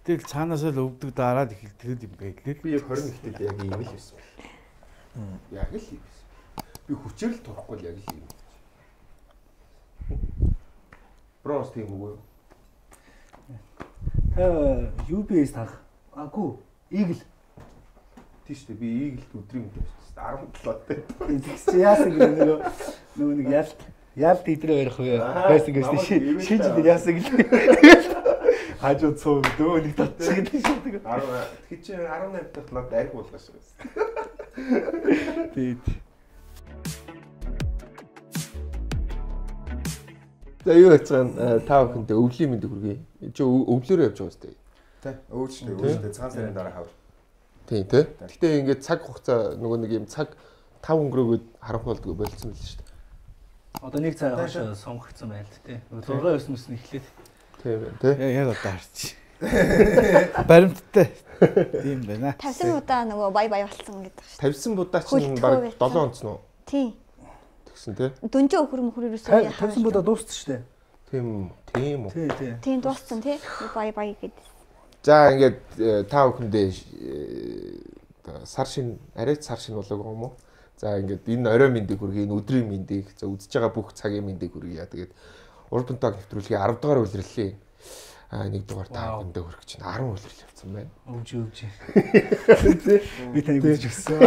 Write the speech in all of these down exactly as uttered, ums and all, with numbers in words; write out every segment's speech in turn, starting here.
Тэгэл цаанаасаа л өвдөг дараад их тэгэл юм байлээ. Би яг хорин ихтэй яг ийм л байсан. Яг л ийм байсан. Би хүчээр л турахгүй л яг л ийм. Броос тийм үгүй. Тэ ю би эс тах. Агүй, Игл. Тийш үү би Игл өдрийн мэд байсан. арван долоотой. Чи яасан гэх нөгөө нөгөө нэг ялт ялт идрээ барих вэ? Байсан гэсэн ши шижид яасан гэх. Хажуу цуу дөө нэг татчих гэдэг шиг тэгээ. арван тэгэхээр чи арван наймд дахь надад арх болгоо шүү. Бид. За юу яцгаан та бүхэнд өвлийн мэд хүргэе. Чи өвлөөрөө явж байгаа үстэй. Тэ өвчтэй өвчтэй цагаан сарын дараа хавар. Тийм тий. Гэтэ ингээд цаг хугацаа нөгөө нэг юм цаг тав өнгөрөөгөө харах болдгоо болцсон л шүү дээ. Одоо нэг цаг хойш сонгогдсон байл тий. Зургийн өснөс нь эхлээд. Тийм байна тий. Яг одоо харчих. Баримттай. Тийм байна. тавьсан удаа нөгөө бай бай болсон гэдэг шүү. тавьсан будаа чинь баг долоон онц нь. Тийм. Тэгсэн тий. Дүнжээ өхөр мөхрөөс үе хаа. тавьсан будаа дууссан шүү дээ. Тийм тийм үү. Тий, тий. Тийм дууссан тий. Бай бай гэдэг. За ингээд та бүхэндээ сар шин арай сар шин болоог юм уу? За ингээд энэ орой мэндийг хүргэе, энэ өдрийн мэндийг, за үзэж байгаа бүх цагийн мэндийг хүргэе. Тэгээд урд бантаг нэвтрүүлгийн арав дугаар үйлрэлийн аа нэг дугаар та бүхэндээ хүргэж чинь арван үйлрэл явцсан байна. Өвж өвж. Би таныг үзэж өгсөн.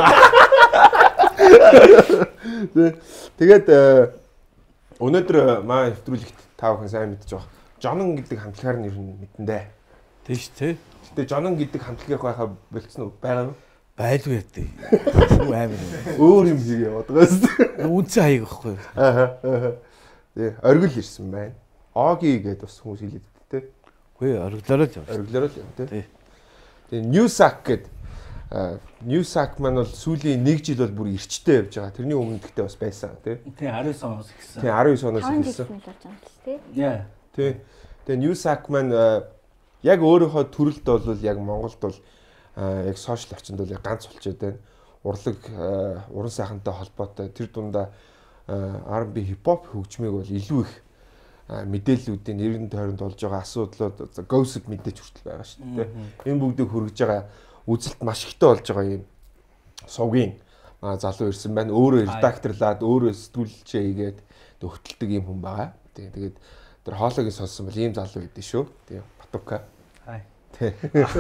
Тэгээд өнөөдөр маа нэвтрүүлэгт та бүхэн сайн мэдж байгаа. Жонон гэдэг хамтлагаар нэр нь мэдэндээ. Тийш тий. Гэтэ Жонон гэдэг хамтлагийнх байхаа болцсон уу? Байгаа юу? Байлгүй ятий. Юу амир. Өөр юм хийгээ яваад байгаас. Үнцэн хаяг байхгүй. Аа. Тий, оргил ирсэн байна. Оги гэдэг бас хүмүүс хэлээд тий. Үгүй орглороо л явсан. Орглороо л юм тий. Тий. Тэгээ Newsack гэдэг Newsack маань бол сүүлийн нэг жил бол бүр эрчтэй явж байгаа. Тэрний өмнө гэхдээ бас байсан тий. Тий, араван оноос эхэлсэн. Тий, араван оноос эхэлсэн. Тий. Яа. Тий. Тэгээ Newsack маань яг өөрийнхөө төрөлд бол яг Монголд бол яг сошиал орчинд бол яг ганц болчиход байна. Урлаг уран сайхантай холбоотой тэр дундаа ар энд би хипхоп хөгжмийг бол илүү их мэдээллүүдийн нэрэн тойронд болж байгаа асуудлууд gossip мэдээж хүртэл байгаа шүү дээ. Энэ бүгдийг хөргөж байгаа үзэлт маш ихтэй болж байгаа юм сувгийн залуу ирсэн байна. Өөрөө редакторлаад өөрөө сэтгүүлчээ хийгээд төгтөлдөг юм хүн байгаа. Тэгээд тэр хоолойг сонссон бол ийм залуу байдсан шүү. Тэгээ Батука. Хай. Тэг.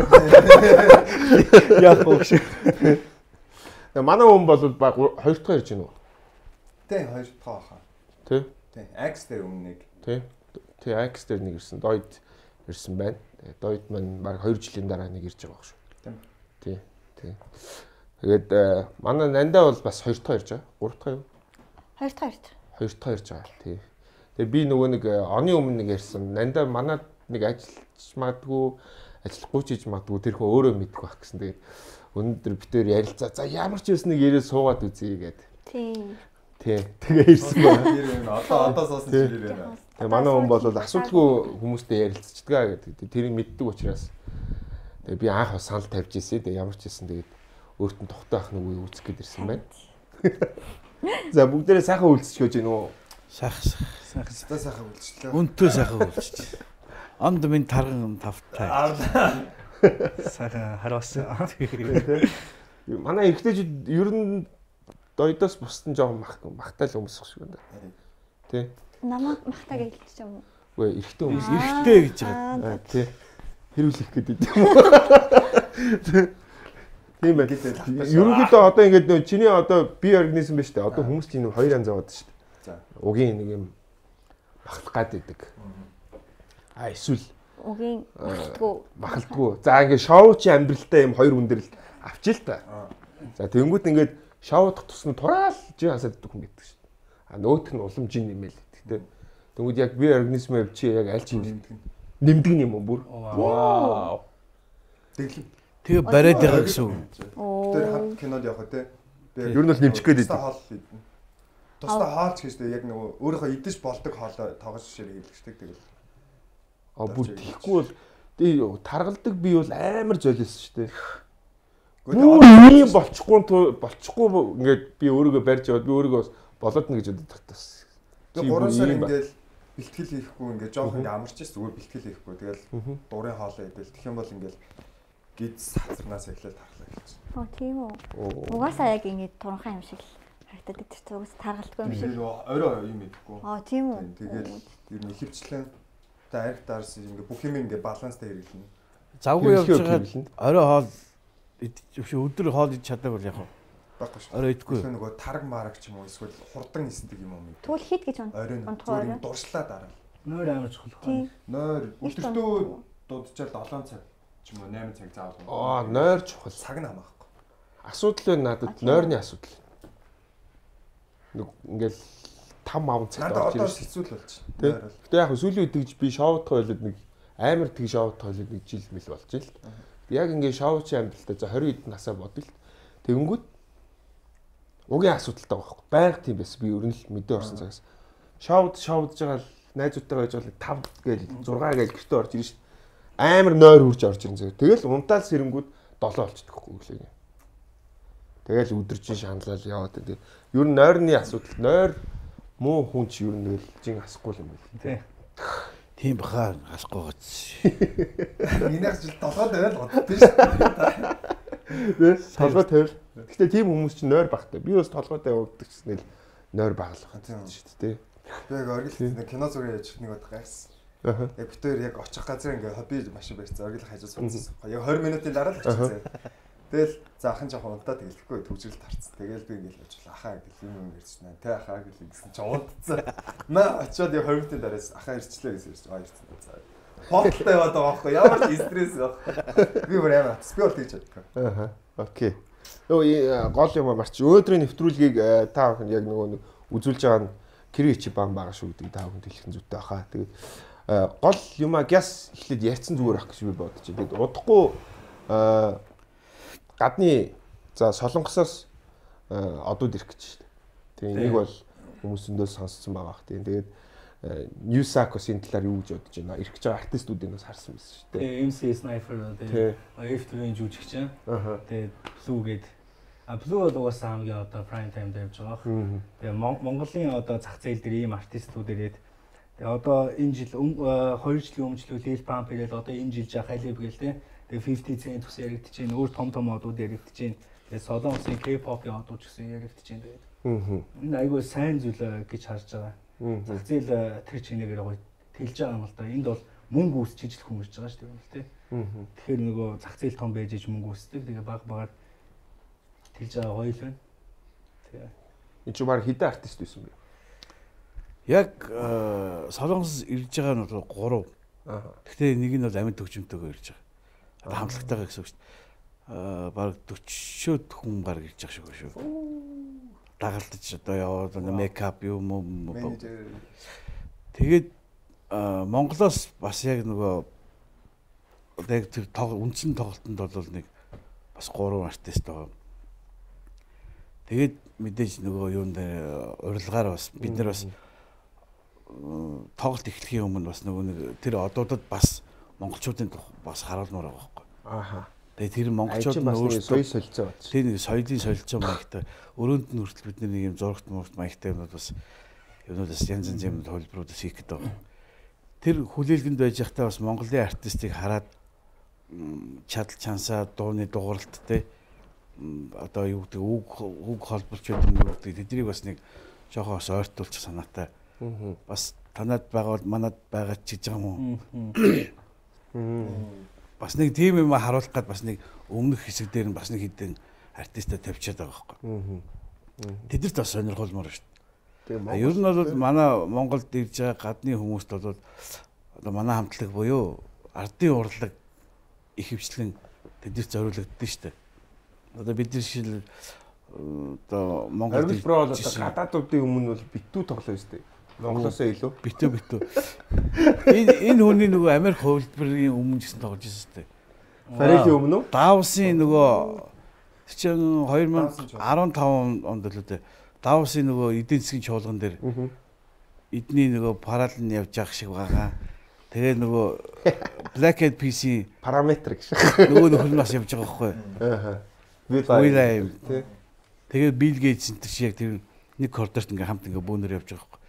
Яг богш. Манай хүн бол баг хоёр дахь ирж байна уу? Тэ хоёр дахь хаа. Тэ. Тэ X дээр өмнө нэг. Тэ. Тэ X дээр нэг ирсэн. Дойд ирсэн байна. Дойд маань баг хоёр жилийн дараа нэг ирж байгаа шүү. Тийм. Тий. Тий. Тэгээд манай нандаа бол бас хоёр дахь ирж байгаа. Гурав дахь юу? Хоёр дахь хоёр дахь. Хоёр дахь ирж байгаа. Тий. Тэгээ би нөгөө нэг оны өмнө нэг ярьсан. Нандаа манад нэг ажиллаж магадгүй, ажиллахгүй ч хийж магадгүй тэр хүн өөрөө мэдэх байх гэсэн. Тэгээд өнөөдөр битээр ярилцаа. За ямар ч юм нэг яриа суугаад үзье гэдэг. Тийм. Тий. Тэгээ ирсэн байна. Одоо одоо суусан чинь ирээ. Тэгээ манай хүн бол асуудалгүй хүмүүстэй ярилцчихдаг гэдэг. Тэрийг мэддэг учраас тэгээ би анх санал тавьж ирсэн. Тэгээ ямар ч юм тэгээд өөрт нь тухтай ах нүг үүсгэх гээд ирсэн байна. За бүгдээрээ сайхан үйлцэж гэж гэнэ үү? Сайхан Сайхан сайхан үлдчихлээ. Үнтэй сайхан үлдчих. Онд минь тарган тавтай. Сайхан харуулсан. Манай эрэгтэйчүүд ер нь дойдоос бусдын жоохон махтаал өмсөх шиг байна. Тий. Намайг махтаг хэлчих юм уу? Үгүй эрэгтэй хүмүүс Эрэгтэй гэж байгаа. тий. Хэрүүлэх гээд байд. Тийм байх. Ерөнхийдөө одоо ингээд нөө чиний одоо бие организм биш үү? Одоо хүмүүс чинь хоёр янз аваад шүү дээ. За. Угийн нэг юм багтах гад идэг. А эсвэл Угийн махтгүй. махалдгүй. За ингээд шоу чи амьдралтай юм хоёр хүндрэл авчил та. За тэнгуут ингээд шоудах тусмаа тураал жи хасаад идэх хүн гэдэг шүү дээ. А нөгөөх нь уламжийн нэмэл гэдэг. Тэнгуут яг бие организм чи яг аль чинь нэмдэг юм уу бүр? Вау. Тэглэв. Тэгээ бариад байгаа гэсэн үг. Тэр хамт кинод явах те. Ер нь бол нэмчих гээд идэв. Хоол идэнэ. Тусдаа хоолч гэжтэй яг нөгөө өөрийнхөө идэж болдог хоолой тоогоос ширээ хийлгэждэг тэгэл. А бүр тийхгүй бол тий таргалдаг би бол амар золиосон шүү дээ. Гэхдээ ийм болчихгүй болчихгүй ингээд би өөрийгөө барьж яваад би өөрийгөө болоод нь гэж боддог тас. Тэгээ гурван сар ингээл бэлтгэл хийхгүй ингээд жоох ингээд амарч ш зүгээр бэлтгэл хийхгүй тэгэл дурын хоолоо идэл тэгэх юм бол ингээд гид сацнаас эхлээл тархлаа гэж. Оо тийм үү. Угаасаа яг ингэж туранхай юм шиг харагдаад идэж зүгээс таргалдгүй юм шиг. Орой юм идэхгүй. Аа тийм үү. Тэгэл ер нь ихэвчлэн тэ арх дарс ингээд бүх юм ингээд баланстай хэрэглэнэ. Завгүй явж байгаа орой хоол идэж өдөр хоол идэж чадаагүй бол яг байхгүй шүү. Орой идэхгүй. Нөгөө тараг мараг ч юм уу эсвэл хурдан нисдэг юм уу. Түл хит гэж байна. Орой зүгээр дуршлаа дараа. Нойр амар чухал. Нойр өдөртөө дуудчихал долоон цаг ч юм уу восемь цаг заавал. Аа, нойр чухал. Цаг нь хамаахгүй. Асуудал байна надад нойрны асуудал. Нэг ингээл там аван цагт орж ирсэн. Надад одоо хэцүү л болж байна. Гэтэ яг сүүлийн үед тэгж би шоудах байлаад нэг амар тэгж шоудах байлаад нэг жил мэл болж ил. Яг ингээ шоучийн амьдралтай за двадцать хэд насаа бодъё л. Тэгэнгүүт угийн асуудалтай байгаа байхгүй. Байнга тийм байсан. Би ер нь л мэдээ орсон цагаас. Шоуд шоудж байгаа л найзуудтайгаа байж байгаа five гээл six гээл гэртээ орж ирнэ шүү. Амар нойр үрж орж ирнэ зэрэг. Тэгэл унтаал сэрэнгүүд seven болчихдог байхгүй гэлээ. Тэгэл өдөржин шаналал яваад тэгээ. Ер нь нойрны асуудал нойр муу хүн ч ер нь нэг жин асахгүй юм байна. Тий. Тийм бахаа асахгүй гоц. Минийх жил толгойд байл боддоо шүү. Тэ толгой тавил. Гэтэ тийм хүмүүс чинь нойр багтай. Би бас толгойтой явагддаг гэсэн л нойр баглах юм шүү дээ. Би яг оргил нэг кино зураг яаж нэг удаа гайсан. Аа. Яг битээр яг очих газар ингээ хобби машин барьсан. Оргил хажуу суудсан. Яг twenty минутын дараа л очихсан. Тэгэл за ахын жоохон унтаа тэгэлэхгүй төвжрэл тарцсан. Тэгэл би ингээл ажиллаа ахаа гэдэг юм юм ярьсан. Тэ ахаа гэсэн чи унтцсан. Маа очиод яг twenty минутын дараас ахаа ирчлээ гэсэн чинь аа ирсэн. За. Хоолтой яваад байгаа байхгүй ямар ч стресс байхгүй. Би бүр амар би бол тэгж чаддаг. Аа. Окей. Өө гол юм марч өөдрийн нэвтрүүлгийг та бүхэн яг нөгөө үзүүлж байгаа нь Кричи бан байгаа шүү гэдэг та бүхэн хэлэх зүйтэй баха. Тэгээд гол юма гяс эхлээд ярьсан зүгээр ах гэж би бодож байна. Тэгээд удахгүй гадны за солонгосоос одууд ирэх гэж байна. Тэгээ энийг бол хүмүүсэндээ сонссон байгаа бах. Тэгээд Ньюсакос энэ талаар юу гэж бодож байна? Ирэх гэж байгаа артистуудын бас харсан байсан шүү дээ. Тэгээ эм си Sniper тэгээ эф three-ийн жүжигч. Тэгээ Blue-гээд а Blue бол угаасаа хамгийн одоо prime time дээр явж байгаа. Тэгээ Монголын одоо зах зээл дээр ийм артистууд ирээд тэгээ одоо энэ жил two жилийн өмнө л Lil Pump ирээд одоо энэ жил жаа Халиб гээл тэ. Тэгээ fifty cent ус яригдэж байна. Өөр том том одууд яригдэж байна. Тэгээ солонгосын K-pop-ийн одууд ч гэсэн яригдэж байна тэгээд. Энэ айгүй сайн зүйл гэж харж байгаа. Зах зээл тэр чинээгээр гоё тэлж байгаа юм л да. Энд бол мөнгө үүсчиж хүмүүс байгаа шүү дээ тий. Тэгэхээр нөгөө зах зээл том байж иж мөнгө үүсдэг. Тэгээ баг багаар тэлж байгаа гоё л байна. Тэгээ. Энд ч баг хэдэн артист байсан бэ? Яг солонгос ирж байгаа нь бол three. Аа. Гэхдээ нэг нь бол амьд төгжмөнтэйгээр ирж байгаа. Хамтлагтайгаа гэсэн үг шүү дээ. Аа баг forty хүн баг ирж байгаа шүү шүү. Дагалдаж одоо яваад мейкап юм уу. Тэгээд Монголоос бас яг нөгөө яг тэр үндсэн тоглолтод бол нэг бас three артист байгаа. Тэгээд мэдээж нөгөө юунд урилгаар бас бид нар бас тоглолт эхлэхийн өмнө бас нөгөө нэг тэр одуудад бас монголчуудын бас харуулмаар байгаа байхгүй. Ааха. Тэгээ тэр монголчууд нь өөрсдөө соёл солилцоо бат. Тэр нэг соёлын солилцоо маягтай өрөөнд нь хүртэл бид нэг юм зурагт мурагт маягтай юмуд бас юмудаас янз янз юм төлбөрүүдээс хийх гэдэг байна. Тэр хүлээлгэнд байж байхдаа бас Монголын артистыг хараад чадал чансаа дууны дууралт те одоо юу гэдэг үг үг холболч гэдэг юм уу тэднийг бас нэг жоохон бас ойртуулчих санаатай. Бас танад байгаа бол манад байгаа ч гэж байгаа юм уу? Бас нэг тийм юм харуулах гээд бас нэг өмнөх хэсэг дээр нь бас нэг хідэн артистаа тавьчихад байгаа байхгүй. Тэдэрт бас сонирхолмоор шүү дээ. Ер нь бол манай Монголд ирж байгаа гадны хүмүүст бол одоо манай хамтлаг буюу ардын урлаг их хвчлэн тэдэрт зориулагддаг шүү дээ. Одоо бид нар шил одоо Монголд Арвил бро бол одоо гадаадуудын өмнө бол битүү тоглоо шүү дээ. Монголоосоо илүү битүү битүү. Энэ энэ хүний нөгөө Америк хувилбарын өмнө гэсэн тоглож байсан шүү дээ. Фарелийн өмнө үү? Давсын нөгөө чинь twenty fifteen онд л үү. Давсын нөгөө эдийн засгийн чуулган дээр эдний нөгөө парал нь явж явах шиг байгаа. Тэгээ нөгөө Black Eyed Peas параметр гэж. Нөгөө нөхөр нь бас явж байгаа байхгүй. Аа. Will.i.am тий. Тэгээ Bill Gates энэ шиг яг тэр нэг коридорт ингээ хамт ингээ бөөнөр явж байгаа байхгүй.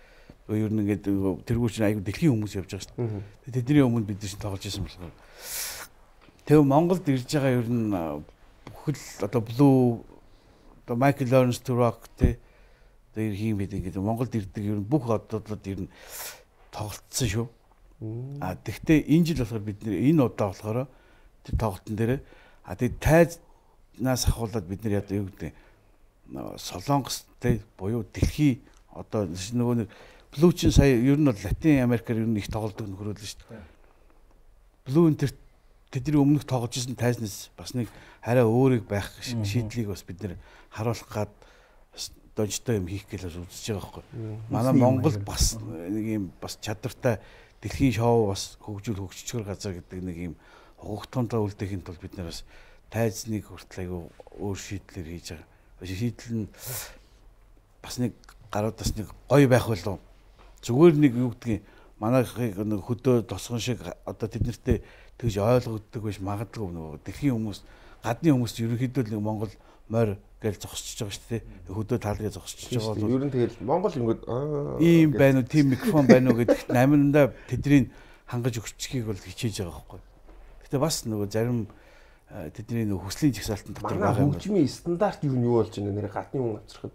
Ер нь ингээд тэргүүч аягүй дэлхийн хүмүүс явж байгаа шүү дээ. Тэдний өмнө бид чинь тоглож исэн болохоор. Тэгээ Монголд ирж байгаа ер нь бүхэл одоо Blue одоо Michael Lawrence Turok те тэр хийм бид ингээд Монголд ирдэг ер нь бүх одоодод ер нь тоглолцсон шүү. А тэгвэл энэ жил болохоор бид энэ удаа болохоор тэр тоглолтын дээр а тэг тайзнаас ахуулаад бид нар яа юу гэдэг Солонгос те буюу дэлхий одоо нөгөө нэг Blue чинь сая ер нь бол Латин Америкаар ер нь их тоглодог нөхрөл л шүү дээ. Blue энэ тэдний өмнөх тоглож исэн тайзнаас бас нэг хараа өөрийг байх шийдлийг бас бид нэр харуулах гад донжтой юм хийх гээл үзэж байгаа байхгүй. Манай Монгол бас нэг юм бас чадвартай дэлхийн шоу бас хөгжүүл хөгжчгөр газар гэдэг нэг юм хугацаанд үлдээхийн тулд бид нар бас тайзныг хүртэл айгүй өөр шийдлэр хийж байгаа. Шийдэл нь бас нэг гаруудаас нэг гоё байх болов. Зүгээр нэг юу гэдгийг манайхыг нэг хөдөө тосгон шиг одоо тэднэртэй тэгж ойлгогддог биш магадгүй нөгөө дэлхийн хүмүүс гадны хүмүүс ерөнхийдөө нэг Монгол морь гэж зогсчихж байгаа шүү дээ. Хөдөө таалгаа зогсчихж байгаа бол ер нь тэгэл Монгол ингэдэг аа ийм байна уу, тийм микрофон байна уу гэдэгт аминдаа тэднийг хангаж өгчихгийг бол хичээж байгаа байхгүй. Гэтэ бас нөгөө зарим тэдний нөгөө хүслийн жагсаалтын дотор байгаа юм. Хөгжмийн стандарт юу нь юу болж байна нэр гадны хүн авчрахад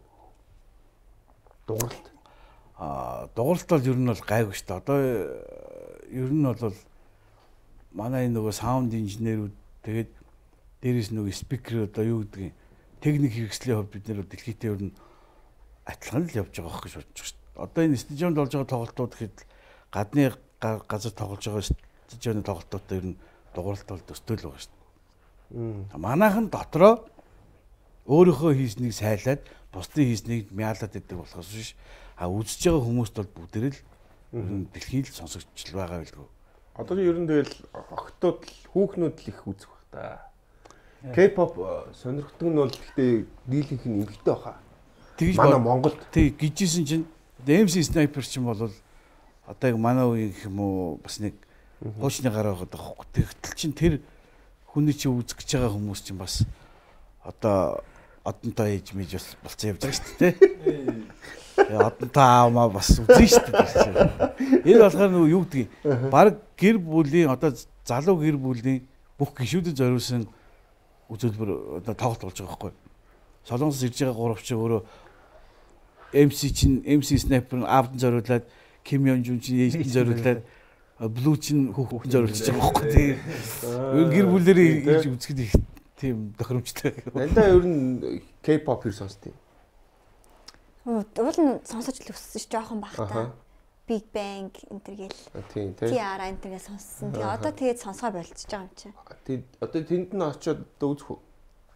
дууралт. Аа дууралт бол ер нь бол гайгүй шүү дээ. Одоо ер нь бол манай нөгөө саунд инженерүүд тэгээд дээрээс нөгөө спикер одоо юу гэдгийг техник хэрэгслийн хувьд бид нэр дэлхийдээ ер нь адилхан л явж байгаа байх гэж бодож байна шүү дээ. Одоо энэ стадионд болж байгаа тоглолтууд гэхэд гадны газар тоглож байгаа стадионы тоглолтуудаа ер нь дууралт бол төсtöөл байгаа шүү дээ. Манайхан дотроо өөрийнхөө хийснийг сайлаад бусдын хийснийг мяалаад идэх болохоос биш. А үзэж байгаа хүмүүст бол бүгдээр л дэлхийн л сонсогч байгаа байлгүй. Одоо ер нь тэгэл огтуд хүүхнүүд л их үзэх баг та. K-pop сонирхдаг нь бол гэхдээ дийлэнх нь эмгтэй баха. Тэгж манай Монголд тэг гижсэн чинь эм си Sniper ч юм бол одоо яг манай үеийн гэх юм уу бас нэг хуучны гараа байгаа байхгүй. Тэгтэл чинь тэр хүний чи үзэх гэж байгаа хүмүүс чинь бас одоо одонтой ээж мэж бас болцсон явж байгаа шүү дээ. Одонтой аамаа бас үзэн шүү дээ. Энэ болохоор нөгөө юу гэдгийг баг гэр бүлийн одоо залуу гэр бүлийн бүх гишүүдэд зориулсан үзүүлбэр одоо тоглолт болж байгаа байхгүй. Солонгосоос ирж байгаа гуравч өөрөө эм си чинь эм си Sniper аавд зориулаад Ким Ён Жун чинь ээжд зориулаад Blue чинь хүүхэд зориулж байгаа байхгүй. Тэгээ гэр бүлэрээ ирж үзэхэд их тийм тохиромжтой. Нандаа ер нь K-pop хэр сонсдог юм? Уул нь сонсож л өссөн ш жоохон бах та. Big Bang энтергээл. Тийм тийм. Ти ара энтергээл сонссон. Тэгээ одоо тэгээд сонсгоо болчихж байгаа юм чи. Тийм одоо тэнд нь очиод үзэх үү?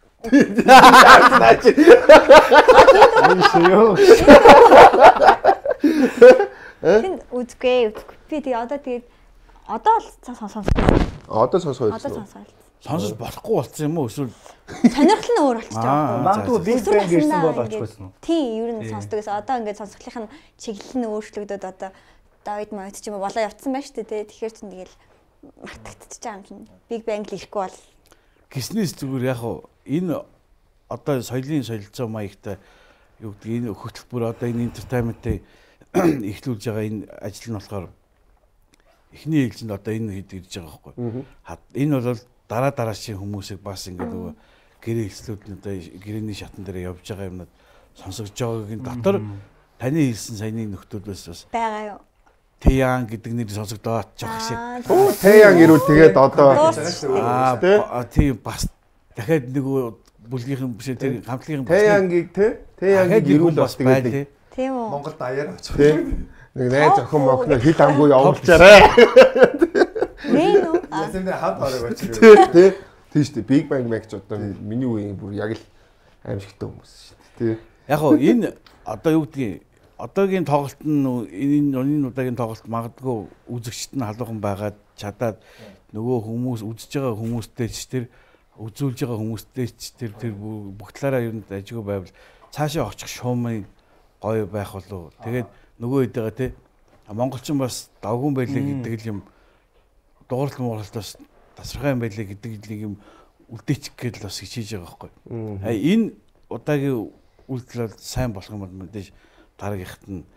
Тэнд үзгээ үзгүй. Би тэгээ одоо тэгээд одоо л сонсохгүй. Одоо сонсгоо. Одоо сонсгоо. Сонсож болохгүй болсон юм уу эсвэл сонирхол нь өөр болчихж байгаа. Магадгүй Big Bang ирсэн бол очихгүйсэн үү? Тийм, ер нь сонсдог гэсэн. Одоо ингээд сонсголын чиглэл нь өөрчлөгдөд одоо Давид Мавид ч юм уу болоо явцсан байна шүү дээ. Тэгэхээр чинь тэгэл мартагдчихж байгаа юм чинь. Big Bang л ирэхгүй бол гиснээс зүгээр яг хуу энэ одоо соёлын солилцоо маягтай юу гэдэг энэ хөтөлбөр одоо энэ entertainment-ийг эхлүүлж байгаа энэ ажил нь болохоор эхний ээлжинд одоо энэ хэд ирж байгаа байхгүй. Энэ бол дараа дараачийн хүмүүсийг бас ингээд нөгөө гэрээ хэлслүүд нь одоо гэрээний шатан дээр явж байгаа юмнууд сонсогдож байгаагийн дотор таны хэлсэн саяны нөхдөлөөс бас байгаа юу? Тэян гэдэг нэр сонсогдоод жоох шиг. Тэян ирүүл тэгээд одоо аа тийм бас дахиад нөгөө бүлгийнхэн биш тэр хамтлагийн Тэянгийг те Тэянгийг ирүүл бас тэгээд тийм үү. Монгол даяар очих. Нэг найз охин мохно хил амгүй явуулчаарай. Нэ нөө. Ясэндээ хад орог очих. Тэ тийм шүү дээ. Big Bang Max одоо миний үеийн бүр яг л аимшигтай хүмүүс шүү дээ. Яг гоо энэ одоо юу гэдгийг одоогийн тоглолт нь энэ энэ удаагийн тоглолт магадгүй үзэгчд нь халуухан байгаад чадаад нөгөө хүмүүс үзэж байгаа хүмүүстэй ч тэр үзүүлж байгаа хүмүүстэй ч тэр тэр бүх талаараа ер нь ажигүй байвал цаашаа очих шуумын гоё байх болов. Тэгээд нөгөө хэд байгаа те монголчин бас давгүй байлээ гэдэг л юм дууралт мууралтаас тасархай юм байлээ гэдэг нэг юм үлдээчих гээд л бас хичээж байгаа байхгүй. А энэ удаагийн үйлдэл бол сайн болох юм бол мэдээж дараагийнхт нь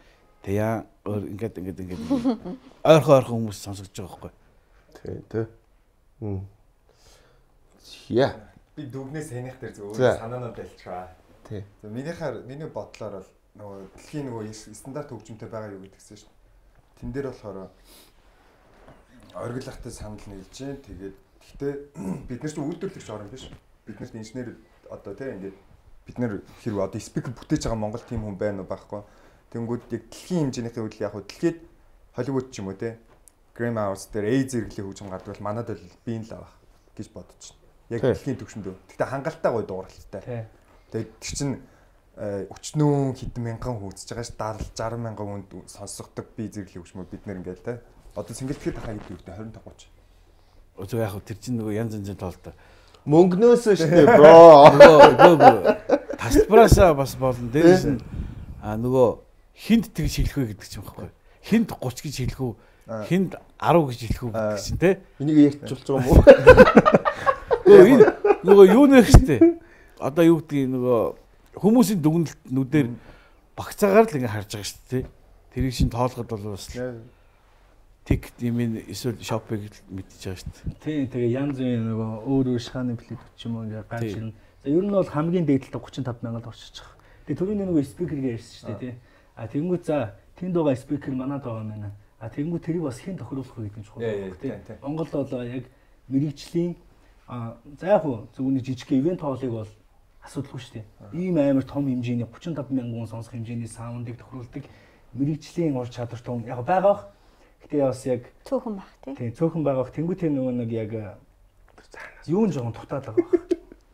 Тэг яа ингээд ингээд ингээд ойрхон ойрхон хүмүүс сонсогдож байгаа байхгүй. Тий, тий. Хм. Яа. Би дүгнээс санийх дээр зөв санаанууд ялчгаа. Тий. За минийхаар миний бодлоор бол нөгөө дэлхийн нөгөө стандарт хөгжимтэй байгаа юу гэдгсэн шүү дээ. Тэн дээр болохоор оргилахтай санал нийлж जैन. Тэгээд гэхдээ бид нар ч үйлдвэрлэгч орн биш. Бид нарт инженер одоо тий ингээд бид нар хэрэг одоо спикер бүтээж байгаа Монгол тим хүн байна уу байхгүй. Тэнгүүд яг дэлхийн хэмжээнийхээ үйл яг хөө дэлхийд Холливуд ч юм уу те Grammy Awards дээр A зэрэглэлийн хөгжим гардаг бол манад бол би энэ л авах гэж бодож байна. Яг дэлхийн түвшинд. Гэхдээ хангалттай гоё дууралтай. Тэгээд тэр чинь өчнөө хэдэн мянган хүн үзэж байгаа ш даалж сарсан мянган хүнд сонсогддог би зэрэглэлийн хөгжмөө бид нэр ингээл те. Одоо сингэлтгэхэд хаа гэдэг үгтэй двадцать гуйч. Өөзөө яг тэр чинь нөгөө янз янзын тоолтой. Мөнгнөөс шүү дээ бро. Нөгөө тасбараасаа бас болно. Дээрээс нь а нөгөө хинт тэгж хэлэх вэ гэдэг ч юм байхгүй. Хинт гуйч гэж хэлэх үү? Хинт десять гэж хэлэх үү гэдэг чинь те. Энийг ярьж болж байгаа юм уу? Энэ нөгөө юу нэх штэ. Одоо юу гэдгийг нөгөө хүмүүсийн дүгнэлт нүдээр багцаагаар л ингэ харж байгаа штэ те. Тэрийг шин тоолоход бол бас тик юм эсвэл шопыг мэдчихэж байгаа штэ. Тийм тэгээ янз бүрийн нөгөө өөр өөр шаханы плит ч юм уу ингээ гарч ирнэ. За ер нь бол хамгийн дээдлэлтэй тридцать и пять мянгад орчиж байгаа. Тэгээ түрүүний нөгөө спикергээ ярьсан штэ тий. А тэгэнгүүт за тэнд байгаа спикер манад байгаа мэнэ. А тэгэнгүүт тэрийг бас хэн тохируулах вэ гэдэг нь чухал байна тий. Монгол бол яг мэрэгжлийн а за яг хөө зөвхөн жижиг ивент хоолыг бол асуудалгүй шүү дээ. Ийм амар том хэмжээний тридцать и пять мянган хүн сонсох хэмжээний саундыг тохируулдаг мэрэгжлийн ур чадвар том яг байгаа. Гэтэ бас яг цөөхөн баг тий. Тийм цөөхөн байгаа. Тэнгүү тэр нөгөө нэг яг юу нь жоохон дутаад байгаа баг.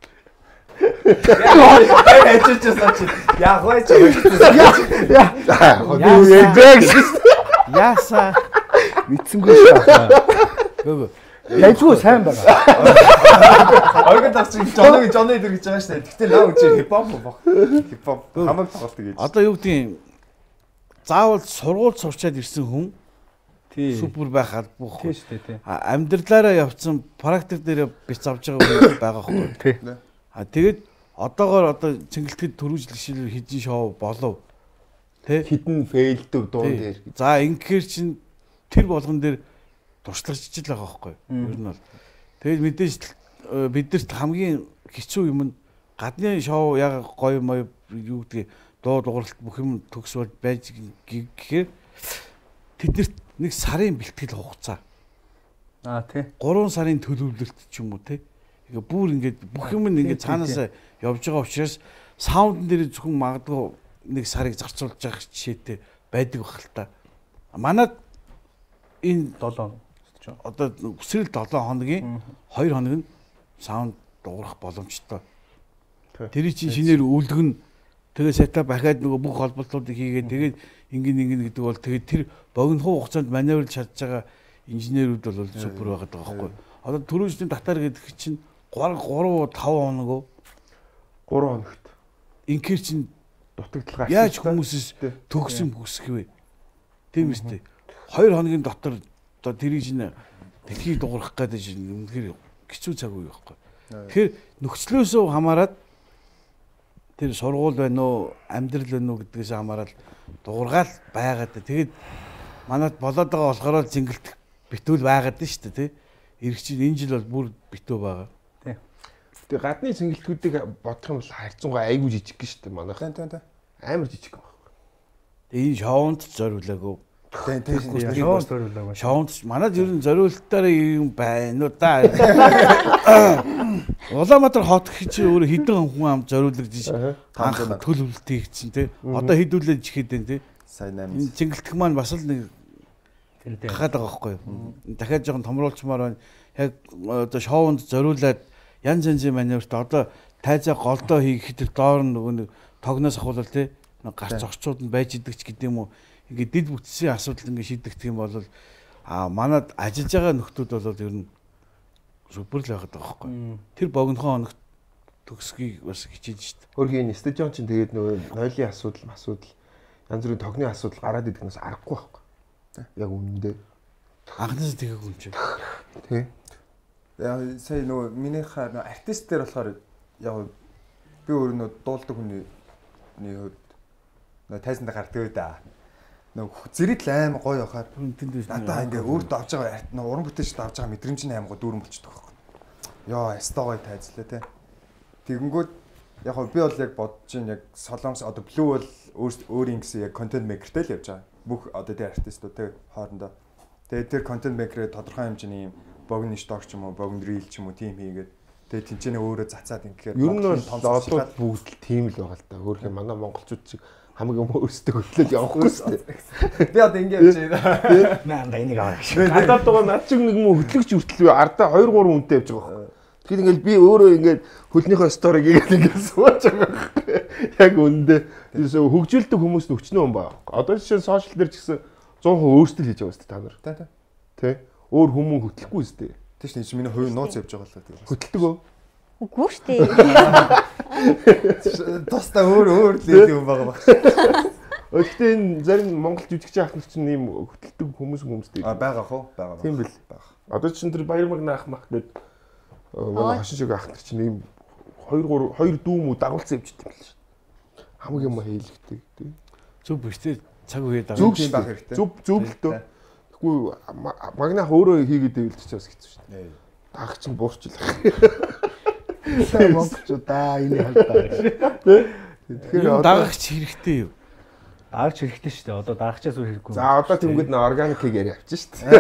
Яа яччихсан чи. Яг гой ч. Яа. Яаса. Мэдсэнгүй шээ. Гөө. Яжгүй сайн байгаа. Оргон тагч Жоны Жоны идэр гэж байгаа шүү дээ. Тэгтээ наа үчир хипхоп баг. Хипхоп хамаг тоглолт гэж. Одоо юу гэдгийг заавал сургууль сурчаад ирсэн хүн тий супер байх албагүй. Тий шүү дээ тий. Амьдралаараа явцсан практик дээр биц авч байгаа хүн байгаа хгүй. Тий. А тэгээд одоогоор одоо цэнгэлтгэд төрүүжлэх шил хідэн шоу болов. Тэ хідэн фейлдэв дуун дээр. За ингэхээр чин тэр болгон дээр туршлагачж л байгаа хгүй. Ер нь бол. Тэгээд мэдээж бидэрт хамгийн хэцүү юм нь гадны шоу яг гоё мой юу гэдгийг дуу дууралт бүх юм төгсвөл байж гэхээр тэднэрт нэг сарын бэлтгэл хугацаа. Аа тий. гурван сарын төлөвлөлт ч юм уу те. Ингээ бүр ингээд бүх юм ингээд цаанаас явж байгаа учраас саундн дээр зөвхөн магадгүй нэг сарыг зарцуулж явах жишээтэй байдаг бах л та. Манад энэ долоо одоо өсрөл долоо хоногийн хоёр хоног нь саунд дуурах боломжтой. Тэр чинь шинээр үлдгэн тэгээ сетап ахаад нөгөө бүх холболтуудыг хийгээд тэгээд ингэн ингэн гэдэг бол тэгээд тэр богино хугацаанд маневрлж чадж байгаа инженерүүд бол супер байгаад байгаа байхгүй. Одоо түрүүжний татар гэдэг чинь гурав гурав таван хоног гурван хоногт. Инхээр чинь дутагдал гарсан. Яаж хүмүүсээс төгсөм хүсэх вэ? Тийм үстэй. Хоёр хоногийн дотор одоо тэрийг чинь дэлхийг дуурах гэдэг чинь үнэхээр хэцүү цаг үе байхгүй. Тэгэхээр нөхцлөөсөө хамаарат тэр сургууль байна уу, амьдрал байна уу гэдгээс хамаарал дуургаал байгаад. Тэгээд манад болоод байгаа болохоор зингэлт битүүл байгаад нь шүү дээ, тий. Ирэх чинь энэ жил бол бүр битүү байгаа. Тий. Тэгээ гадны цэнгэлтгүүдийг бодох юм бол харьцангуй айгүй жижиг шүү дээ манайх. Тий, тий. Амар жижиг юм байна. Тэгээ энэ шоунд зориулаагүй. Тий, тий. Шоунд зориулаагүй. Шоунд манад ер нь зориултаар юм байна уу да. Улаанбаатар хот гэж өөр хэдэн хүн ам зориулагдаж анх төлөвлөлт хийгдсэн тий. Одоо хэдүүлээд ихэд байна тий. Сайн Энэ наймс. цэнгэлтэх маань бас л нэг дахиад байгаа байхгүй юу. Дахиад жоохон томруулчмаар байна. Яг одоо шоунд зориулаад янз янзын маневрт одоо тайзаа голдоо хийхэд доор нь нөгөө нэг тогноос ахуулал тий. Гарц орчууд нь байж идэг ч гэдэг юм уу. Ингээд дид бүтцийн асуудал ингээд шийдэгдэх юм бол а манад ажиллаж байгаа нөхдүүд бол ер нь супер л байгаад байгаа байхгүй. Тэр богинохон хоногт төгсгийг бас хичээж штт. Хөргийн стадион чинь тэгээд нөгөө нойлын асуудал, асуудал янз бүрийн тогны асуудал гараад идэгнээс аргагүй байхгүй. Яг үнэндээ Анхнаас тэгээг юм чи. Тий. Яа сая нөгөө минийхаа нөгөө артистээр болохоор яг би өөрөө нөгөө дуулдаг хүний хувьд нөгөө тайзанда гардаг да. Нөгөө зэрэгл аим гоё явахаар тэнд надаа ингээ өөртөө авч байгаа нөгөө уран бүтээлчд авч байгаа мэдрэмж нь аим гоё дүүрэн болчихдог байхгүй. Яа, эстогой тайзлаа те. Тэгэнгүүт яг хоо би бол яг бодож ин яг Солонгос одоо Blue бол өөрийн гэсэн яг контент мейкертэй л явж байгаа. Бүх одоо тэр артистууд те хоорондоо. Тэгээ тэр контент мейкерээ тодорхой хэмжээний юм богино сток ч юм уу, богино рил ч юм уу тийм хийгээд тэгээ тэнцэнэ өөрөө цацаад ингээр ер нь бол одоо бүгд л тийм л байгаа л та. Хөөх юм манай монголчууд чиг хамгийн өөрсдөө хөтлөж явахгүй шүү дээ. Би одоо ингэ явж байна. Наа энийг аваа. Гадаад байгаа над чиг нэг юм хөтлөгч хүртэл ардаа хоёр гурван үнэтэй явж байгаа байхгүй. Тэгэхээр ингээл би өөрөө ингээд хөлнийхөө сториг ингээд ингээд сууж байгаа. Яг үндэ хөгжүүлдэг хүмүүс нь өчнөө юм байна. Одоо жишээ нь сошиал дээр ч гэсэн сто процент өөрсдөө хийж байгаа шүү дээ та нар. Тэ тэ. Тэ. Өөр хүмүүс хөтлөхгүй шүү дээ. Тийш нэг миний хувийн нууц явж байгаа л тийм. Хөтлөдөг үү? Үгүй шүү дээ. Тусдаа өөр өөр л юм байгаа баг. Гэхдээ энэ зарим Монгол жүжигч ахнар чинь ийм хөтлөдөг хүмүүс хүмүүстэй. А байгаа хөө байгаа. Тийм бэл. Одоо чинь тэр Баяр Магна ах мах гээд манай хашин шиг ахнар чинь ийм хоёр гурав хоёр дүүм үү дагуулсан явж байгаа юм л шүү. Хамаг юм хийлэгдэг тийм. Зүг биш тий цаг үгээд байгаа юм байх хэрэгтэй. Зүг зүг л дөө. Тэггүй Магна өөрөө хийгээд дэвлчих бас хэцүү шүү дээ. Даах чинь буурчлаа. Монголчуудаа энэ хальтаа. Тэгэхээр даагч хэрэгтэй юу? Даагч хэрэгтэй шүү дээ. Одоо даагчаас өөр хэрэггүй. За одоо тэнгууд н органикийг яриа авчих шүү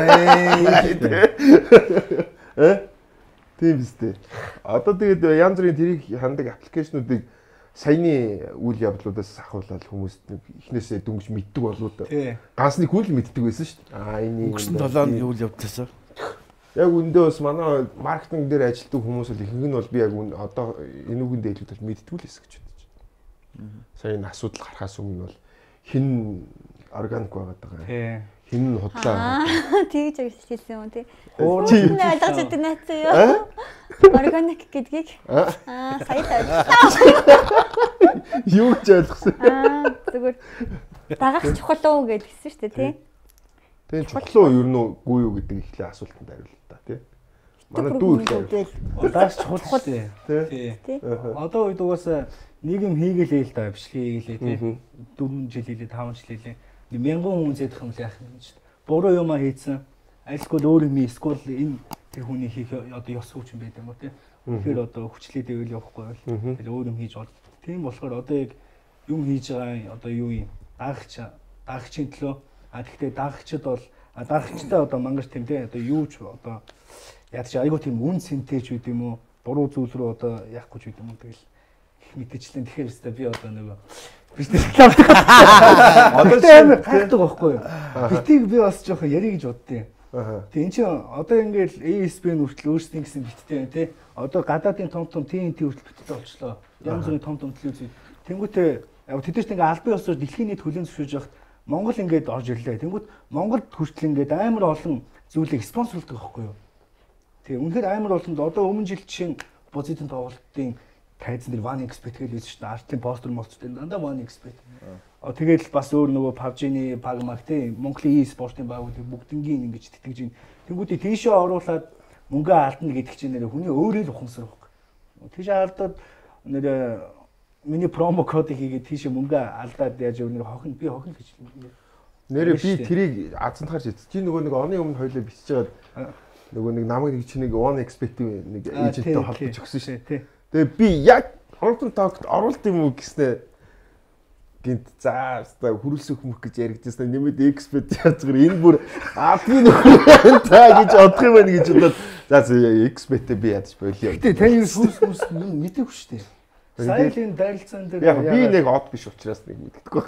дээ. Э? Тийм биз дээ. Одоо тэгээд янз бүрийн тэрийг хандаг аппликейшнуудыг саяны үйл явдлуудаас ахуулаад хүмүүс нэг эхнээсээ дүнж мэддэг болоо дээ. Ганц нэг үйл мэддэг байсан шүү дээ. Аа энэ өнгөрсөн долоон үйл явдлаасаа. Яг үндэ бас манай маркетинг дээр ажилладаг хүмүүс бол ихэнх нь бол би яг одоо энэ үгэнд дэйлүүдэл мэддэг л эсэ гэж бодож байна. Сая энэ асуудал гарахаас өмнө бол хин органик байгаад байгаа. Тий. Хин худлаа. Тэгж хэлсэн юм тий. Чи ойлгож идэг наац юу? Органик гэдгийг аа сая таа. Юу ч ойлгосон. Аа зүгээр дагах чухал уу гэж хэлсэн шүү дээ тий. Тэгээ чухал уу ер нь үгүй юу гэдэг ихлэ асуултанд хариулт та тий. Манай дүү ихлэ. Удаас чухал шүү дээ. Тий. Одоо үед угаасаа нэг юм хийгээл л да бичлэг хийгээл тий. дөрвөн жил хийлээ, таван жил хийлээ. Мянган хүн зэдэх юм л яах юм чинь. Буруу юм хийсэн. Альскул өөр юм эсвэл энэ тэр хүний хийх одоо ёс хүч юм байт юм уу тий. Тэгэхээр одоо хүчлээ дэвэл явахгүй бол тэр өөр юм хийж бол. Тийм болохоор одоо яг юм хийж байгаа одоо юу юм? Дагагч дагагчийн төлөө а тэгтээ дагагчд бол дагагчтай одоо мангар тийм тий одоо юу ч одоо яа ч айгуу тийм үн цэнтэйч үт юм уу? Буруу зүйл рүү одоо яахгүй ч үт юм уу тэгэл их мэдээчлэн тэгэхээр өстой би одоо нөгөө бизнес клуб одоо тийм гайхдаг байхгүй юу? Битийг би бас жоохон ярих гэж боддیں۔ Тэг эн чинь одоо ингээл эй эс би-ийн хүртэл өөрсдийн гэсэн биттэй байна тий. Одоо гадаадын том том тэ эн тэ хүртэл биттэй болчлоо. Янз бүрийн том том телевиз. Тэнгүүтээ яг тэдэрт ингээ албан ёсоор дэлхийн нийт хүлээн зөвшөөрж явахад Монгол ингээд орж ирлээ. Тэнгүүт Монголд хүртэл ингээд амар олон зүйлийг спонсорлдог байхгүй юу? Тэг үнэхээр амар олон одоо өмнө жил чинь бузитын тоглолтын тайзан дээр One X Bet гэж байсан шүү дээ. Артын постэр молцтой дандаа One X Bet. А тэгээд бас өөр нөгөө пэ жи-ний Pagmark тий Монголын e-спортын байгууллагууд бүгднгийн ингэж тэтгэж ин. Тэнгүүдээ тийшээ оруулаад мөнгө алдна гэдэг чинь нэр хүний өөрөө л ухамсар байхгүй. Тийш алдаад нэр миний промо кодыг хийгээд тийшээ мөнгө алдаад яаж өөр нэр хохин би хохин гэж нэрээ би тэрийг азанд харж эцэж. Чи нөгөө нэг оны өмнө хоёлоо бичиж байгаад нөгөө нэг намайг нэг чи нэг One X Bet-ийн нэг эйженттэй холбож өгсөн шээ. Тэгээ би яг Horton Talk-д оруулт юм уу гэснээр гинт за та хөрөлсөх мөх гэж яригдсан нэмээд экспет яазгаар энэ бүр а би нөхөр та гэж бодох юм байна гэж бодоод за экспетээ би ядаж болио. Гэтэ таны сүнс сүнс мэдээгүй шүү дээ. Сайлын дайралцсан дээр яг би нэг од биш учраас нэг мэддэггүй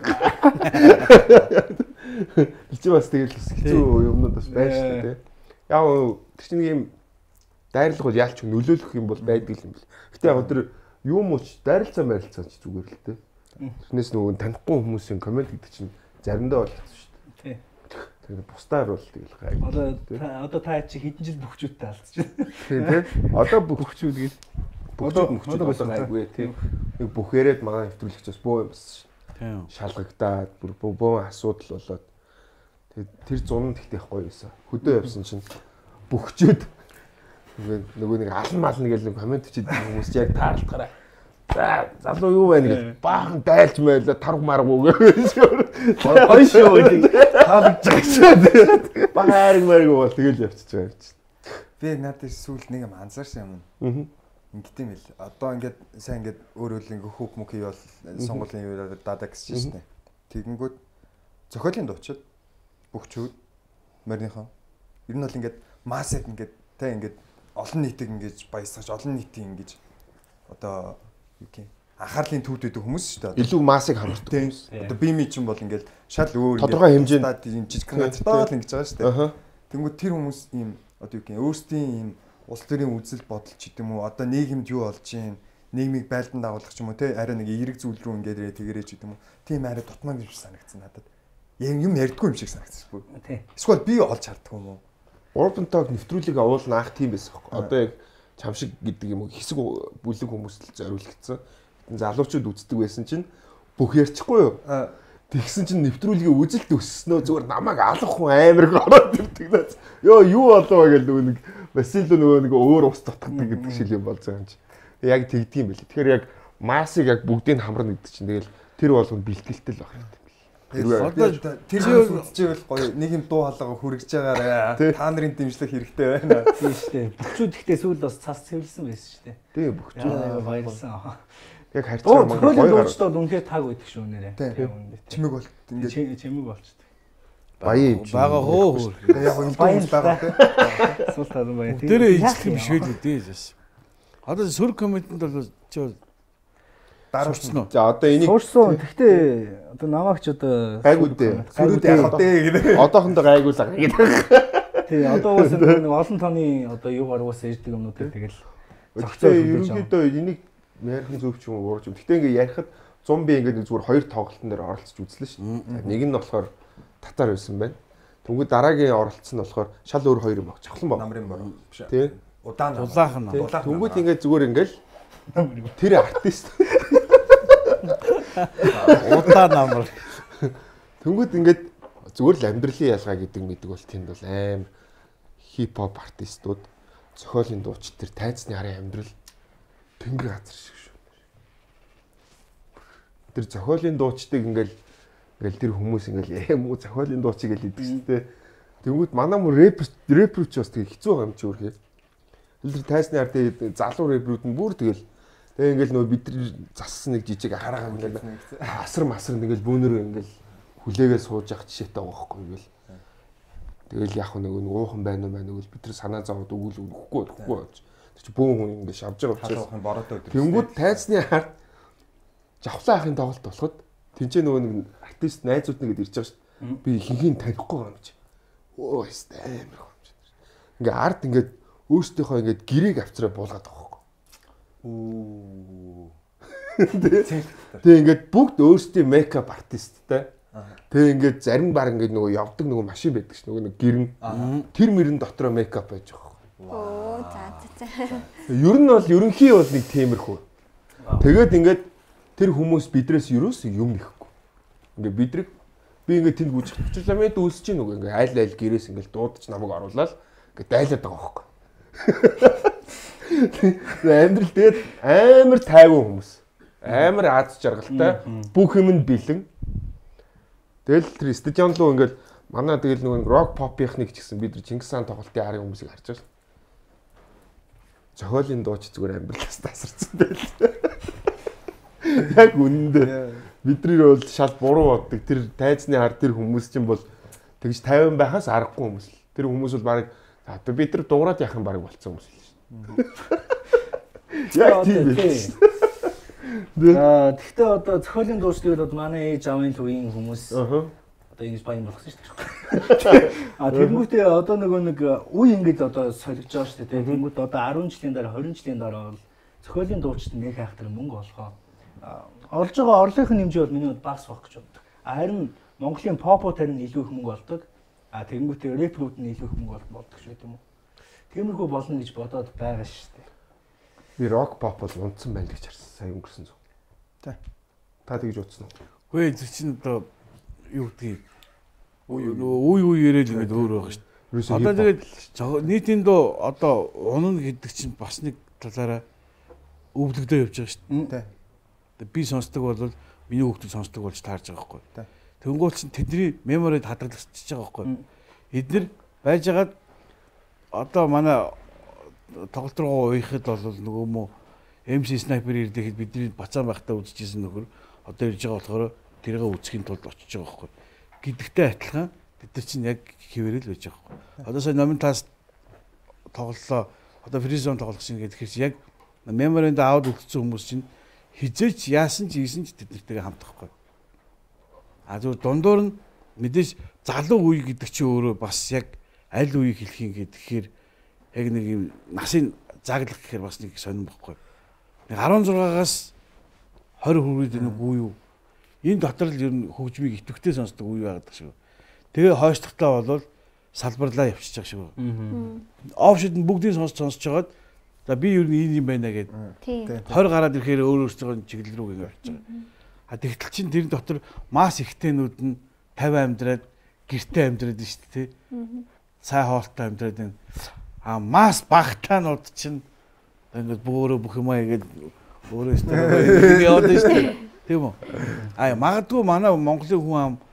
байна. Чи бас тэгэл хэцүү юмнууд бас байна шүү дээ. Яг тэр чинь нэг юм дайрлах бол яалч нөлөөлөх юм бол байдаг юм бэл. Гэтэ яг тэр юм ууч дайралцсан байралцсан ч зүгээр л дээ. Тэрнээс нөгөө танихгүй хүмүүсийн комент гэдэг чинь заримдаа бол хэцүү шүү дээ. Тий. Тэр бусдаар бол тэгэл гай. Одоо одоо та чи хэдэн жил бөхчүүдтэй алдчих. Тий, тий. Одоо бөхчүүд гээд бөхчүүд мөхчүүд болсон гайгүй тий. Нэг бүхээрээд манай нэвтрүүлэгчээс бөө юмсан шүү. Тий. Шалгагдаад бүр бөө асуудал болоод тэгээд тэр зунд ихтэй гоё байсан. Хөдөө явсан чинь бөхчүүд нөгөө нэг алан мална гэж нэг комент чийд хүмүүс яг таарлахаараа За залуу юу байна гэж баахан дайлж байлаа тарг маргуу гэж. Хоёр шүү гэдэг таалж байгаа. Баарг маргуу бол тэгэл явчихж байгаа юм чинь. Би надад сүүл нэг юм анзаарсан юм. Ингээд юм бэл. Одоо ингээд сайн ингээд өөр өөр ингээ хүүк мөх хийвэл сонгуулийн үеэр дадаа гэсэн чинь шнэ. Тэгэнгүүт зохиолын дуучид бүх чүүд морийнхоо ер нь бол ингээд массад ингээд тэ ингээд олон нийтийг ингэж баясгаж олон нийтийн ингэж одоо юу гэх юм анхаарлын төвд өгдөг хүмүүс шүү дээ. Илүү массыг хамардаг хүмүүс. Одоо бими чинь бол ингээд шал өөр тодорхой хэмжээнд ийм жижиг газартаа л ингэж байгаа шүү дээ. Тэнгүүд тэр хүмүүс ийм одоо юу гэх юм өөрсдийн ийм улс төрийн үзэл бодол ч гэдэм үү одоо нийгэмд юу болж юм нийгмийг байлдан дагуулах ч юм уу те арай нэг эерэг зүйл рүү ингээд тэгэрэй ч гэдэм үү тийм арай дутмаг юм шиг санагдсан надад. Юм ярьдгүй юм шиг санагдсан шүү. Тий. Эсвэл би олж харддаг юм уу? Urban Talk нэвтрүүлэг авуулна ах тийм байсан байхгүй. Одоо яг чамшиг гэдэг юм уу хэсэг бүлэг хүмүүст л зориулагдсан. Залуучууд үздэг байсан чинь бүх ярьчихгүй юу? Тэгсэн чинь нэвтрүүлгийн үжилт өсснөө зүгээр намайг алах хүн амар их ороод ирдэг наа. Йоо юу болов гэж нөгөө нэг Василь нөгөө нэг өөр ус татдаг гэдэг шиг юм болж байгаа юм чи. Яг тэгдэг юм байли. Тэгэхээр яг массыг яг бүгдийг хамрна гэдэг чинь тэгэл тэр болгонд бэлтгэлтэй л байх юм. Одоо тэр үзчихвэл гоё нэг юм дуу хоолойгоо хүргэж байгаарай. Та нарын дэмжлэг хэрэгтэй байна. Тийм шүү дээ. Бүгчүүд ихтэй сүүл бас цас цэвэрлсэн байсан шүү дээ. Тийм бүгчүүд баярлсан. Яг харьцаа мөн гоё дуучдад үнхээр таг байдаг шүү нэрээ. Тийм. Чимэг болт ингээд чимэг болчтой. Баян юм чи. Бага хөө. Яг баян байгаа тийм. Сул талын баян. Тэр ижлэх юм шиг л дээ. Одоо сөрөг комментэнд бол чи дараачсан уу? За одоо энийг суурсан. Гэхдээ одоо намаагч одоо гайгүй дээ. Сүрүүд яах вэ гэдэг. Одоохондоо гайгуулаа гэдэг. Тий, одоо бас нэг олон тооны одоо юугаар уус ирдэг юмнуудыг тэгэл зохицоо ерөнхийдөө энийг ярих зөв ч юм уу уурж юм. Гэхдээ ингээ ярихад зам би ингээ зүгээр хоёр тоглолтын дээр оролцож үзлээ шүү. Нэг нь болохоор татар байсан байна. Тэнгүү дараагийн оролцсон нь болохоор шал өөр хоёр юм баг. Чавхлан баг. Намрын баг. Тий. Удаан улаахан. Тэнгүүд ингээ зүгээр ингээл тэр артист удаа намар. Тэнгүүд ингээд зүгээр л амьдралын ялгаа гэдэг мэдэг бол тэнд бол амар хип хоп артистууд зохиолын дууч тэр тайцны харын амьдрал тэнгэр газар шиг шүү. Тэр зохиолын дуучдыг ингээл ингээл тэр хүмүүс ингээл юм уу зохиолын дуучийг л идэг шүү дээ. Тэнгүүд манай мөр рэпер рэпер ч бас тэг хэцүү байгаа юм чи өөрөө. Тэр тайцны харын залуу рэперүүд нь бүр тэгэл тэгээ ингээл нөө бид зассан нэг жижиг хараа ингээл асар масар ингээл бүүнөр ингээл хүлээгээ сууж явах жишээтэй байгаа байхгүй ингээл. Тэгэл яг нэг уухан байна уу байна уу бид нар санаа зовоод өгүүл өгөхгүй өгөхгүй болж. Тэр чи бөөн хүн ингээд шавж байгаа учраас тэнгүүд тайцны хард жавхлаа ахын тоглолт болоход тэнцээ нөгөө нэг артист найзууд нэгэд ирж байгаа шүү дээ. Би хинхийг танихгүй байгаа юм чи. Өө хэвээр амар юм чи. Ингээ ард ингээд өөртөөхөө ингээд гэрээг авчраа буулгаад байгаа байхгүй. Оо. Тэгээ ингээд бүгд өөрсдийн мейкап артисттай. Тэгээ ингээд зарим баг ингээд нөгөө явдаг нөгөө машин байдаг ш. Нөгөө нэг гэрн. Тэр мөрөн дотроо мейкап байж байгаа байхгүй. Оо за за. Ер нь бол ерөнхий бол нэг тиймэрхүү. Тэгээд ингээд тэр хүмүүс бидрээс юус юм нэхгүй. Ингээд бидрэг би ингээд тэнд гүйж чичламэд үүсэж гин үгүй ингээд айл айл гэрээс ингээд дуудаж намайг оруулаад ингээд дайлаад байгаа байхгүй. Амьдрал тэгээд амар тайван хүмүүс. Амар аз жаргалтай. Бүх юм нь бэлэн. Тэгэл тэр стадион руу ингээд манай тэгэл нөгөө рок попийнхник ч гэсэн бид Чингис хаан тоглолтын арын хүмүүсийг харж байна. Зохиолын дууч зүгээр амьдралаас тасарсан байл. Яг үнэндээ бидний бол шал буруу боддог. Тэр тайзны хар тэр хүмүүс чинь бол тэгж тайван байхаас аргагүй хүмүүс. Тэр хүмүүс бол баг за бид нар дуурайд яах юм баг болцсон хүмүүс л шүү. Яг тийм биш. Аа тэгтээ одоо зохиолын дуучдыг бол манай ээж аавын төвийн хүмүүс одоо ингэж баян болгосон шүү дээ. А тэгэнгүүтээ одоо нөгөө нэг үе ингэж одоо солигдож байгаа шүү дээ. Тэгэнгүүт одоо арван жилийн дараа хорин жилийн дараа бол зохиолын дуучид нэг хайхтар мөнгө олгоо. Олж байгаа орлогын хэмжээ бол миний бол багс байх гэж боддог. Харин Монголын попотер нь илүү их мөнгө олдог. А тэгэнгүүтээ рэперүүд нь илүү их мөнгө олдог шүү дээ юм уу. Тиймэрхүү болно гэж бодоод байгаа шүү дээ. Би рок pop бол унтсан байл гэж харсан. Сайн өнгөрсөн зүг. Тэ. Та тэгж утсан уу? Хөөе тэр чинь одоо юу гэдгийг үе үе ярил ингэж өөр байгаа шүү дээ. Одоо тэгээд нийтийн доо одоо унана гэдэг чинь бас нэг талаараа өвлөгдөө явж байгаа шүү дээ. Би сонсдог бол миний хүүхдүүд сонсдог болж таарж байгаа байхгүй. Тэнгуут чинь тэдний меморид хадгалчихж байгаа байхгүй. Эдгээр байж байгаад одоо манай тоглолт руу уяхад бол нөгөө мө эм си снайпер ирдэхэд бидний бацаан байхдаа үзчихсэн нөхөр одоо ирж байгаа болохоор тэргээ үзэхийн тулд очиж байгаа байхгүй. Гэдэгтэй адилхан бид нар чинь яг хിവэрэл байж байгаа байхгүй. Одоо сая номын тас тоглолоо одоо фризон тоглох шиг гэдэг хэрэг яг меморинд аваад үлдсэн хүмүүс чинь хизээч яасан ч ийсэн ч тэд нартэйгээ хамтахгүй. А зөв дундуур нь мэдээж залуу үе гэдэг чинь өөрөө бас яг аль үеийг хэлэх юм гэхээр яг нэг юм насын заглах гэхээр бас нэг сонирн бохгүй. Нэг арван зургаагаас хорь хүрээд нэг үе юу. Энэ дотор л ер нь хөгжмийг идэвхтэй сонсдог үе байгаад шүү. Тэгээ хойшлохтаа бол салбарлаа явчихж байгаа шүү. Офшид нь бүгдийг сонсч сонсч жагаад за би ер нь ийм юм байна гэдэг. хорь гараад ирэхээр өөр өөрсдөө чиглэл рүү ингэ явж байгаа. А тэгтэл чин тэр дотор масс ихтэйнүүд нь тавиа амьдраад гэртээ амьдраад нь шүү дээ. Цай хоолтой амьдраад энэ а масс багтаанууд чинь ингээд бөөрө бүх юм аягээд өөрөө өстэй яваад шүү дээ. Тийм үү? А магадгүй манай Монголын хүн ам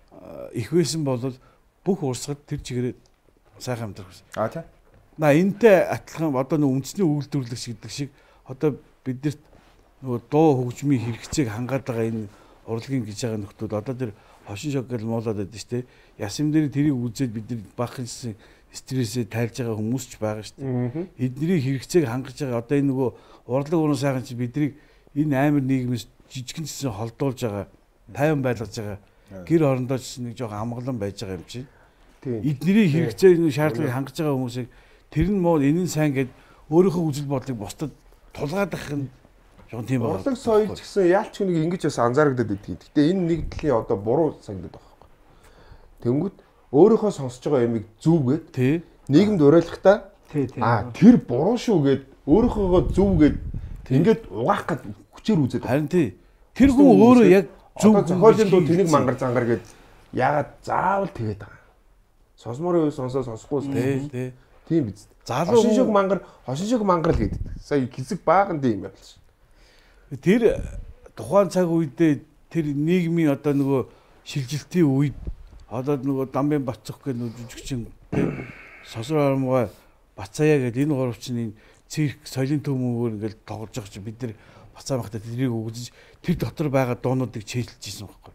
их байсан бол бүх урсгад тэр чигээр сайхан амьдрах гэсэн. А тийм. На энтэй адилхан одоо нэг үндэсний үйлдвэрлэгч гэдэг шиг одоо биднэрт нөгөө дуу хөгжмийн хэрэгцээг хангаад байгаа энэ урлагийн гэж байгаа нөхдүүд одоо тэр хошин шог гэл муулаад байдаг шүү дээ. Ясам дээр тэрийг үзээд бид нар баахан стрессээ тайлж байгаа хүмүүс ч байгаа шүү дээ. Эдний хэрэгцээг хангаж байгаа одоо энэ нөгөө урлаг уран сайхан чи биднийг энэ амар нийгэмээс жижигэн чсэн холдуулж байгаа тайван байлгаж байгаа гэр орондоо ч нэг жоохон амгалан байж байгаа юм чинь. Эдний хэрэгцээ шаардлагыг хангаж байгаа хүмүүсийг тэр нь муу энэ нь сайн гэд өөрийнхөө үзэл бодлыг бусдад тулгаад ах нь жоохон тийм байна. Урлаг соёл ч гэсэн яалч хүнийг ингэж бас анзаарагдаад байдаг. Гэтэ энэ нэг талын одоо буруу санагдаад байгаа байхгүй. Тэнгүүт өөрийнхөө сонсож байгаа ямиг зүвгээд нийгэмд уриалгахдаа аа тэр буруу шүү гэд өөрийнхөөгөө зүвгээд ингээд угаах гээд хүчээр үзээд. Харин тий. Тэр хүн өөрөө яг зөв зохиолын дуу тэнийг мангар зангар гэд яагаад заавал тэгээд байгаа. Сонсморын үе сонсоо сонсохгүй тий тий. Тийм биз. Залуу хошин шиг мангар, хошин шиг мангар л гэдэг. Сая хэсэг бааган дээ юм байна л. Тэр тухайн цаг үедээ тэр нийгмийн одоо нөгөө шилжилтийн үед одоо нөгөө Дамбын Бацөх гэх жүжигчин Сосор Армгай Бацаяа гэдэг энэ гурав чинь энэ цирк соёлын төмөөр ингээл тоглож байгаа чинь бид нар бацаа байхдаа тэрийг өгөж тэр дотор байгаа дуунуудыг чэйжилж ийсэн байхгүй.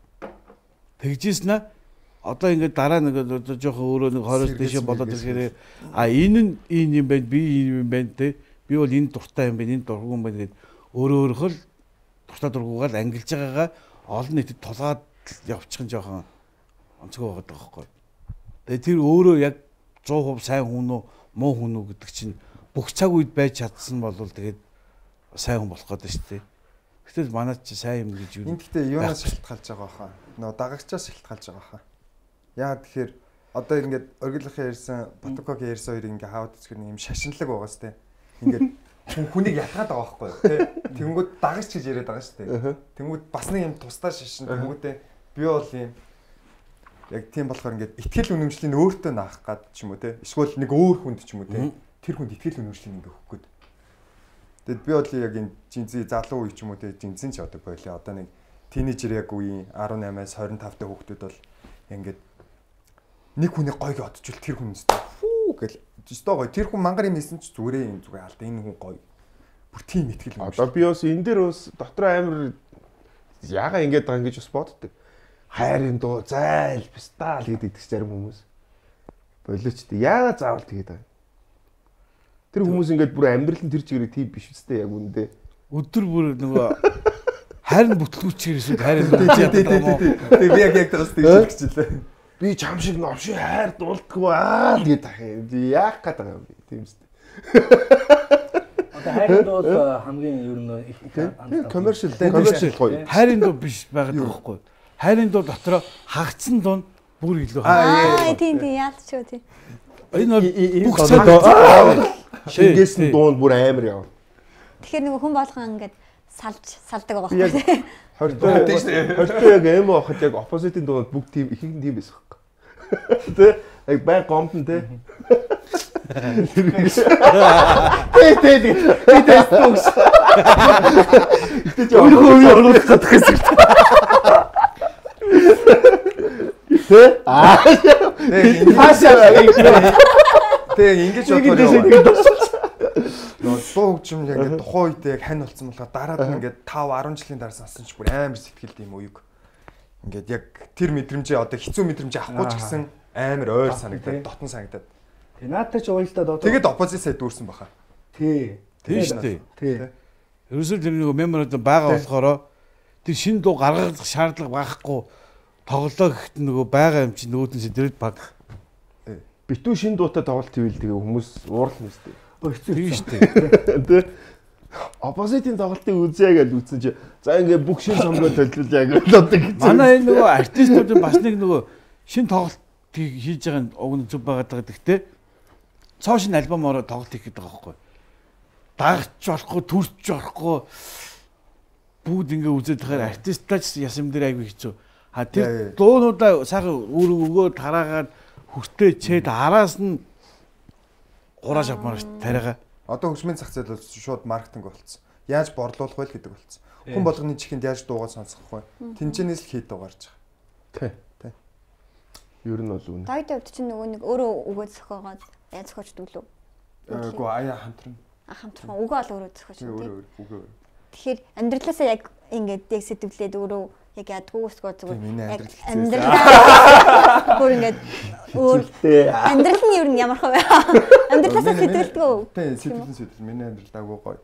Тэгжсэн аа одоо ингээд дараа нэг одоо жоохон өөрөө нэг хороос дэше болоод ирэхээр а энэ нь ийм юм байна би ийм юм байна те би бол энэ дуртай юм байна энэ дургүй юм байна гэд өөрөө өөрөөр л дуртай дургуугаар ангилж байгаагаа олон нийтэд тулгаад явчих нь жоохон онцгой байгаад байгаа байхгүй. Тэгээ тэр өөрөө яг сто процент сайн хүн үү муу хүн үү гэдэг чинь бүх цаг үед байж чадсан бол тэгээд сайн хүн болох гэдэг шүү дээ. Гэтэл манайд чи сайн юм гэж юу. Энд гэхдээ юунаас шалтгаалж байгаа хаа. Нөө дагагчаас шалтгаалж байгаа хаа. Яагаад тэгэхээр одоо ингээд оргилгын ярьсан Батукогийн ярьсан хоёрыг ингээд хаваад үзэх юм шашинлаг байгаа сте. Ингээд хүнийг ятгаад байгаа байхгүй юу тий. Тэнгүүд дагагч гэж яриад байгаа шүү дээ. Тэнгүүд бас нэг юм тусдаа шашин тэнгүүдээ би бол юм яг тийм болохоор ингээд ихтгэл үнэмшлийн өөртөө наах гад ч юм уу тий. Эсвэл нэг өөр хүнд ч юм уу тий. Тэр хүнд ихтгэл үнэмшлийн ингээд өгөх гээд. Тэгэд би бол яг энэ жинзээ залуу үе ч юм уу тий. Жинзэн ч одоо болоо одоо нэг тинейжер яг үеийн арван аймаас хорин тавтай хүүхдүүд бол ингээд нэг хүний гойг одчихвол тэр хүн өстой фүү гэл өстой гой тэр хүн мангар юм хийсэн ч зүгээрээ юм зүгээр алда энэ хүн гой бүр тийм итгэл юм. Одоо би бас энэ дээр бас дотор амир яага ингэж байгаа ингэж бас боддог. Хайрын дуу зайл пистал гэдэг ч зарим хүмүүс болооч тий яага заавал тэгээд байгаа. Тэр хүмүүс ингэж бүр амьдрал нь тэр чигээр тийм биш үстэй яг үндэ. Өдөр бүр нөгөө хайрын бүтлгүүчээр эсвэл хайрын дуу яадаг юм уу? Тэг би яг яг тэрс тэгж хэлчихлээ. Би чам шиг новши хайр дуулдаггүй аа л гэдэг ахын. Яах гээд байгаа юм бэ? Тийм үстэй. Одоо хайрын дуу хамгийн ер нь их коммершил коммершил гоё. Хайрын дуу биш байгаад байгаа байхгүй. Хайрын дуу дотор хагцсан дуу бүр илүү аа тийм тийм яалч шүү тийм. Энэ бол бүх цаг шингээсэн дуу бүр амар яв. Тэгэхээр нөгөө хүн болгон ингээд салж салдаг байгаа байхгүй. Хортой хортой яг эмо ахад яг оппозитын дуунд бүгд тийм ихэнх тийм байсан хэрэг. Тэ яг бай гомтон тэ. Тэ тэ тэ тэс төгс. Гэтэ өөрөө үе оруулах гэдэг гэсэн. Тэ? Аа. Тэгээ ингэж бодохоор нөө дуу хөгжим яг ингээд тухайн үед яг хань болцсон болохоор дараад нь ингээд five ten жилийн дараа сонсон ч бүр амар сэтгэлд юм уюг. Ингээд яг тэр мэдрэмжээ одоо хэцүү мэдрэмжээ авахгүй ч гэсэн амар ойр санагдаад дотн санагдаад. Тэгээ наадтай ч уйлдаад одоо тэгээд оппозит сайд дүүрсэн баха. Тий. Тийм шүү дээ. Тий. Ерөөсөө тэр нэг меморанд байгаа болохоор тэр шинэ дуу гаргах шаардлага байхгүй тоглоо гэхэд нөгөө байгаа юм чинь нөгөөднөөс дэрэг баг. Битүү шинэ дуутай тоглолт хийвэл тэгээ хүмүүс уурлах юм шүү дээ. Тийм шүү дээ. Тэ. Оппозитийн тоглолтыг үзье гэж үзсэн чи за ингээ бүх шинэ цомгоо төлөвлөе яг бодлоо гэж. Манай энэ нөгөө артистуудын бас нэг нөгөө шинэ тоглолтыг хийж байгаа нь уг нь зүг байгаад байгаа. Гэхдээ цоо шинэ альбомоор тоглолт хийх гэдэг байгаа байхгүй. Дагч болохгүй, төрч болохгүй бүгд ингээ үзээд тахаар артистаач ясам дээр айгүй хэцүү. А тэр дуунуудаа сайхан өөр өгөө тараагаад хүртээ чээд араас нь гурааж авмаар шүү тариага. Одоо хөгжмийн зах зээл бол шууд маркетинг болцсон. Яаж борлуулах вэ гэдэг болцсон. Хүн болгоны чихэнд яаж дуугаа сонсох вэ? Тэнцэнээс л хийд дуугарч Тий. байгаа. Тий. Ер нь бол үнэ. Дайд хувьд чинь нөгөө нэг өөрөө өгөө зөхөөгоод яаж зөхөждөг лөө. Үгүй аяа хамтран. А хамтран өгөө бол өөрөө зөхөж тий. тийм. Үгүй. Тэгэхээр амьдралаасаа яг ингээд яг сэтгэлээд өөрөө яг ядгүй өсгөө зүгээр яг амьдрал бүр ингээд өөр амьдрал нь ер нь ямар хөө амьдралаасаа сэтгэлдэггүй. Тий, сэтгэлэн сэтгэл миний амьдрал даагүй гоё.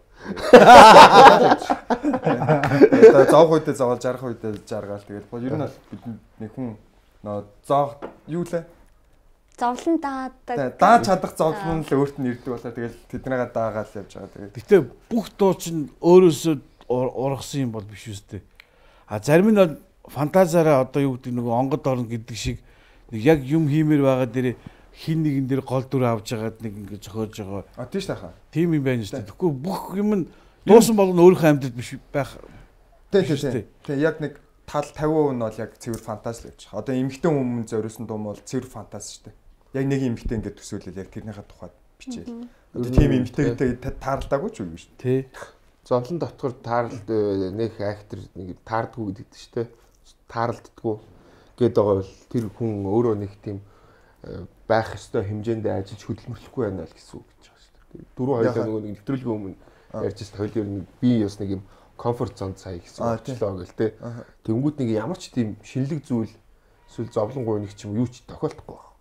Одоо зоог үедээ зоогол жарах үедээ жаргаал тэгээд бол ер нь бол бид нэг хүн нөө зоог юу лээ? Зовлон даадаг. Даа чадах зовлон л өөрт нь ирдэг болоо тэгээд тэднийгээ даагаал явж байгаа тэгээд. Гэтэ бүх дуу чинь өөрөөсөө ургасан юм бол биш үстэй. А зарим нь бол фантазиараа одоо юу гэдэг нэг онгод орно гэдэг шиг нэг яг юм хиймээр байгаа дээр хин нэгэн дээр гол дүр авч ягаад нэг ингэ зохиож байгаа. А тийш тахаа. Тийм юм байна шүү дээ. Тэгэхгүй бүх юм нь дуусан бол өөрийнхөө амьдрал биш байх. Тий, тий. Тий, яг нэг тал fifty percent нь бол яг цэвэр фантази л явж байгаа. Одоо эмэгтэй хүмүүс зориулсан дуу бол цэвэр фантази шүү дээ. Яг нэг эмэгтэй ингэ төсөөлөл яг тэрнийхээ тухайд бичээл. Одоо тийм эмэгтэйтэй таарлаагүй ч үгүй шүү. Тий. Зовлон дотор таарлт нэг актер нэг таардгүй гэдэг чинь тэ таарлддгүй гэдэг байгаа бол тэр хүн өөрөө нэг тийм байх ёстой хэмжээндээ ажиллаж хөдөлмөрлөхгүй байна л гэсэн үг гэж байгаа шүү дээ. Дөрөв хоёлаа нөгөө нэг нэвтрүүлгийн өмнө ярьж байгаа хоёул ер нь би бас нэг юм комфорт зонд сая гэсэн болчлоо гэл тэ. Тэнгүүд нэг ямар ч тийм шинэлэг зүйл эсвэл зовлон гуйныг ч юм юу ч тохиолдохгүй байна.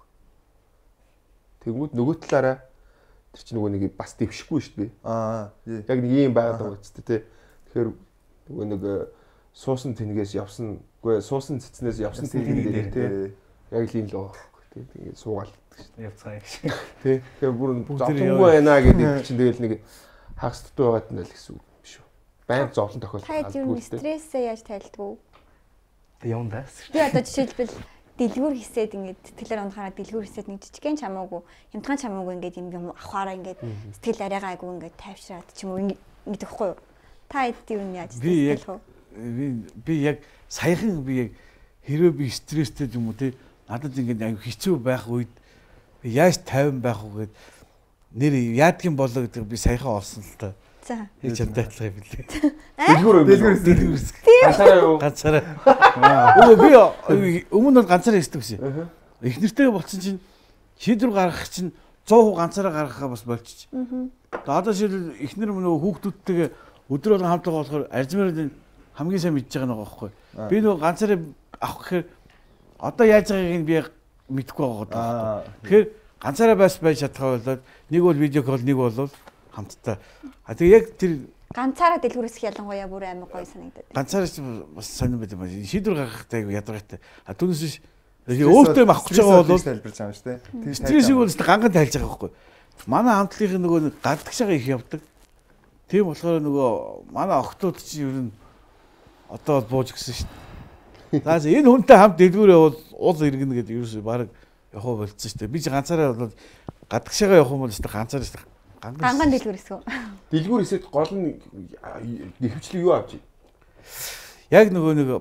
Тэнгүүд нөгөө талаараа тэр чинь нөгөө нэг бас дэвшихгүй шүү дээ. Аа. Яг нэг юм байгаад байгаа ч тий. Тэгэхээр нөгөө нэг суусан тэнгээс явсан, үгүй суусан цэцнээс явсан тэнгэн дээр тий. Яг л юм л байгаа байхгүй тий. Тэгээд суугаал шүү дээ. Явцгаа гэж. Тий. Тэгэхээр бүр зовлонгүй байна гэдэг чинь тэгэл нэг хагас дутуу байгаад нь л гэсэн үг биш үү. Баян зовлон тохиолдол. Та юу стрессээ яаж тайлдаг вэ? Тэг юм даа. Би одоо жишээлбэл дэлгүүр хийсээд ингээд сэтгэлээр унахаараа дэлгүүр хийсээд нэг жижигхэн чамаагүй хямдхан чамаагүй ингээд юм юм авахаараа ингээд сэтгэл арайгаа айгүй ингээд тайвшраад ч юм уу ингээд өгөхгүй юу? Та эд юу нь яаж сэтгэлэх вэ? Би би яг саяхан би яг хэрвээ би стресстэй юм уу те надад ингээд айгүй хэцүү байх үед би яаж тайван байх вэ гэд нэр яадгийн болоо гэдэг би саяхан олсон л та. За. Хийж чаддаг юм билээ. Дэлгүүр дэлгүүр Дэлгүүр. ганцаараа юу? Ганцаараа. Өө би өмнө нь ганцаараа хийдэг гэсэн. Их нэртэй болсон чинь шийдвэр гаргах чинь one hundred ганцаараа гаргахаа бас болчих. Аа. Одоо шил ихнэр нөгөө хүүхдүүдтэйгээ өдөр болгон хамт байгаа болохоор арзмаар хамгийн сайн мэдж байгаа нэг байхгүй. Би нөгөө ганцаараа авах гэхээр одоо яаж байгааг би мэдэхгүй байгаа. Тэгэхээр ганцаараа бас байж чадхаа болоод нэг бол видео кол нэг бол хамтдаа. А тэгээ яг тэр ганцаараа дэлгүүрээс ялангуяа бүр амар гоё санагдаад. Ганцаараа ч бас сонирн байт юм байна. Шийдвэр гаргахтай ядаргатай. А түүнээс биш өөртөө авах гэж байгаа бол тайлбарж байгаа юм шүү дээ. стрессийг бол ганган тайлж байгаа байхгүй. Манай хамтлагийн нөгөө гадагшаага их явдаг. Тийм болохоор нөгөө манай охтууд чинь ер нь одоо бууж гисэн шүү дээ. Заас энэ хүнтэй хамт дэлгүүр явал уул иргэнэ гэдэг ерөөсөй баг явах болцсон шүү дээ. Би ч ганцаараа бол гадагшаага явах юм бол шүү дээ ганцаараа шүү дээ. Ганган дэлгүүр эсгөө. Дэлгүүр эсэд гол нь нэвчлэг юу авч ий? Яг нөгөө нэг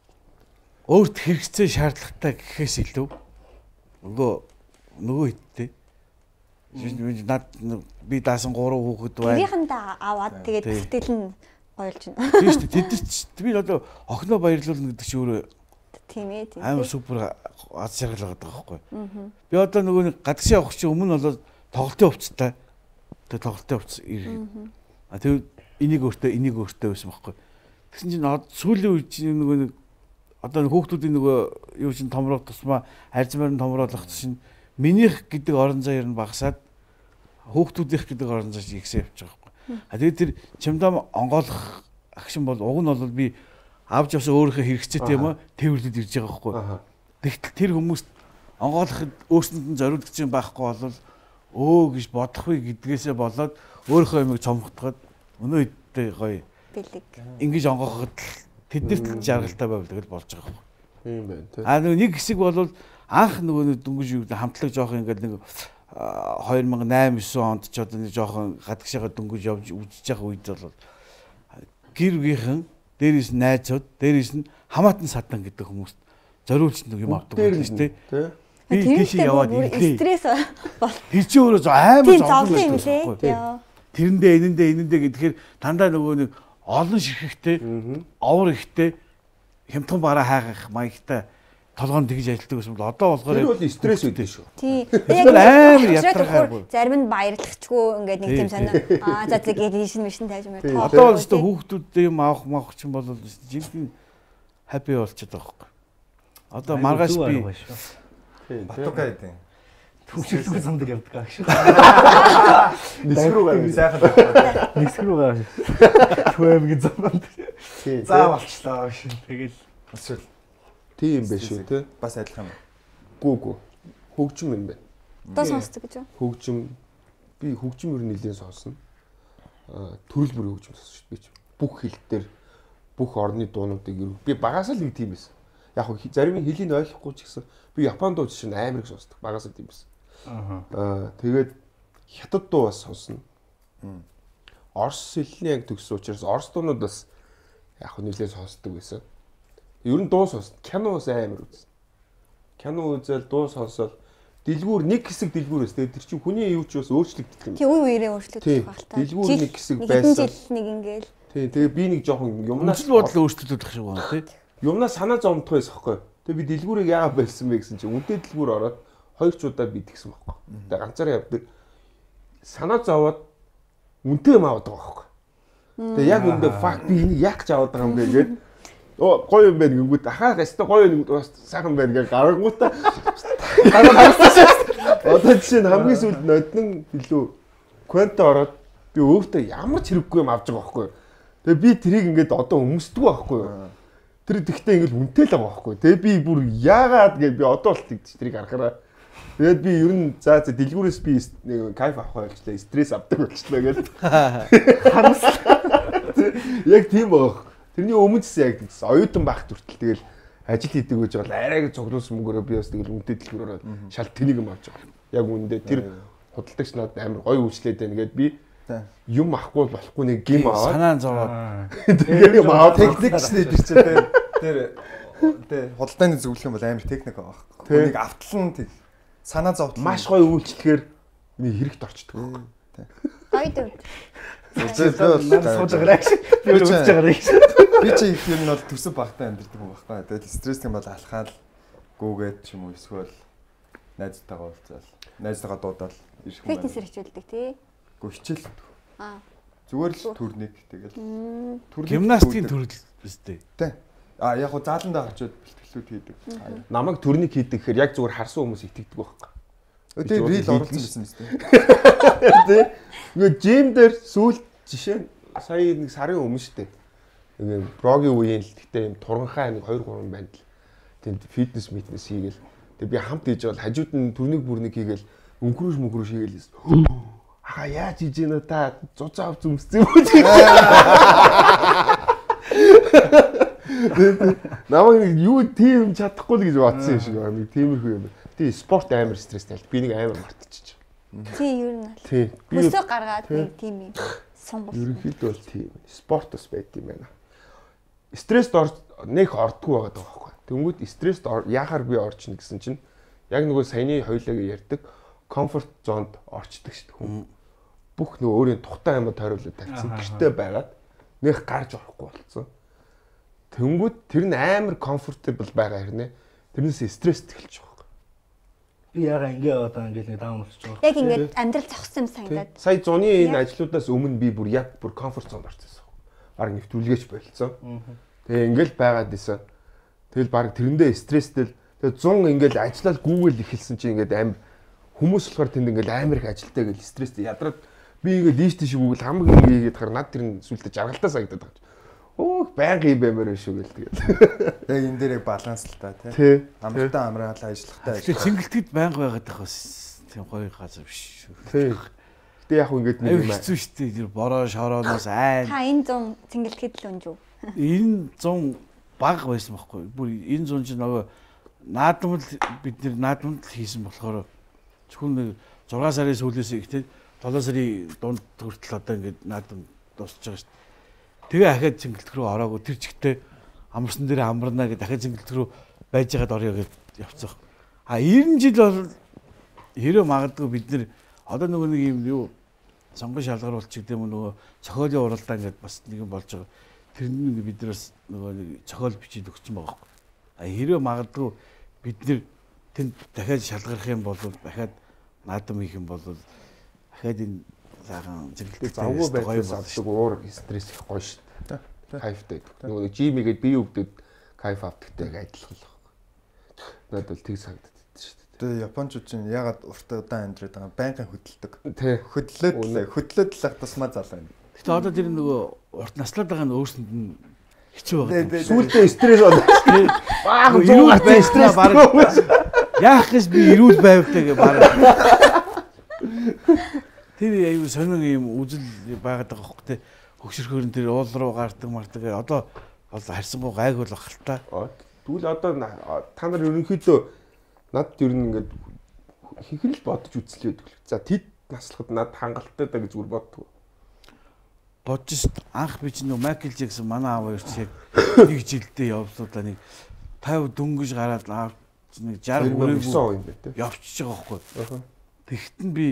өөрт хэрэгцээ шаардлагатай гэхээс илүү нөгөө нөгөө хиттэй Над би даасан гурван хүүхэд байна. Тэрийнхандаа аваад тэгээд сэтгэл нь гоёлж байна. Тийм шүү дээ. Тэд чи би одоо охиноо баярлуулна гэдэг чи өөрөө тийм ээ тийм. амар супер аз жаргал байгаа байхгүй. Би одоо нөгөө нэг гадагшаа явах чи өмнө нь бол тоглолтын хувцастай. Тэгээд тоглолтын хувцас ирэх. А тэр энийг өөртөө энийг өөртөө байсан байхгүй. Тэгсэн чинь сүүлийн үед чинь нөгөө нэг одоо хүүхдүүдийн нөгөө юу чин томроод тусмаа арзмаар нь томруулах чинь минийх гэдэг орон зайр нь багасаад хүүхдүүдийнх гэдэг орон зайр ихсээ явж байгаа байхгүй. А тэгээд тэр чамдаа онгоолох агшин бол уг нь бол би авч явсан өөрийнхөө хэрэгцээтэй юм а тээвэрлээд ирж байгаа байхгүй. Тэгтэл тэр хүмүүс онгоолоход өөрсөнд нь зориулдаг юм байхгүй бол өө гэж бодохгүй гэдгээсээ болоод өөрийнхөө юмыг цомготгоод өнөө үедээ гоё бэлэг ингэж онгооход тэднэрт жаргалтай байвал тэгэл болж байгаа байхгүй. Тийм байна тий. А нэг хэсэг бол анх нөгөө дөнгөж юу хамтлаг жоох ингээд нэг two thousand eight nine онд ч одоо нэг жоохон гадагшаага дөнгөж явж үзэж байгаа үед бол гэр бүлийнхэн дээрээс нь найзууд дээрээс нь хамаатан садан гэдэг хүмүүс зориулж нэг юм авдаг байх шүү дээ. Би тийш яваад ирлээ. Стресс бол. Тэр чи өөрөө амар зовлон юм лээ. Тэрэндээ энэндээ энэндээ гэхээр дандаа нөгөө нэг олон ширхэгтэй овор ихтэй хямдхан бараа хайгах маягтай толгоонд тэгж ажилтдаг гэсэн бол одоо болохоор тэр бол стресс үүдээ шүү. Тий. Яг амар ятрахаагүй. Зарим нь баярлагчгүй ингээд нэг тийм санаа аа за за гээд ийш мишин тавьж мээр. Одоо бол өстө хүүхдүүдтэй юм авах маах чинь бол жинхэнэ хаппи болчиход байгаа байхгүй. Одоо маргааш би Батука гэдэг. Түвшилгүй замдаг явдаг агш. Нисрүү гараад сайхан Нисрүү гараад. Түвэмгийн замд. Заа болчлаа агш. Тэгэл эсвэл тийм байх шүү тий. бас адилхан юм. Гүү гүү. Хөгжим юм байна. Одоо сонсдог гэж юу? Хөгжим би хөгжим ер нь нэлээд сонсно. Аа төрөл бүрийн хөгжим сонсож би ч бүх хэл дээр бүх орны дуунуудыг ер би багасаа л нэг тийм байсан. Яг хөө зарим нь хэлийг ойлгохгүй ч гэсэн би Японд дуу жишээ нь амар их сонсдог. Багасаа тийм байсан. Аа тэгээд хятад дуу бас сонсно. Орос хэлний яг төгссөн учраас орос дуунууд бас яг хөө нэлээд сонсдог байсан. Ер нь дуу сонсно. Кино бас амар үзсэн. Кино үзэл дуу сонсоод дэлгүүр нэг хэсэг дэлгүүр өс. Тэр чинь хүний юу ч бас өөрчлөгддөг юм. Тий үе үерээ өөрчлөгдөх байх та. Дэлгүүр нэг хэсэг байсан. Жил нэг ингээл. Тий тэгээ би нэг жоохон юмнаас үзэл бодол өөрчлөгдөх шиг байна тий. Юмнаас санаа зовдох байсан байхгүй. Тэгээ би дэлгүүрийг яагаад барьсан бэ гэсэн чинь үнтэй дэлгүүр ороод хоёр ч удаа би тэгсэн байхгүй. Тэгээ ганцаараа явдаг. Санаа зовоод үнтэй юм аваад байгаа байхгүй. Тэгээ яг үндэ факт би энийг яг ч аваад байгаа юм бэ гэдэг. Оо гоё юм байна гингүүд ахаа гастаа гоё нэг бас сайхан байна гэж гарангуудаа гараа харсан. Одоо жишээ нь хамгийн сүүлд ноднон илүү кванта ороод би өвтө ямар ч хэрэггүй юм авч байгаа байхгүй. Тэгээ би тэрийг ингээд одоо өмсдөг байхгүй. Тэр тэгтээ ингээд үнтэй л байгаа байхгүй. Тэгээ би бүр яагаад гэж би одоо л тэгж тэрийг харахаараа. Тэгээд би ер нь за за дэлгүүрээс би нэг кайф авах болчлаа, стресс авдаг болчлаа гэж. Яг тийм баг. Тэрний өмнөс яг гэсэн оюутан байх хүртэл тэгэл ажил хийдэг гэж бол арайг цуглуулсан мөнгөөрөө би бас тэгэл үнэтэй дэлгүүрөөр шал тэнийг юм авч байгаа. Яг үүндээ тэр худалдагч надад амар гоё үйлчлээд байна гэд би юм ахгүй болохгүй нэг гим аваад санаа зовоод тэгээд юм аваад Техникчний тэр чинь тэр тэр тэр худалдааны зөвлөх юм бол амар техник байгаа байхгүй. Хүнийг автлан тэг санаа зовтол маш гоё үйлчлэхээр нэг хэрэгт орчдөг. Гоё дүү. надад сууж байгаа гэж би өөр үзэж байгаа гэж. Би чи их юм бол төсөв багтаа амьддаг юм байна. Тэгээд стресс юм бол алхаал гүүгээд ч юм уу эсвэл найзтайгаа уулзаал. Найзтайгаа дуудаал ирэх юм байна. Фитнесээр хичээлдэг тий. Гү хичээл. Аа. Зүгээр л төрник тэгэл. гимнастикийн төрөл өстэй. Тэ. А яг хуу зааландаа очиод бэлтгэлүүд хийдэг. Намайг төрник хийдэг гэхээр яг зүгээр харсан хүмүүс итгэдэг байхгүй. Өдөө рил оруулсан байсан юм шүү дээ. Тэ. Ингээ жим дээр сүүл жишээ сая нэг сарын өмнө шүү дээ. Ингээ брогийн үеийн л гэхдээ юм туранхай нэг two three байна л. Тэнд фитнес митнес хийгээл. Тэгээ би хамт хийж бол хажууд нь төрник бүрник хийгээл өнгөрөөш мөнгөрөөш хийгээл. Аа яаж хийж ийна та зузаа авч өмссөн юм уу? Намайг юу тийм чадахгүй л гэж бодсон юм шиг байна. Нэг тиймэрхүү юм. Тий спорт амар стресстэй. Би нэг амар мартчихж. Тий ер нь. Тий. Өсөө гаргаад нэг тийм юм сонгол. Ерөнхийдөө бол тийм. Спорт бас байт юм байна. Стресст ор нэг ордгүй байгаа байхгүй. Тэнгүүд стресст яахаар би орчихно гэсэн чинь яг нөгөө саяны хоёулаа ярьдаг комфорт зонд орчдөг шүү дээ хүн. Бүх нөгөө өөрийн тухтай юмд тойруулаад тавьсан. Гэртээ байгаад нэх гарч орохгүй болсон. Тэнгүүд тэр нь амар комфортабл байгаа хэрнээ. Тэрнээс стресс эхэлж байгаа. Би яга ингээ одоо ингээ нэг даун болчихж байгаа. Яг ингээд амьдрал зогссон юм санагдаад. Сая зуны энэ ажлуудаас өмнө би бүр яг бүр комфорт зонд орчихсон. Бараг нэвтрүүлгээч болцсон. Тэгээ ингээл байгаад исэн. Тэгэл бараг тэрэндээ стресстэй. Тэгээ зун ингээл ажиллаад гүүгээл эхэлсэн чинь ингээд амар хүмүүс болохоор тэнд ингээл амар их ажилтаа гэл стресстэй ядраад би ингээл лийш тийш гүүгээл хамаг ингээ хийгээд хахаар над тэр нь сүлдө жаргалтаа санагдаад байгаа. Оо байнгын баймаар шүү гэл тэгээд. Яг энэ дээр яг баланс л та тий. Амралтаа амраалаа ажиллахтай ажил. Тэгээд цэнгэлтгэд байнга байгаад байх бас тийм гоё газар биш шүү. Тий. Гэтэ яг ингээд нэг юм хэцүү шүү дээ. Тэр бороо шорооноос айн. Та энэ зам цэнгэлтгэд л өнж үү? Энэ зам баг байсан байхгүй. Бүр энэ зам чинь нөгөө наадмал бид нэр наадмал хийсэн болохоор зөвхөн нэг зургаан сарын сүүлээс ихтэй долоо сарын дунд хүртэл одоо ингээд наадам дуусч байгаа шүү дээ. Тэгээ ахаад цэнгэлтг рүү ороогүй тэр чигтээ амарсан дээр амарна гэдэг дахиад цэнгэлтг рүү байж байгаад орё гэж явцсан. А90 жил бол хэрэв магадгүй бид нэр одоо нөгөө нэг юм юу сонгон шалгар болчих гэдэг юм нөгөө цохиолын уралдаан гэдэг бас нэг юм болж байгаа. Тэрнийг бид нар бас нөгөө нэг цохиол бичиж өгсөн байгаа байхгүй. А хэрэв магадгүй бид нэр тэнд дахиад шалгарах юм бол дахиад наадам хийх юм бол дахиад энэ сайхан цэнгэлтэй завгүй байдлаас авдаг уур стресс их гоё шүү дээ. Кайфтай. Нөгөө жимигээд бие өгдөд кайф авдагтай адилхан л байна. Надад бол тэг санагддаг шүү дээ. Тэгээ японочууд чинь ягаад уртаа удаан амьдраад байгаа байнгын хөдөлдөг. Тий. Хөдлөөд хөдлөөд л тусмаа залаа юм. Гэтэ одоо тэр нөгөө урт наслаад байгаа нь өөрсөнд нь хэцүү байгаа. Сүүлдээ стресс болоо. Бааг зүүн бай стресс баг. Яах гэж би эрүүл байвтай гэж баг. Тэр аюу сонин юм үзэл байгаад байгаа хөх те хөгшөрхөр нь тэр уул руу гардаг мардаг одоо бол харьсангуй гайг бол ах л та. Тэгвэл одоо та нар ерөнхийдөө над ер нь ингээд хихрэл бодож үзлээ гэдэг. За тэд наслахад над хангалттай даа гэж зүгээр боддог. Бодож анх би чинь нөө Майкл Жексон манай аав хоёр шиг нэг жилдээ явуулаа нэг пятьдесят дөнгөж гараад аав нэг шестьдесят өрөөгөө юм байна те. Явчихж байгаа байхгүй. Тэгтэн би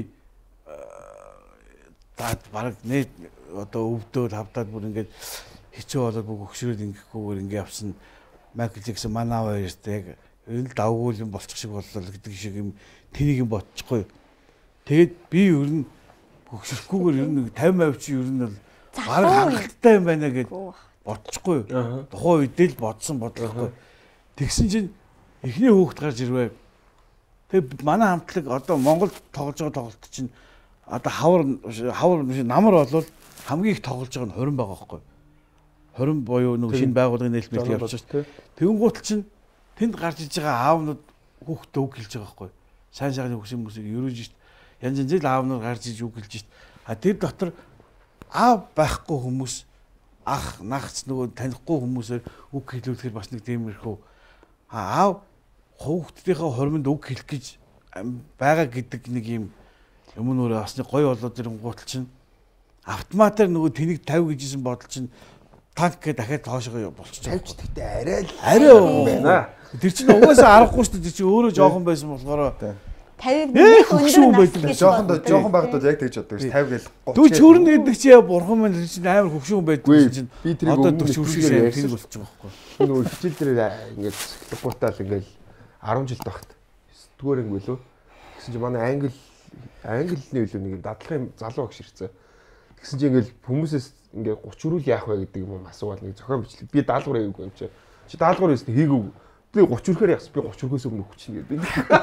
даад бараг нэг одоо өвдөөд хавдаад бүр ингээд хэцүү болоод бүх өгшрөөд ингэхгүйгээр ингээд явсан Майкл Жексон манай аав хоёртой яг энэ л давгүй юм болчих шиг боллоо гэдэг шиг юм тэнийг юм бодчихгүй. Тэгээд би ер нь өгшрөхгүйгээр ер нь пятьдесят процент чи ер нь бол бараг хангалттай юм байна гэж бодчихгүй. Тухайн үедээ л бодсон бодлоогүй. Тэгсэн чинь эхний хүүхэд гарч ирвэ. Тэгээд манай хамтлаг одоо Монголд тоглож байгаа тоглолт чинь одоо хавар хавар намар болвол хамгийн их тоглож байгаа нь хорин байгаа байхгүй. Хорин буюу нэг шинэ байгууллагын нээлтмэл явж байгаа. Тэгэнгუут чинь тэнд гарч иж байгаа аавнууд хүүхдээ үг хэлж байгаа байхгүй. Сайн сайхан хөгсөн хүмүүсийг ерөөж шít. Янз янз л аавнууд гарч иж үг хэлж шít. А тэр дотор аав байхгүй хүмүүс ах нагц нөгөө танихгүй хүмүүсээр үг хэлүүлэхээр бас нэг тиймэрхүү аав хүүхдийнхээ хормонд үг хэлэх гэж байгаа гэдэг нэг юм юм нүрээ бас нэг гоё болоод ирэнгуут чинь автоматар нөгөө тэнийг тавь гэжсэн бодол чинь танк гэ дахиад тоошоо болчихж байгаа. Тавьч тэгтээ арай л арай байна. Тэр чинь угаасаа аргагүй шүү дээ. Тэр чинь өөрөө жоохон байсан болохоор тавиг нэг өндөр байдаг. Жоохон жоохон байгаад бол яг тэгж боддог ш. тавь гээл. Дүү чөрн гэдэг чи бурхан маань тэр чинь амар хөвшүүн байдаг чинь. Би тэрийг одоо дөрвөн шиг тийм болчих жоох байхгүй. Нөгөө хичээл дээр ингээд психологтаал ингээд арван жил тагт. Дүүгээр ингэ билүү. Гэсэн чинь манай англи англиний үлээ нэг дадлахын залуу багш ирсэн. Тэгсэн чинь ингээл хүмүүсээс ингээ гуч өрүүл яах вэ гэдэг юм асуувал нэг зохион бичлэг. Би даалгавар хийгээгүй юм чи. Чи даалгавар хийсэн хийгээгүй. Би гуч өрөхөр яхас би гуч өрөхөөс өмнө хүчин гэдэг.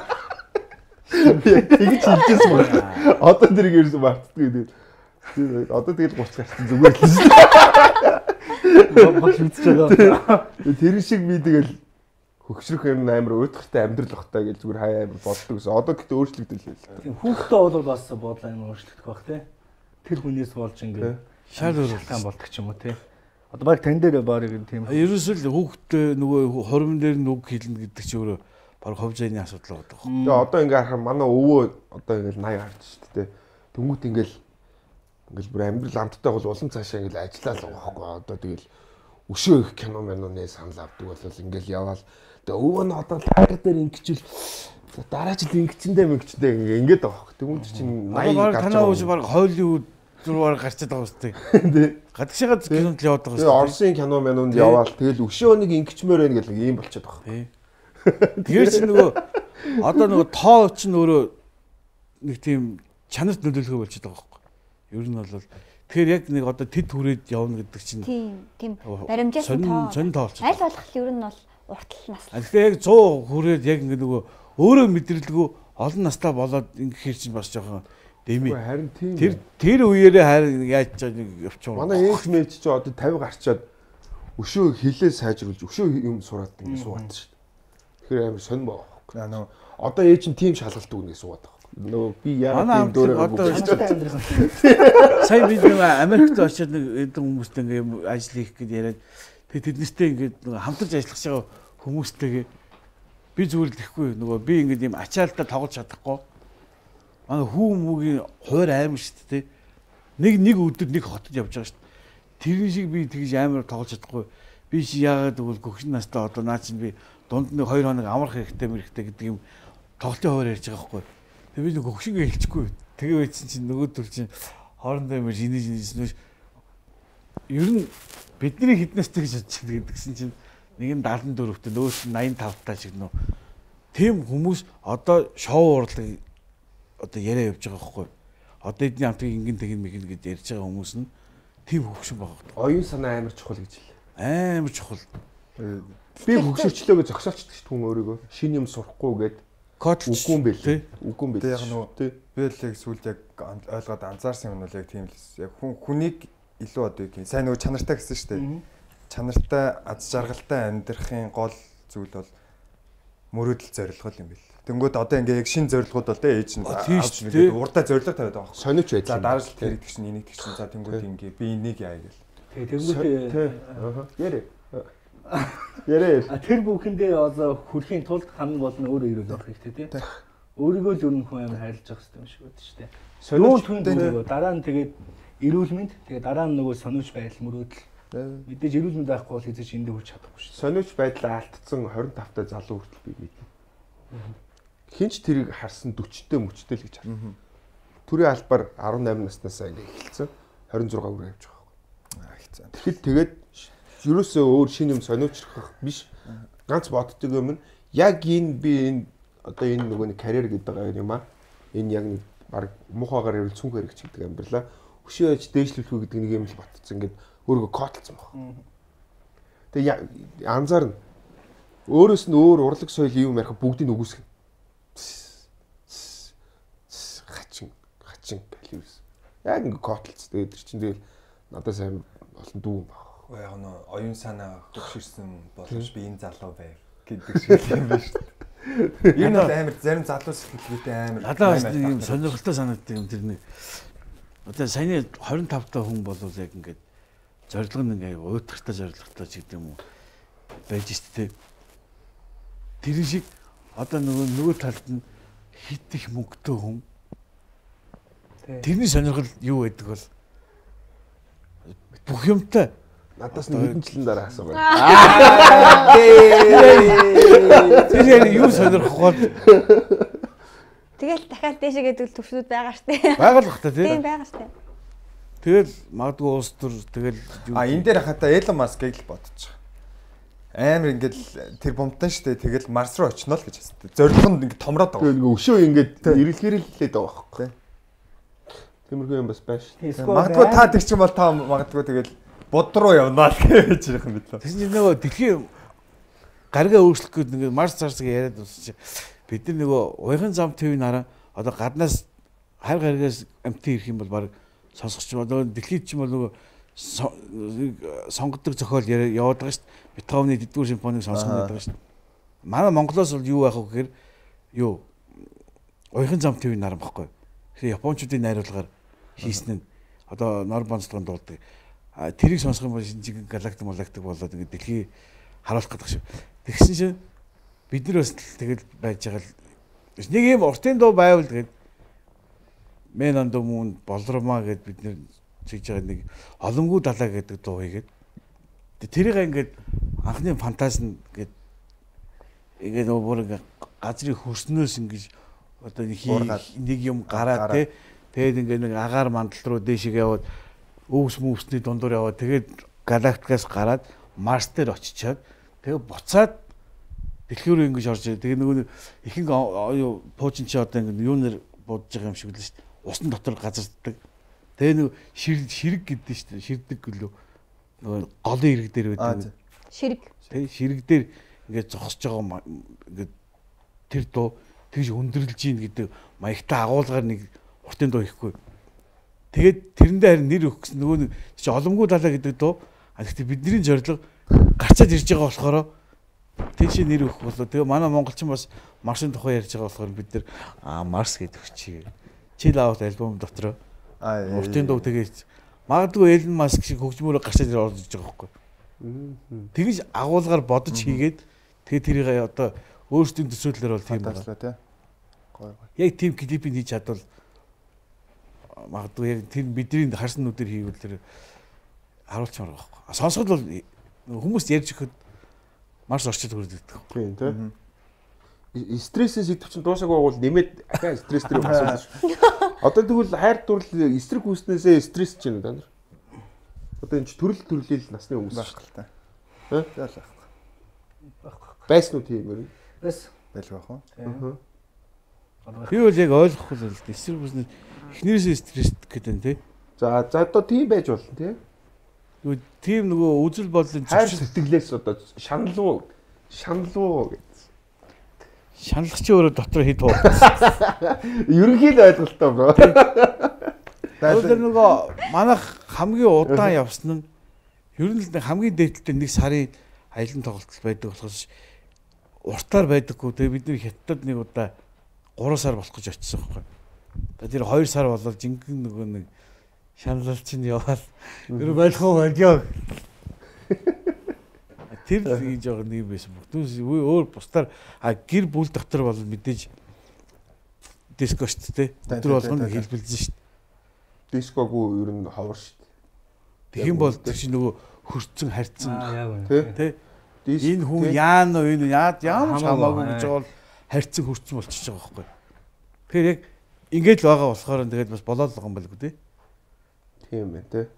Тэгж хэлчихсэн байна. Одоо тэрийг ерөөсөө мартдаг гэдэг. Одоо тэгэл гуч гарсан зүгээр л шүү. Багш мэдчихэж байгаа. Тэр шиг би тэгэл хөгшрөх юм амар уйдгартай амьдрал багтаа гэж зүгээр хай амар боддог гэсэн. Одоо гэхдээ өөрчлөгдөл л. Хүүхдээ бол бас бодлоо юм өөрчлөгдөх бах тий. Тэр хүнээс болж ингээд шал өөрчлөлтөн болдог ч юм уу тий. Одоо баг тань дээр баг тийм. Ерөөсөө л хүүхдээ нөгөө хормон дээр нь үг хэлнэ гэдэг чинь өөрөө баг хов зээний асуудал байдаг. Тэгээ одоо ингээ харахаар манай өвөө одоо ингээл восемьдесят гарч шүү дээ. Тэнгүүт ингээл ингээл бүр амьдрал амттай бол улам цаашаа ингээл ажиллаа л байгаа байхгүй. Одоо тэгэл өшөө их кино мэнүүнээ санал авдаг бол ингээл яваал. Тэгээ өвөө нь одоо лагер дээр ингэчил дараа жил ингэчэндээ мэгчэндээ ингээд байгаа. Тэгвэл чинь наяа гарч байгаа. Танаа баг хойлоо дөрвөр гарчаад байгаа үстэй. Тий. Гадагшаагаа кинонд л яваад байгаа үстэй. Орсын кино мэнүүнд яваал тэгэл өшөө нэг ингэчмээр байна гэл ийм болчиход байгаа. Тий. Тэгэхээр чи нөгөө одоо нөгөө тоо ч нөөрөө нэг тийм чанарт нөлөөлөхөө болчиход байгаа байхгүй. Ер нь бол тэгэхээр яг нэг одоо тэд хүрээд явна гэдэг чинь тийм тийм баримжаасан тоо. Сонин тоо болчиход. Аль болох ер нь бол уртл нас. Тэгэхээр яг сто хүрээд яг ингэ нөгөө өөрөө мэдрэлгүй олон настай болоод ингэхэр чинь бас жоохон дэмий. Харин тийм. Тэр тэр үеэрээ харин яаж ч нэг явчих. Манай ээж мэж ч одоо тавь гарчаад өшөө хилээ сайжруулж өшөө юм сураад ингэ суугаад шүү дээ. Тэгэхээр амар сонь байгаа байхгүй. Аа нөө одоо ээж нь тийм шалгалт өгнө гэж суугаад байгаа. Нөө би яагаад тийм дөөрөө одоо сая бид нэг Америкт очиод нэг эдгээр хүмүүстэй ингээ ажил хийх гэж яриад тэгээ тэднэртэй ингээ хамтарч ажиллах байгаа хүмүүстэйгээ би зүгээр л ихгүй нөгөө би ингээ юм ачаалтаа тоглож чадахгүй манай хүү мүүгийн хойр аим шүү дээ нэг нэг өдөр нэг хотод явж байгаа шүү дээ тэр шиг би тэгж амар тоглож чадахгүй би чи яагаад гэвэл гөгшин настай одоо наа чинь би дунд нэг хоёр хоног амрах хэрэгтэй мэрхтэй гэдэг юм тоглолтын хойр ярьж байгаа байхгүй тэг би нэг гөгшингээ хэлчихгүй тэгээ байсан чинь нөгөө төр чинь хоорондоо юм жинэ жинэ ер нь бидний хитнэстэй гэж бодчих гэдгсэн чинь нэг нь даалан дөрөвтэй нөөс нь наян тавтай шиг нөө тийм хүмүүс одоо шоу урлаг одоо яриа явж байгаа байхгүй одоо эдний хамтыг ингэн тэгин мэгэн гэж ярьж байгаа хүмүүс нь тийм хөвгшин байгаа. Оюун санаа амар чухал гэж хэлээ. Амар чухал. Би хөвгшөрчлөө гэж зогсоолчдаг шүү хүн өөрийгөө. Шинэ юм сурахгүй гээд үгүй юм бэлээ. Үгүй юм бэлээ. Яг нөгөө би л яг сүүлд яг ойлгоод анзаарсан юм бол яг тийм л яг хүн хүнийг илүү одоо юу гэх сайн нөгөө чанартай гэсэн шүү дээ. Чанартай аз жаргалтай амьдрахын гол зүйл бол мөрөөдөл зорилго юм бэл. Тэнгүүд одоо ингээ яг шинэ зорилгууд бол тэ ээж нь авч нэг урдаа зорилго тавиад байгаа байхгүй. Сониуч байдлаа. За дараа жил тэр идэх чинь энийг идэх чинь за тэнгүүд ингээ би энийг яа гэл. Тэгээ тэнгүүд аа ярэ. Ярэ. А тэр бүхэндээ одоо хүрхийн тулд хамгийн гол нь өөрөө ирээд авах хэрэгтэй тийм. Өөрийгөө л өрн хүн амар хайрлаж явах хэрэгтэй юм шиг байдаг шүү дээ. Сониуч түн дараа нь тэгээд эрүүл мэнд тэгээд дараа нь нөгөө сониуч байдал мөрөөдөл мэдээж эрүүл мэнд байхгүй бол хэзээ ч эндээ хүрч чадахгүй шүү. Сониуч байдлаа алдсан двадцать пять та залуу хүртэл би мэднэ. Хинч тэрийг харсан forty-тэй мөчтэй л гэж харна. Төрийн албаар eighteen наснаас ингэ эхэлсэн. twenty-six хүрээ явж байгаа байхгүй. Тэгэхэд тэгээд ерөөсөө өөр шинэ юм сониучрах биш. Ганц боддог юм нь яг энэ би энэ одоо энэ нөгөө нэг карьер гэдэг юм аа. Энэ яг нэг баг муухайгаар ярил цүнх хэрэгч гэдэг амьдралаа өшөө яж дээшлүүлэх үү гэдэг нэг юм л батцсан. Ингээд өөрийгөө котлцсон баг. Тэгээ анзаарна. Өөрөөс нь өөр урлаг соёл юм ярих бүгдийг үгүйсгэн. Хачин хачин гэлээс. Яг ингээд котлц. Тэгээд тэр чинь тэгэл надад сайн олон дүү юм баг. Яг нь оюун санаа хөвширсэн боловч би энэ залуу байв гэдэг шиг юм байна шүү дээ. Энэ бол амар зарим залуу сэтгэлгээтэй амар. Надад бас юм сонирхолтой санагддаг юм тэр нэг. Одоо саяны twenty-five та хүн болвол яг ингээд зорилго нь ингээд уйтгартай зорилготой ч гэдэг юм уу байж штэ. Тэр шиг одоо нөгөө нөгөө талд нь хит их мөнгөтэй хүн. Тэрний сонирхол юу байдаг бол бүх юмтай надаас нэг хэдэн жилийн дараа асуу байна. Тэр яг юу сонирхох бол тэгэл дахиад дээшээ гэдэг төвшүүд байгаа штэ. Байгаа л бах та тийм. Тийм байгаа штэ. Тэгэл магадгүй уус төр тэгэл а энэ дээр хата Elon Musk-ыг л бодож байгаа. Амар ингээд тэр бомтон штэ тэгэл Марс руу очино л гэж хэлсэн. Зорилго нь ингээд томроод байгаа. Тэгэл ингээ өшөө ингээд ирэлхээр л хэлээд байгаа байхгүй. Тиймэрхүү юм бас байна шүү. Магадгүй та тэр чинь бол та магадгүй тэгэл бод руу явнаа л гэж ярих юм билээ. Тэгсэн чинь нөгөө дэлхийн гаргаа өөрчлөх гээд нэг Марс цаарсыг яриад дуусчих. Бид нар нөгөө уяхан зам твийн нараа одоо гаднаас хайр гаргаас амтын ирэх юм бол баг сонсгоч одоо дэлхийд ч юм бол нөгөө сонгодог зохиол яваад байгаа шүү дээ. Бетховны дэдгүүр симфоник сонсгоод байгаа шүү дээ. Манай Монголоос бол юу байх вэ гэхээр юу уяхан зам твийн нараа баггүй. Тэгэхээр японочдын найруулгаар хийсэн нь одоо нор бонцлогон дуулдаг. Тэрийг сонсох юм бол шинжиг галактик галактик болоод ингээд дэлхий харуулах гэдэг шүү. Тэгсэн чинь бид нар бас тэгэл байж байгаа л нэг юм уртын дуу байвал тэгээд мен ондо мөн болромаа гэд бид нэр чигж байгаа нэг олонгүй далаа гэдэг дуу хийгээд тэрийг ингээд анхны фантаз нь гээд ингээд нөгөө бүр ингээд газрыг хөрснөөс ингэж одоо нэг юм гараад те тэгээд ингээд нэг агаар мандал руу дээшээ яваад өвс мөвсний дундуур яваад тэгээд галактикаас гараад Марс дээр очичоод тэгээд буцаад дэлхий рүү ингэж орж ирээ. Тэгээд нөгөө ихэнх пуучин чи одоо ингэ юунаар будж байгаа юм шиг л шүү дээ. Усан дотор газарддаг. Тэгээ нөгөө ширэг ширэг гэдэг шүү дээ. Ширдэг гэлөө нөгөө голын ирэг дээр байдаг. Ширэг. Тэг ширэг дээр ингээд зогсож байгаа ингээд тэр дуу тэгж өндөрлж ийн гэдэг маягтай агуулгаар нэг уртын дуу ихгүй. Тэгээд тэрэндээ харин нэр өгөх гэсэн нөгөө чи оломгүй далаа гэдэг дуу. А гэхдээ бидний зорилго гарцаад ирж байгаа болохоор тийш нэр өгөх болоо. Тэгээ манай монголчин бас Марсын тухай ярьж байгаа болохоор бид нэр аа Марс гэдэг чи Chill Out альбом дотор уртын дуу тэгээд магадгүй Elon Musk шиг хөгжмөөрөө гарчаад орж ирж байгаа байхгүй. Тэгж агуулгаар бодож хийгээд тэгээ тэрийг одоо өөрсдийн төсөөллөөр бол тийм байна. Яг тийм клипийг хийж чадвал магадгүй яг тэр бидний харсан нүдээр хийвэл тэр харуулчмаар байгаа байхгүй. Сонсоход бол хүмүүс ярьж өгөхөд Марс орчид хүрдэг байхгүй тийм. Стрессээс идэвч дуусаагүй бол нэмээд ахаа стресс дээр басуулж шүү. Одоо тэгвэл хайр дурлал эсрэг үүснээсээ стресс ч юм да нар. Одоо энэ ч төрөл төрлөөл насны хүмүүс байх л та. Хэ? Тэгэл байх. Байсан уу тийм юм? Бас Бэл байх уу? Би бол яг ойлгохгүй л дээ. Эсрэг үүснээ эхнэрээсээ стресс гэдэг нь тий. За за одоо тийм байж болно тий. Нөгөө тийм нөгөө үзэл бодлын хайр сэтгэлээс одоо шаналуу шаналуу гэж шаналх чи өөрөө дотор хэд боо. Ерөнхийд ойлголтоо бро. Тэр нөгөө манайх хамгийн удаан явсан нь ер нь л хамгийн дээдлээ нэг сарын аялын тоглолт байдаг болохоос уртаар байдаггүй. Тэгээ бид нэр хятадд нэг удаа гурван сар болох гэж очсон байхгүй. Тэр хоёр сар болол жинхэнэ нөгөө нэг шаналл чинь яваад ер нь байхгүй байдлаа. Тэр хийж байгаа нэг байсан. Бүгдээс өөр бусдаар гэр бүл дотор бол мэдээж диско шүү дээ. Өдөр болгоно хэлбэлзэн шүү дээ. Дискогүй ер нь ховор шүү дээ. Тэгэх юм бол тэр чинь нөгөө хөрцөн харьцсан тий. Энэ хүн яана энэ яад ямар ч хамаагүй гэж байгаа бол харьцсан хөрцөн болчихж байгаа байхгүй. Тэгэхээр яг ингэж л байгаа болохоор тэгээд бас болоод л байгаа юм байна үү тий. Тийм байна тий.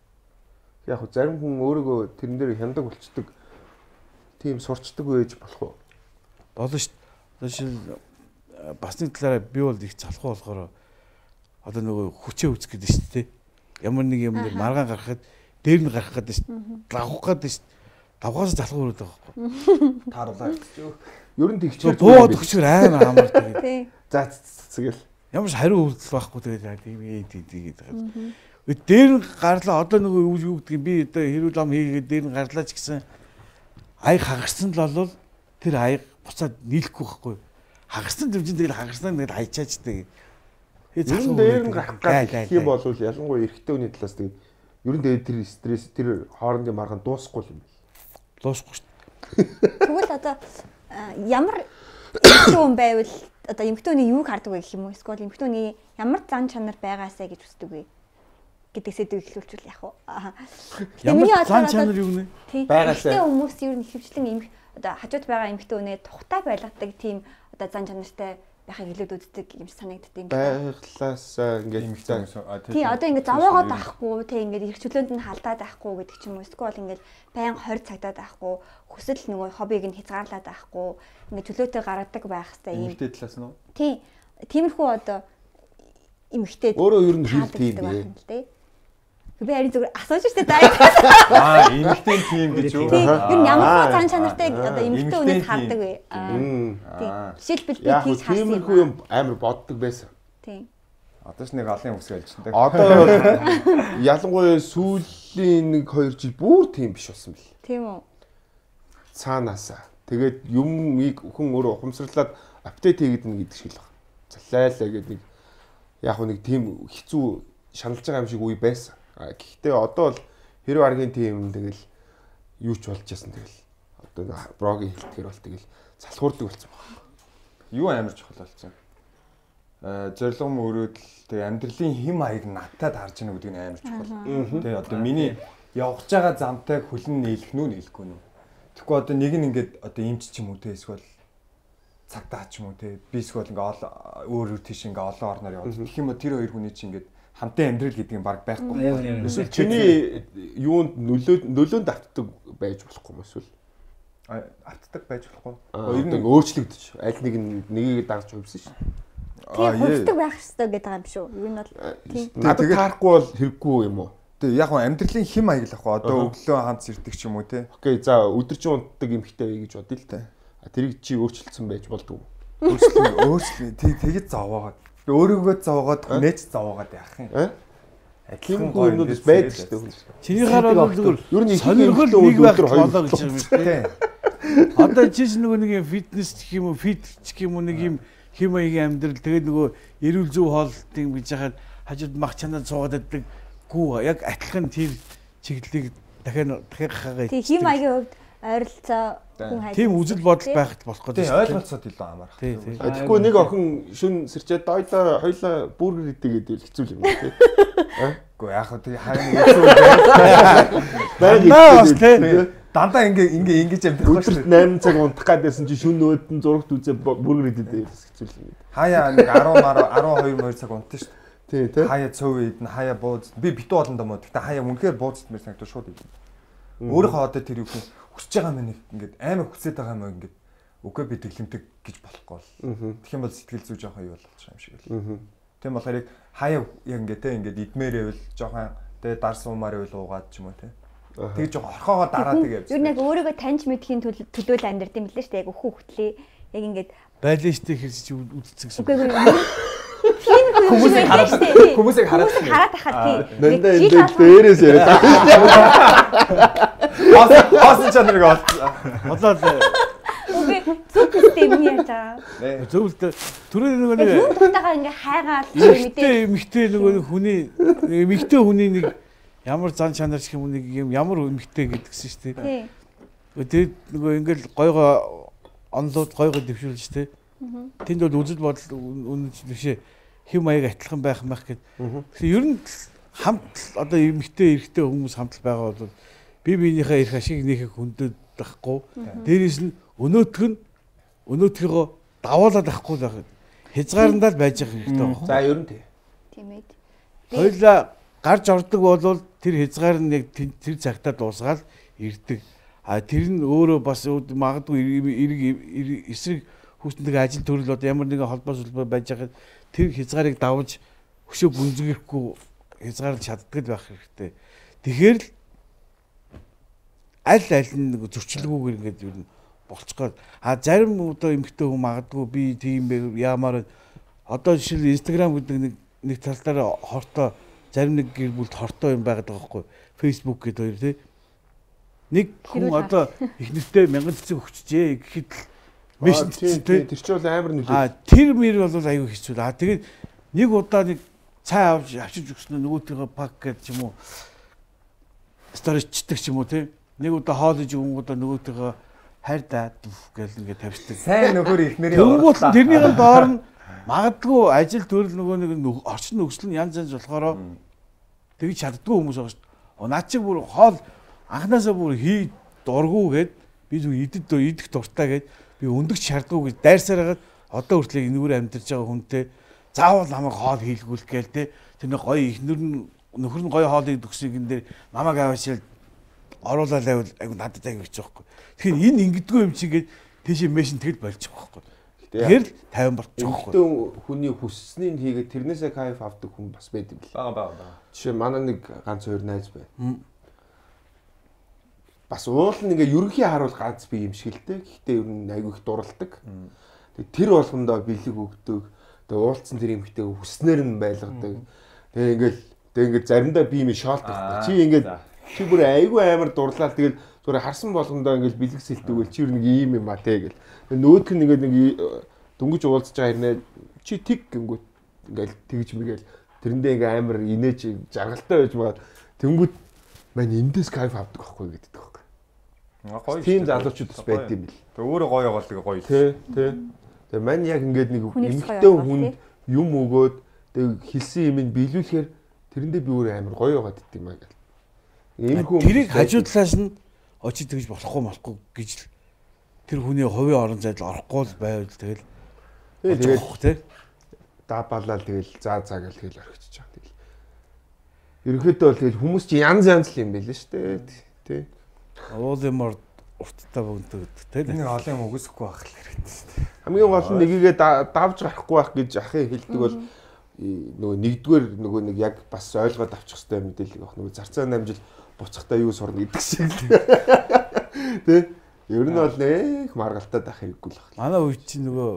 Яг хөө зарим хүн өөрийгөө тэрэн дээр хяндаг болчдөг. Тийм сурчдаг байж болох уу? Болно шүү дээ. Жишээл бас нэг талаараа би бол их залхуу болохоор одоо нөгөө хүчээ үзэх гэдэг шүү дээ. Ямар нэг юм дээр маргаан гаргахад дээр нь гарах гэдэг шүү дээ. Давхах гэдэг шүү дээ. Давхаас залхуу өрөөд байгаа байхгүй. Тааруулаа гэж. Ер нь тэгчээр бууд өгчөр амар амар тэгээд. За цэцгэл. Ямар ч хариу үйлдэл байхгүй тэгээд тийм ээ тийм тэгээд. Дээр нь гарлаа одоо нөгөө юу гэдэг юм би одоо хэрүүл ам хийгээд дээр нь гарлаа ч гэсэн аяг хагарсан л бол тэр аяг буцаад нийлэхгүй байхгүй. Хагарсан дэмжин тэгэл хагарсан тэгэл хайчаач тэгээд. Ер нь дээр нь гарах гэх юм бол ялангуяа эрэгтэй хүний талаас тэгээд ер нь тэгээд тэр стресс тэр хоорондын маргаан дуусахгүй юм байна. Дуусахгүй шүү дээ. Тэгвэл одоо ямар хүн байвал одоо эмэгтэйний юуг хардаг вэ гэх юм уу? Эсвэл эмэгтэйний ямар зан чанар байгаасаа гэж үздэг вэ? Гэдэг сэдвийг эхлүүлчихвэл яах вэ? Ямар зан чанар юу нэ? Байгаасаа хүмүүс ер нь ихэвчлэн эмэг одоо хажууд байгаа эмэгтэйнээ тухтай байлгадаг тийм одоо зан чанартай байхыг илүүд үздэг юм санагддаг юм байна. Байглаасаа ингээд эмэгтэй. Тий, одоо ингээд зовоогоод байхгүй, тий ингээд их чөлөөнд нь халдаад байхгүй гэдэг ч юм уу. Эсвэл ингээд баян хорь цагтаад байхгүй, хүсэл нөгөө хоббиг нь хязгаарлаад байхгүй, ингээд чөлөөтэй гаргадаг байх хэвээр юм. Эмэгтэй талаас нь уу? Тий. Тиймэрхүү одоо эмэгтэй өөрөө ер нь хэл тийм ээ. Би харин зүгээр асууж штэ даа. Аа, эмэгтэй тийм гэж юу? Тэр ямар зан чанартай одоо эмэгтэй үнэс хардаг вэ? Аа. Жишээлбэл би тийж харсан. Тиймэрхүү юм амар боддог байсан. Тийм. Одоо ч нэг олон үсгээ хэлчихдэг. Одоо ялангуяа сүүлийн нэг хоёр жил бүр тийм биш болсон бэл. Тийм үү. Цаанаасаа. Тэгээд юмыг хүн өөрөө ухамсарлаад апдейт хийгээд нэг гэдэг шиг л байна. Залайлаа гэдэг нэг яг нэг тийм хэцүү шаналж байгаа юм шиг үе байсан. Гэхдээ одоо бол хэрэг аргийн тийм тэгэл юу ч болж яасан тэгэл одоо брогийн хэлтгэр бол тэгэл залхуурдаг болсон байна. Юу амар чухал болсон. Аа зорилго мөрөөдөл тэгээ амьдралын хэм маяг надад харж байна гэдэг нь амар чухал. Тэгээ одоо миний явж байгаа замтай хөлн нийлэх нү нийлэхгүй нү. Тэгэхгүй одоо нэг нь ингээд одоо эмч ч юм уу те эсвэл цагдаа ч юм уу те биск бол ингээ өөр өөр тийш ингээ олон орноор яваад тэгэх юм тэр хоёр хүний чинь ингээ хамтын амьдрал гэдэг юм баг байхгүй. Эсвэл чиний юунд нөлөө нөлөөнд автдаг байж болохгүй юм эсвэл автдаг байж болохгүй. Ер нь өөрчлөгдөж аль нэг нэгийг дагаж хувьсан шүү. Тийм хөвдөг байх хэрэгтэй гэдэг юм шүү. Юу нь бол тийм. Надад таарахгүй бол хэрэггүй юм уу? Тэгээ яг нь амьдралын хэм маяг л ахгүй. Одоо өглөө ханц ирдэг ч юм уу те. Окей, за өдөржин унтдаг эмхтэй бай гэж бодъё л та. Тэрийг чи өөрчилсөн байж болдгоо. Өөрчлөн өөрчлөн тэгээд зовоогоод. Өөрийгөө зовоогоод хүнээч зовоогоод яах юм. Адилхан юмнууд байдаг шүү дээ. Чиний хараад бол зүгээр ер нь сонирхол нэг байх болоо гэж юм шүү дээ. Одоо чи нөгөө нэг юм фитнес гэх юм уу, фит гэх юм уу нэг юм хэм маягийн амьдрал тэгээд нөгөө эрүүл зөв хоолтын гэж яхад хажууд мах чанаад суугаад байдаг. Гүү яг адилхан тэр чиглэлийг дахиад дахиад хагаа. Тийм хэм маягийн хувьд ойролцоо хүн хайж. Тийм үзэл бодол байх болох гэдэг шүү дээ. Тийм ойлголцоод илүү амарх. Тэгэхгүй нэг охин шүн сэрчээд дойлоо хоёлаа бүргэр идэгээд хэцүү юм тий. Гэхдээ яг хөө тийм хайр нэг Наас тий. Дандаа ингээ ингээ ингэж амьдрах шүү дээ. восемь цаг унтах гадсэн чи шүн нөөдөн зурагт үзээ бүргэр идэгээд хэцүү юм. Хаяа нэг десять12 12 цаг унтсан шүү дээ. Тий, тий. Хаяа цөв идэн, хаяа бууз. Би битүү болондоо мод. Гэтэ хаяа үнэхээр буузтмэр санагдав шууд идэн. Өөрийнхөө одоо тэр юу гэх хүсэж байгаа мэн ингээд амар хүсэж байгаа юм ингээд үгүй би тэглэмтэг гэж болохгүй бол. Тэгэх юм бол сэтгэл зүй жоохон юу болчих юм шиг л. Тийм болохоор яг хаяа яг ингээд те ингээд идмээрээвэл жоохон те дарс уумаар байл уугаад ч юм уу те. Тэгээ жоохон орхоогоо дараад тэгээ явж. Юу нэг өөрийгөө таньж мэдхийн төлөө л амьдрд юм лээ шүү дээ. Яг хүү хөтлөө. Яг ингээд байлиштэй хэрсэж үдцэх гэсэн. Үгүй хүмүүсийг хараад хүмүүсийг хараад хараад тахад тий. Нандаа энэ дээрээс яриад байгаа. Аас аас чанарыг олсон. Бодлоо. Үгүй зүг систем юм яаж байгаа. Зөвлөлт түрүү нөгөө нэг юм тухтагаа ингээ хайгаал мэдээ. Эмэгтэй нөгөө хүний эмэгтэй хүний нэг ямар зан чанар шиг юм нэг юм ямар эмэгтэй гэдгсэн шүү дээ. Тий. Тэгээд нөгөө ингээл гойгоо онлоод гойгоо дэвшүүлж тээ. Тэнд бол үзэл бодол үнэн бишээ хэм маяг адилхан байх мах гэд. Тэгэхээр ер нь хамт одоо эмэгтэй эрэгтэй хүмүүс хамтал байгаа бол бие биенийхээ эрх ашиг нөхөх хүндэд байхгүй. Дээрээс нь өнөөтг нь өнөөдрийгөө даваалаад авахгүй байх. Хязгаарландаа л байж байгаа хэрэгтэй байна. За ер нь тий. Тийм ээ. Хоёлаа гарч ордог бол тэр хязгаар нь яг тэр цагтаа дуусгаад ирдэг. А тэр нь өөрөө бас магадгүй эрэг эсрэг хүүхдэнтэйг ажил төрөл одоо ямар нэгэн холбоо сүлбээ байж байгаа тэр хязгаарыг давж хөшөө гүнзгийхгүй хязгаарлаж чаддаг байх хэрэгтэй. Тэгэхээр л аль аль нэг зөрчилгүйгээр ингээд юу н болцгоо. А зарим одоо эмэгтэй хүн магадгүй би тийм яамаар одоо жишээл Instagram гэдэг нэг нэг талдаараа хортой зарим нэг гэр бүлд хортой юм байгаад байгаа байхгүй. Facebook гэдэг хоёр тий. Нэг хүн одоо их нэртэй мянган цэцэг өгчжээ гэхэд мессеж тий тэр чинь бол амар нөлөө. А тэр мэр бол аюу хэцүү. А тэгээд нэг удаа нэг цай авч авчиж өгснөө нөгөөтгөө пак гэж юм уу сторичдаг ч юм уу тий. Нэг удаа хоолж өгөнгөдөө нөгөөтгөө хайр даа гэл ингээд тавьчихдаг. Сайн нөхөр их нэрийн Тэнгуут тэрнийхэн доор нь магадгүй ажил төрөл нөгөө нэг орчин нөхцөл нь янз янз болохоор тэгж чаддгүй хүмүүс байгаа шүү дээ. Наа чи бүр хоол анханасаа бүр хий дургуу гэд би зүг идэд идэх дуртай гэд би өндөгч шаардгүй гэж дайрсаар хагаад одоо хүртэл энэгээр амьдарч байгаа хүнтэй заавал намайг хоол хийлгүүл гээл те тэр нэг гоё ихнэр нь нөхөр нь гоё хоолыг төгсөйг энэ дээр намайг аваачаал оруулаад байвал айгу надад айгу хэцүү байхгүй. Тэгэхээр энэ ингэдэггүй юм чигээд тийш мэшин тэгэл болчих واخхой. Тэгэхээр тайван болчих واخхой. Эмэгтэй хүний хүсснийг хийгээд тэрнээсээ кайф авдаг хүн бас байдаг л. Бага бага бага. Жишээ манай нэг ганц хоёр найз байна. Бас уул нь ингээ ерөнхий харуул ганц би юм шиг л те. Гэхдээ ер нь айгу их дурладаг. Тэгээ тэр болгондоо бэлэг өгдөг. Тэгээ уулцсан тэр эмэгтэй хүснээр нь байлгадаг. Тэгээ ингээл тэгээ ингээ заримдаа би юм шоолдог. Чи ингээд чи бүр айгу амар дурлаад тэгэл зүгээр харсан болгондоо ингээл бэлэг сэлтүүгэл чи ер нэг ийм юм а те гэл. Нөөдх нь ингээд нэг дөнгөж уулзж байгаа хэрнээ чи тэг гингүүт ингээл тэгж мэгэл тэрэндээ ингээ амар инээж жаргалтай байж байгаа. Тэнгүүт мань эндээс кайф авдаг байхгүй гэдэг байхгүй. Гоё. Тийм залуучууд бас байд юм бил. Тэг өөрөө гоё яваал тэгээ гоё. Тий, тий. Тэг мань яг ингээд нэг эмэгтэй хүнд юм өгөөд тэг хэлсэн юм ин биелүүлэхээр тэрэндээ би өөрөө амар гоё яваад дит юм аа гэл. Ийм хүн тэрийг хажуудлаас нь очиж тэгж болохгүй болохгүй гэж тэр хүний хувийн орон зайд орохгүй л байвал тэгэл тэгээд тий даабалаа тэгэл заа заа гэл тэгэл орхичих жаа. Тэгэл ерөнхийдөө бол тэгэл хүмүүс чи янз янз л юм байл шүү дээ. Тий. Уулымор урттай бөгдөг тий. Нэг олон юм үгүйсэхгүй байх л хэрэгтэй шүү дээ. Хамгийн гол нь нэгийгээ давж гарахгүй байх гэж ахын хэлдэг бол нөгөө нэгдүгээр нөгөө нэг яг бас ойлгоод авчих хэрэгтэй мэдээлэл баг. Нөгөө зарцаа намжил буцахтаа юу сурна гэдэг шиг. Тэ? Ер нь бол нэг маргалтаад ах хэрэггүй л байна. Манай үе чинь нөгөө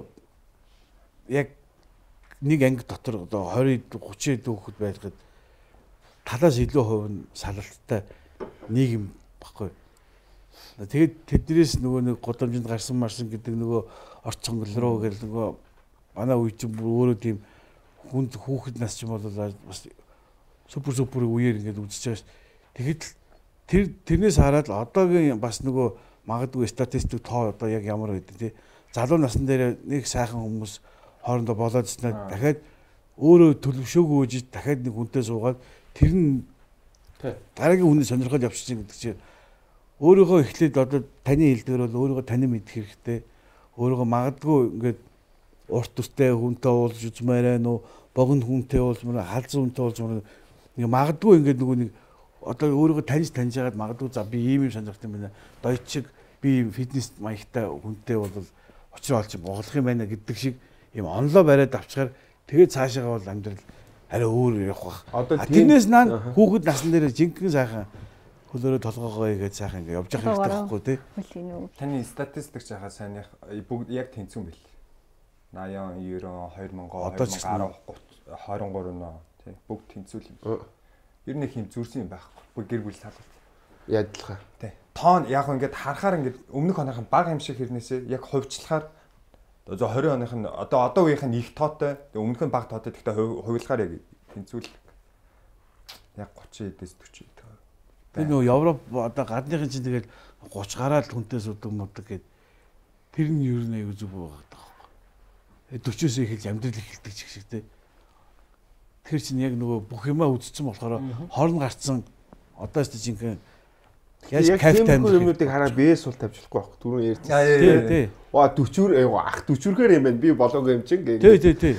яг нэг анги дотор одоо двадцать тридцать хүүхэд байгаад талаас илүү хувь нь салалттай нийгэм баггүй. Тэгээд тэднээс нөгөө нэг годамжинд гарсан марсан гэдэг нөгөө орц сонгол руу гэл нөгөө манай үе чинь өөрөө тийм хүнд хүүхэд нас ч юм бол бас супер супер үеэр ингээд үзэж байгаа ш. Тэгэхэд тэр тэрнээс хараад одоогийн бас нөгөө магадгүй статистик тоо одоо яг ямар байдаг тий. Залуу насн дээр нэг сайхан хүмүүс хоорондоо болоод ирснээр дахиад өөрөө төлөвшөөгөө үжиж дахиад нэг хүнтэй суугаад тэр нь дараагийн хүнийг сонирхол явчихсан гэдэг чинь өөрийгөө эхлээд одоо таны хэлдгээр бол өөрийгөө тань мэдэх хэрэгтэй. Өөрийгөө магадгүй ингээд урт төстэй хүнтэй уулзж үзмээрээ нөө богино хүнтэй уулзмаар халзан хүнтэй уулзмаар ингээ магадгүй ингээд нөгөө нэг одоо өөрийгөө таньж таньж яагаад магадгүй за би ийм юм сонирхдаг юм байна. Дойчиг би фитнес маягтай хүнтэй бол очроо олж боглох юм байна гэдэг шиг ийм онлоо бариад авчгаар тэгээд цаашаа бол амьдрал арай өөр явах бах. Тэрнээс наа хүүхэд насн дээр жинхэнэ сайхан хөлөөрөө толгоогоо игээд сайхан ингээ явж явах хэрэгтэй байхгүй тий. Таны статистик жахаа сайн бүгд яг тэнцвэн бэл. восемь, девяносто, две тысячи, двадцать, двадцать три нөө тий бүгд тэнцвэл юм. Ер нь их юм зүрсэн юм байхгүй. Бүгд гэр бүл салбар. Яадлахаа. Тий. Тоон яг ингээд харахаар ингээд өмнөх оныхон бага юм шиг хэрнээсээ яг хувьчлахаар одоо двадцать оных нь одоо одоо үеийнх нь их тоотой. Тэгээ өмнөх нь бага тоотой. Гэхдээ хувилахаар яг тэнцвэл яг тридцать эдээс forty гэдэг. Би нөгөө Европ одоо гадныхын чинь тэгэл тридцать гараад хүнтэй судаг мудаг гэд тэр нь ер нь аягүй зүг байгаа байхгүй. forty-с эхэлж амьдрал эхэлдэг ч шиг те. Тэр чинь яг нөгөө бүх юмаа үзсэн болохоор хорн гарцсан одоо ч жинхэнэ яаж кайф тайм юмнуудыг хараа бээс сул тавьчихгүй байхгүй. Түрүүн ярьсан. Тий, тий. Ва forty ах forty-гээр юм байна. Би болоогүй юм чинь гэх. Тий, тий, тий.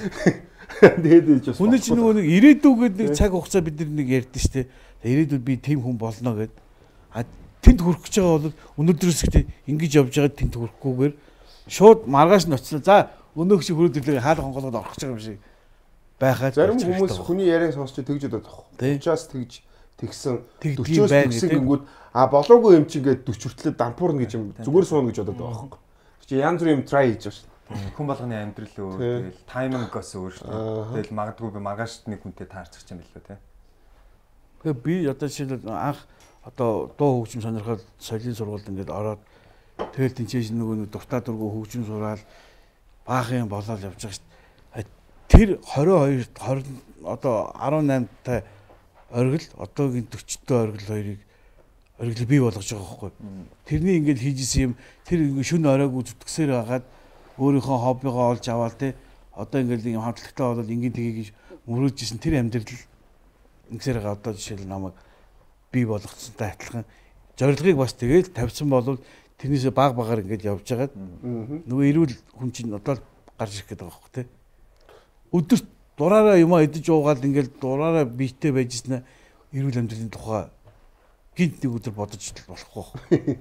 Тэгээд ээж бас. Хүний чинь нөгөө нэг ирээдүгээд нэг цаг хугацаа бид нар нэг ярьдэн штэ. Ирээдүйд би тийм хүн болно гэд. А тэнд хүрэх гэж байгаа бол өнөөдрөөс ихтэй ингэж явж байгаа тэнд хүрэхгүйгээр шууд маргааш нь очсон. За өнөөх шиг хүрээдлээ хаал хонголоод орох гэж байгаа юм шиг байхад зарим хүмүүс хүний яриаг сонсч тэгж удаад байгаа. Учаас тэгж тэгсэн forty-с тэгсэн гингүүд а болоогүй юм чи ингээд forty хүртлээр дампуурна гэж юм зүгээр сууна гэж бодоод байгаа байхгүй. Чи янз бүр юм try хийж байгаа шүү. Хүн болгоны амьдрал өөр тэгэл таймингос өөр шүү. Тэгэл магадгүй би маргааш нэг хүнтэй таарчих юм билүү те. Тэгээ би одоо жишээлбэл анх одоо дуу хөгжим сонирхол соёлын сургуульд ингээд ороод тэгэл тэнцээж нөгөө дуртай дургу хөгжим сураал баахан болоод явж байгаа шүү. Тэр twenty-two twenty одоо eighteen та оргил одоогийн forty-тэй оргил хоёрыг оргил бий болгож байгаа байхгүй. Тэрний ингээд хийжсэн юм тэр ингээд шүн оройг зүтгэсээр хагаад өөрийнхөө хоббигоо олж аваад те одоо ингээд юм хамтлагтай болоод ингээд тгийгж мөрөөжсэн тэр амьдрал ингэсээр байгаа одоо жишээл намайг бий болгоцсонтай адилхан зорилгыг бас тэгээд тавьсан болвол тэрнээсээ баг багаар ингээд явж байгаад нөгөө эрүүл хүн чинь одоо гарч ирэх гэдэг байгаа байхгүй те. Өдөрт дураараа юм идэж уугаад ингээд дураараа биетэй байжснаа эрүүл амьдралын тухай гинт нэг өдөр бодож болохгүй байна.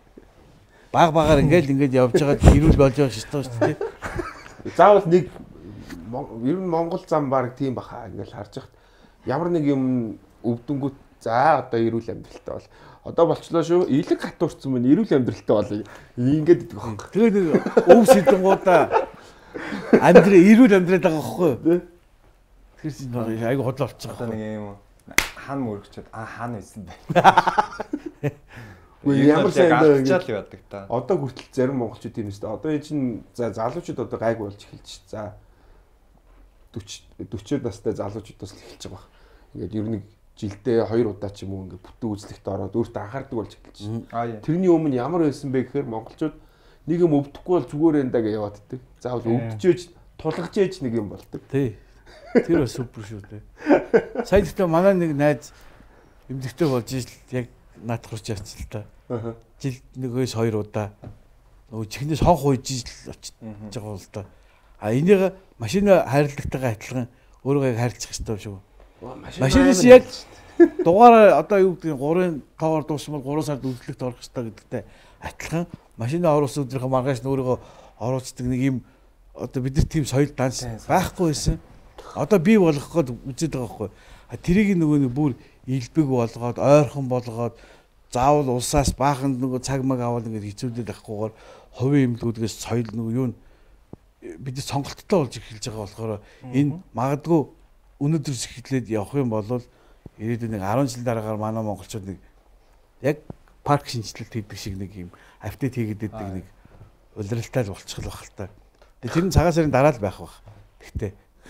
Баг багаар ингээд ингээд явж байгаад эрүүл болж байгаа шүү дээ. Заавал нэг ер нь Монгол зам баг тийм баха ингээд харж хат ямар нэг юм өвдөнгүүт за одоо эрүүл амьдралтай бол одоо болчлоо шүү. Илэг хатуурсан мөн эрүүл амьдралтай бол ингээд идэх байхгүй. Тэгээд нэг өв сэдэнгуудаа амьдрал эрүүл амьдрал байгаа байхгүй юу? Тэр чинь айгу хотлоо болчихсон. Одоо нэг юм хан мөрөгчөд а хан байсан бай. Үгүй ямар сайн ачаал яадаг та. Одоо хүртэл зарим монголчууд тийм шүү дээ. Одоо энэ чинь за залуучууд одоо гайг болж эхэлж за forty forty настай залуучуудаас л эхэлж байгаа. Ингээд ер нь жилдээ хоёр удаа ч юм уу ингээд бүтэн үзлэгт ороод өөртөө анхаардаг болж эхэлж. Тэрний өмнө ямар байсан бэ гэхээр монголчууд нэг юм өвдөхгүй бол зүгээр энэ даг яваад иддэг. Заавал өвдөж тулгаж ээж нэг юм болдог. Тий. Тэр бас супер шүү дээ. Сайн гэхдээ манай нэг найз эмдэгтэй болж ижил яг наадах хүрч явчихсан л та. Жилд нэгээс хоёр удаа нөгөө чихнээс хонх хойж очиж байгаа бол та. А энийг машин хайрлагтайгаа адилхан өөрийгөө яг хайрлах хэрэгтэй шүү. Машинаас яг дугаараа одоо юу гэдэг нь гурван тоогоор дуусмал гурван сард үйлчлэгт орох хэрэгтэй гэдэгтэй адилхан машины оруулсан өдрийнхөө маргааш өөрийгөө оруулцдаг нэг юм одоо бид нар тийм соёл данс байхгүй байсан. Одоо бий болгох гээд үзээд байгаа байхгүй. Тэрийг нөгөө нэг бүр илбэг болгоод ойрхон болгоод заавал улсаас баахан нөгөө цаг маг аваад ингээд хэцүүлээд авахгүйгээр хувийн эмнэлгүүдээс соёл нөгөө юу бид сонголттой болж эхэлж байгаа болохоор энэ магадгүй өнөөдрөөс эхлээд явах юм бол ирээдүйн нэг арван жил дараагаар манай монголчууд нэг яг парк шинжилэлт хийдэг шиг нэг юм апдейт хийгээд байдаг нэг улиралтай л болчихлоо байх л та. Тэгээ тэр нь цагаан сарын дараа л байх бах. Тэгтээ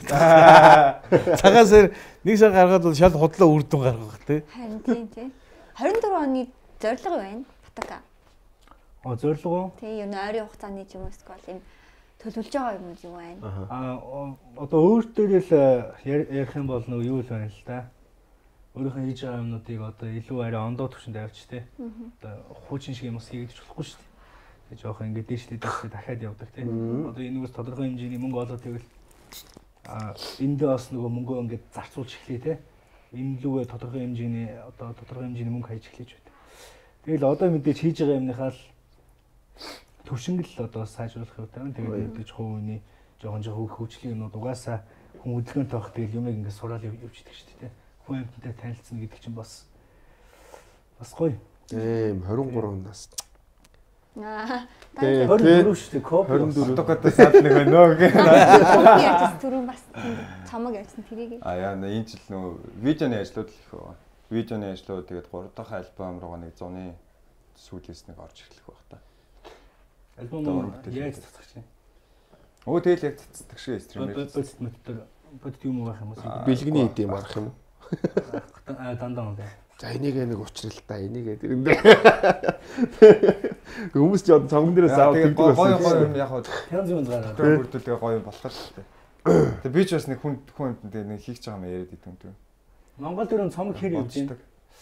цагаан сар нэг сар гаргаад бол шал худлаа үр дүн гаргах тий. Харин тийм тий. хорин дөрөв оны зорилго юу вэ? Батака. А зорилго уу? Тий, юу нойрын хугацааны ч юм уу эсвэл юм төлөвлөж байгаа юм юу вэ? А одоо өөртөө л ярих юм бол нөгөө юу л байна л да. Өөрийнхөө хийж байгаа юмнуудыг одоо илүү арай ондоо төвшөнд авч тий. Одоо хуучин шиг юм ус хийж болохгүй шүү дээ. Тэг жоох ингээд дээшлээд дээшлээд дахиад явдаг тий. Одоо энэс тодорхой хэмжээний мөнгө олоод тэгвэл а энд бас нөгөө мөнгөө ингээд зарцуулж эхлэе тий. Энэ лүгээ тодорхой хэмжээний одоо тодорхой хэмжээний мөнгө хайж эхлэж байна. Тэгэл одоо мэдээж хийж байгаа юмныхаа л төвшингэл одоо сайжруулах хэрэгтэй байна. Тэгээд мэдээж хувийн жоохон жоохон хөгжлийн юмнууд угаасаа хүн хөдөлгөөн тоох тэгэл юмыг ингээд сураал явж идэг шүү дээ. Хүн амьтантай танилцсан гэдэг чинь бас бас гоё. Эм хорин гурав нас. Аа. Тэгээ хорин дөрөв шүү дээ. хорин дөрөв. Токотой саад нэг байна уу гэх. Яаж түрүүн бас цамаг явсан тэрийг. А яа энэ жил нөө видеоны ажлууд л их байна. Видеоны ажлууд тэгээд гурав дахь альбом руугаа нэг зуны сүүлээс нэг орж эхлэх байх та. Альбом яаж цацгах чинь? Өө тэгэл яг цацдаг шиг стример. Бодит мэтэр бодит юм байх юм уу? Бэлгэний идэм арах юм уу? А дандаа үнэ. За энийг нэг учрал та энийг тэрэндээ. Хүмүүс ч одоо цонгон дээрээ саад тэгээд гоё гоё юм яг янз янз гараад. бүрдүүлгээ гоё юм болох л тээ. Тэгээд би ч бас нэг хүн хүн амттай нэг хийх гэж байгаа юм яриад идэв юм. Монгол төрийн цомог хэр явж байна?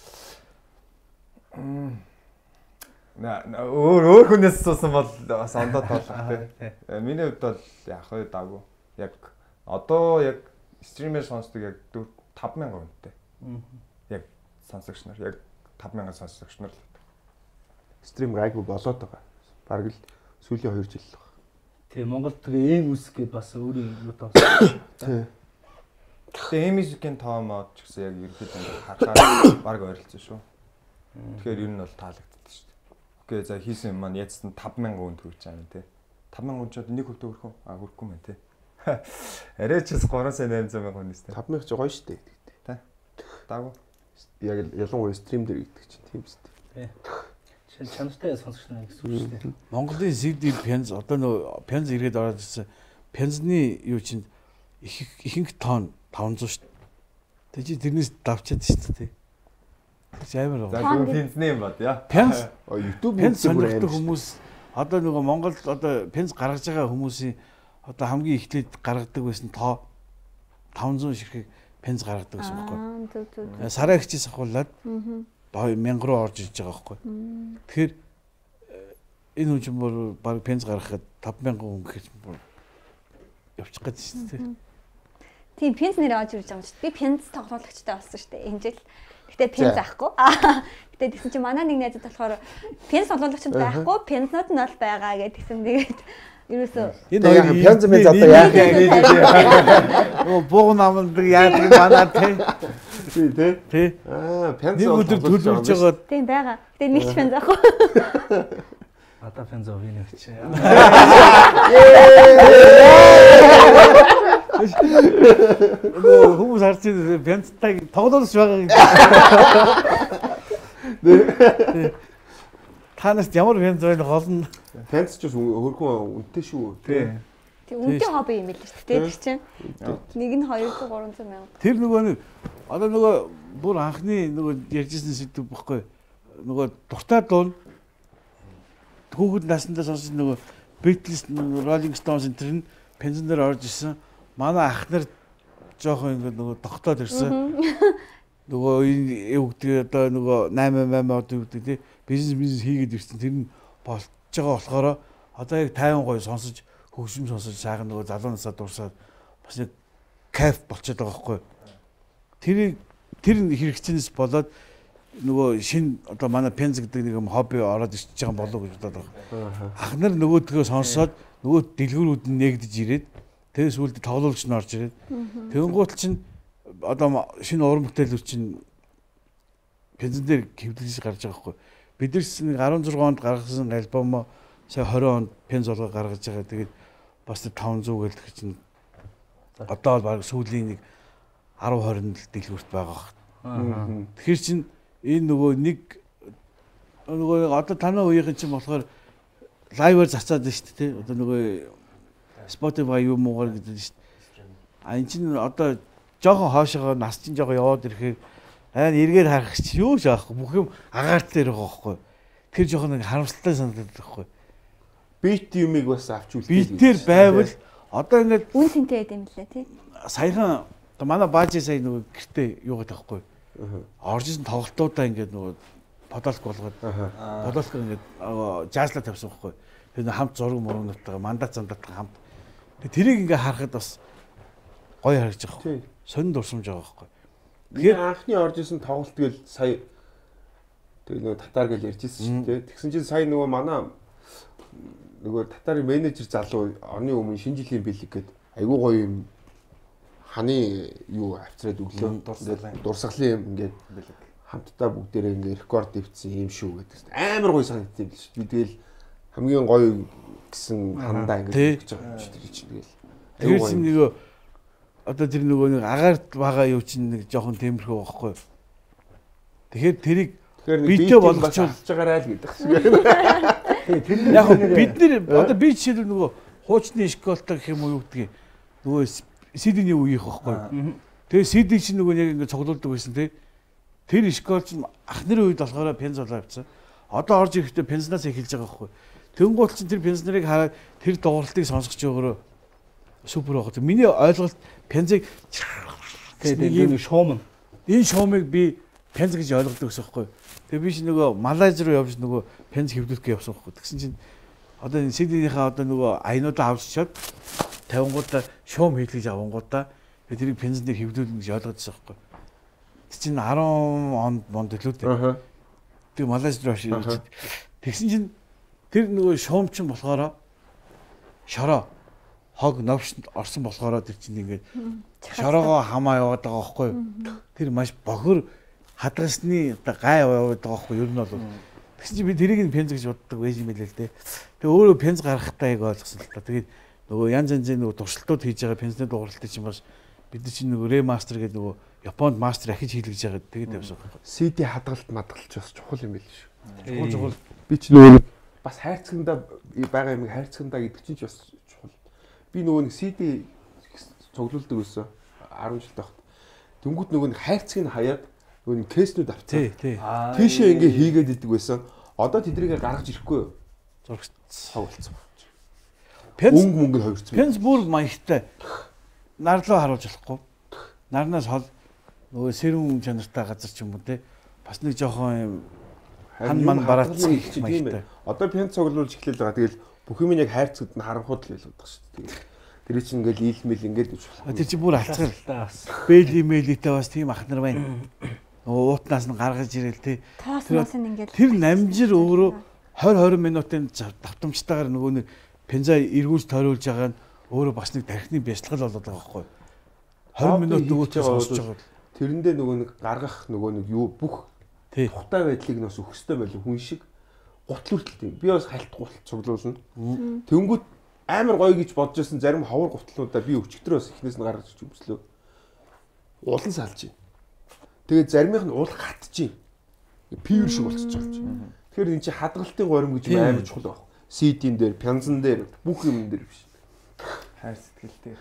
На өөр өөр хүнээс суусан бол бас ондоод болох тий. Миний хувьд бол яг хөө даагүй. Яг одоо яг стример сонсдог яг тавь мянга хүнтэй. Яг сонсогч нар яг тавь мянга сонсогч нар л стрим гайгүй болоод байгаа. Бараг л сүүлийн хоёр жил л байна. Тэгээ Монголд тэгээ эм үсг гэдээ бас өөрийн юу тоосон. Тий. Тэгээ эм мьюзикийн тоомод ч гэсэн яг ерөөхдөө харахаар баг ойролцсон шүү. Тэгэхээр ер нь бол таалагддаг шүү дээ. Окей, за хийсэн юм маань яцсан тавь мянга хүн төрүүлж байгаа юм тий. тавь мянга хүн ч одоо нэг хөвдө өрхөө а хүрхгүй мэн тий. Арайч бас гурван сая найман зуун мянган хүн нэстэй. тавь мянга ч гоё шүү дээ гэдэг тий. Даагүй. Яг ялангуяа стрим дээр гэдэг чинь тийм шүү дээ. Тий. Чанартай сонсогч нар гэсэн үг шүү дээ. Монголын си ди Пенз одоо нөө Пенз ирээд ороод ирсэн. Пензны юу чинь их ихэнх тоон таван зуун шүү дээ. Тэг чи тэрнээс давчаад шүү дээ. Тэг амар За байна. зөв пензний юм бод яа. Пенз YouTube Пенз сонирхдаг хүмүүс одоо нөгөө Монголд одоо Пенз гаргаж байгаа хүмүүсийн одоо хамгийн эхлээд гаргадаг байсан тоо таван зуун ширхэг Пенз гаргадаг гэсэн байхгүй. Аа, зүг зүг. Сарай хчээс ахуулаад аа мянга руу орж иж байгаа байхгүй. Тэгэхээр энэ хүн чинь бүр баг Пенз гаргахад тавь мянган хүн гэхэж бүр явчих гээд шүү дээ. Тийм пенс нэр авч ирж байгаа юм шүү. Би пенс тоглоомчтой болсон шүү дээ. Энэ жил. Гэтэ пенс авахгүй. Аа. Гэтэ тэгсэн чинь манай нэг найзад болохоор пенс тоглоомч байхгүй, пенснууд нь бол байгаа гэж тэгсэн. Тэгээд ерөөсөө энэ хоёр пенз мэн одоо яах юм. Оо бууг намдаг яадаг манай тий. Тий, тий. Тий. Аа, пенз нэг өдөр төлөвлөж байгаа. тийм байгаа. Гэтэ нэг ч пенс авахгүй. Одоо фэн зов энэ ч. Оо хүмүүс харж байгаа Пензтай тоглоулж байгаа юм. Танаас ямар Пенз байл голно. Пенз ч хөрхөн үнэтэй шүү. Тий. Тийм үнэтэй хобби юм л шүү дээ. Тэр чинь. Нэг нь двести гурамсаа мянга. Тэр нөгөө нэг одоо нөгөө бүр анхны нөгөө ярьжсэн сэдв баггүй. Нөгөө дуртай дуун хүүхэд насндаа сонссон нөгөө Beatles, Rolling Stones энэ төр нь Пензэн дээр орж исэн. Манай ах нар жоохон ингэ нөгөө тогтоод ирсэн. Нөгөө энэ юу гэдэг одоо нөгөө восемь восемь одоо юу гэдэг тий бизнес бизнес хийгээд ирсэн. Тэр нь болж байгаа болохоор одоо яг тайван гоё сонсож хөгжим сонсож сайхан нөгөө залуу насаа дурсаад бас нэг кайф болчиход байгаа байхгүй. Тэр тэр хэрэгцээс болоод нөгөө шин одоо манай пенз гэдэг нэг юм хобби ороод ирчихэж байгаа болов уу гэж бодоод байгаа. Ах нар нөгөөдгөө сонсоод нөгөө дэлгүүрүүд нь нэгдэж ирээд тэрс үлд тоглоулч нь орж ирээд тэгэнгუут чинь одоо шинэ уран бүтээлүүд чинь пензэн дээр хэвлэлж гарч байгаа байхгүй. Бид нар нэг арван зургаан онд гаргасан альбом сая хорин онд пенз олгоо гаргаж байгаа. Тэгээд бас таван зуун гэлэх чинь одоо бол баг сүүлийн нэг арав хорин дэлгүүрт байгаа байна. Тэгэхээр чинь энэ нөгөө нэг нөгөө одоо танай үеийн чинь болохоор лайваар зарцаад байна шүү дээ. Одоо нөгөө Spotify юу муугаар гэдэг нь шүү дээ. А энэ чинь одоо жоохон хоошоо нас чинь жоохон яваад ирэхээр айн эргээр харах чи юу ч аахгүй бүх юм агаарт дээр байгаа байхгүй. Тэр жоохон нэг харамсалтай санагдаад байхгүй. Бит юмыг бас авч үлдээ. Битээр байвал одоо ингээд үн сэнтэй байд юм лээ тий. Саяхан одоо манай баажи сая нөгөө гэртээ юугаад байхгүй. Орж исэн тоглолтуудаа ингээд нөгөө подолк болгоод подолк ингээд жазла тавьсан байхгүй. Тэр хамт зураг мөрөнөттэйгээ мандат замдаттай хамт. Тэрийг ингээд харахад бас гоё харагдаж байгаа байхгүй. Сонин дурсамж байгаа байхгүй. Тэгэхээр анхны орж исэн тоглолт гээл сая тэг нөгөө татар гэж ярьжсэн шүү дээ. Тэгсэн чинь сая нөгөө манай нөгөө татарын менежер залуу оны өмнө шинэ жилийн бэлэг гээд айгүй гоё юм ханы юу авчраад өглөө дурсгалын юм ингээд хамтдаа бүгдээрээ ингээд рекорд дэвцсэн юм шүү гэдэг. Амар гоё санагдсан юм л шүү. Би тэгэл хамгийн гоё гэсэн хандаа ингээд хийж байгаа юм шүү дээ чинь тэгэл. Тэр чинь нөгөө одоо тэр нөгөө нэг агаарт байгаа юу чинь нэг жоохон темирхүү байхгүй. Тэгэхээр тэрийг битээ болгочвол авч байгаарай л гэдэг шиг. Яг бид нэр одоо би жишээлбэл нөгөө хуучны школтой гэх юм уу юу гэдгийг нөгөө сидний үеийнх байхгүй. Тэгээ сидний чинь нөгөө яг ингэ цуглуулдаг байсан тий. Тэр школ чинь ах нарын үед болохоор пенз болоо авцсан. Одоо орж ирэхдээ пензнаас эхэлж байгаа байхгүй. Тэнгуул чинь тэр пензнэрийг хараад тэр дууралтыг сонсгож өгөрөө супер байгаа. Миний ойлголт пензийг тэгээд энэ шуумн энэ шуумыг би пенз гэж ойлгодог гэсэн байхгүй. Тэгээ би чи нөгөө Малайз руу явж нөгөө пенз хэвлүүлэх явсан байхгүй. Тэгсэн чинь одоо энэ сиднийхээ одоо нөгөө аянуудаа авчиад тавингуудаа шуум хийлгэж авангуудаа тэрийг пензэн дээр хэвлүүлнэ гэж ойлгоодсон байхгүй. Тэг чинь арван онд монд төлөө дээ. Тэгээ Малайз руу авчиад тэгсэн чинь тэр нөгөө шуум чинь болохоор шороо хог новшнд орсон болохоор тэр чинь ингээд шороогоо хамаа яваад байгаа байхгүй. Тэр маш бохор хадгалсны оо гай яваад байгаа байхгүй. Ер нь бол тэгсэн чинь би тэрийг нь пенз гэж боддог байж юм байлээ л дээ. Тэгээ өөрөө пенз гаргахтаа яг ойлгосон л та. Тэгээд нөгөө янз янзын нөгөө туршилтууд хийж байгаа пензний дууралтыг чинь бас бид чинь нөгөө ремастер гэдэг нөгөө Японд мастер ахиж хийлгэж байгаа тэгээд тавьсан байхгүй. си ди хадгалт мадгалч бас чухал юм байл шүү. Чухал чухал. Би ч нөгөө бас хайрцагтаа байгаа юм хайрцагтаа гэдэг чинь ч бас чухал. Би нөгөө нэг си ди цуглуулдаг байсан арван жил тахт. Тэнгүүт нөгөө нэг хайрцгийг хаяад нөгөө нэг кейснүүд авцсан. Тийшээ ингээ хийгээд идэг байсан. Одоо тэдрийг гаргаж ирэхгүй юу? Зурагт цог болцсон. Пенз өнгө мөнгө хувирцсан. Пенз бүр маягтай. Нарлуу харуулж болохгүй. Нарнаас хол нөгөө сэрүүн чанартай газар ч юм уу те. Бас нэг жоохон юм хан ман бараацсан их маягтай. Одоо пенз цуглуулж эхлэв байгаа. Тэгэл бүх юм яг хайрцагт нь харанхууд л байлгадах шүү дээ. Тэр чинь ингээл ийлмэл ингээд үж болох. Тэр чинь бүр алцгал бас. Бэл имэйлтэй бас тийм ах нар байна. Уутнаас нь гаргаж ирэл те. Тоосноос нь ингээд тэр намжир өөрөө двадцать двадцать минутын давтамжтайгаар нөгөө нэг пенза эргүүлж тойруулж байгаа нь өөрөө бас нэг тархины бяцлал болоод байгаа байхгүй. двадцать минут нөгөөтөө сонсож байгаа. Тэрэндээ нөгөө нэг гаргах нөгөө нэг юу бүх тухтай байдлыг нь бас өгөхстэй байлгүй хүн шиг гутал хүртэл тийм. Би бас хальт гутал цуглуулна. Тэнгүүт амар гоё гэж бодож байсан зарим ховор гутлуудаа би өчигдөр бас эхнээс нь гаргаж өмслөө. Улан салж байна. Тэгээд заримынх нь уул хатж байна. Пивэр шиг болчихж байгаа юм. Тэгэхээр энэ чинь хадгалтын горим гэж амар чухал байна. си ди-н дээр, пянзан дээр, бүх юм дээр биш. Хайр сэтгэлтэй.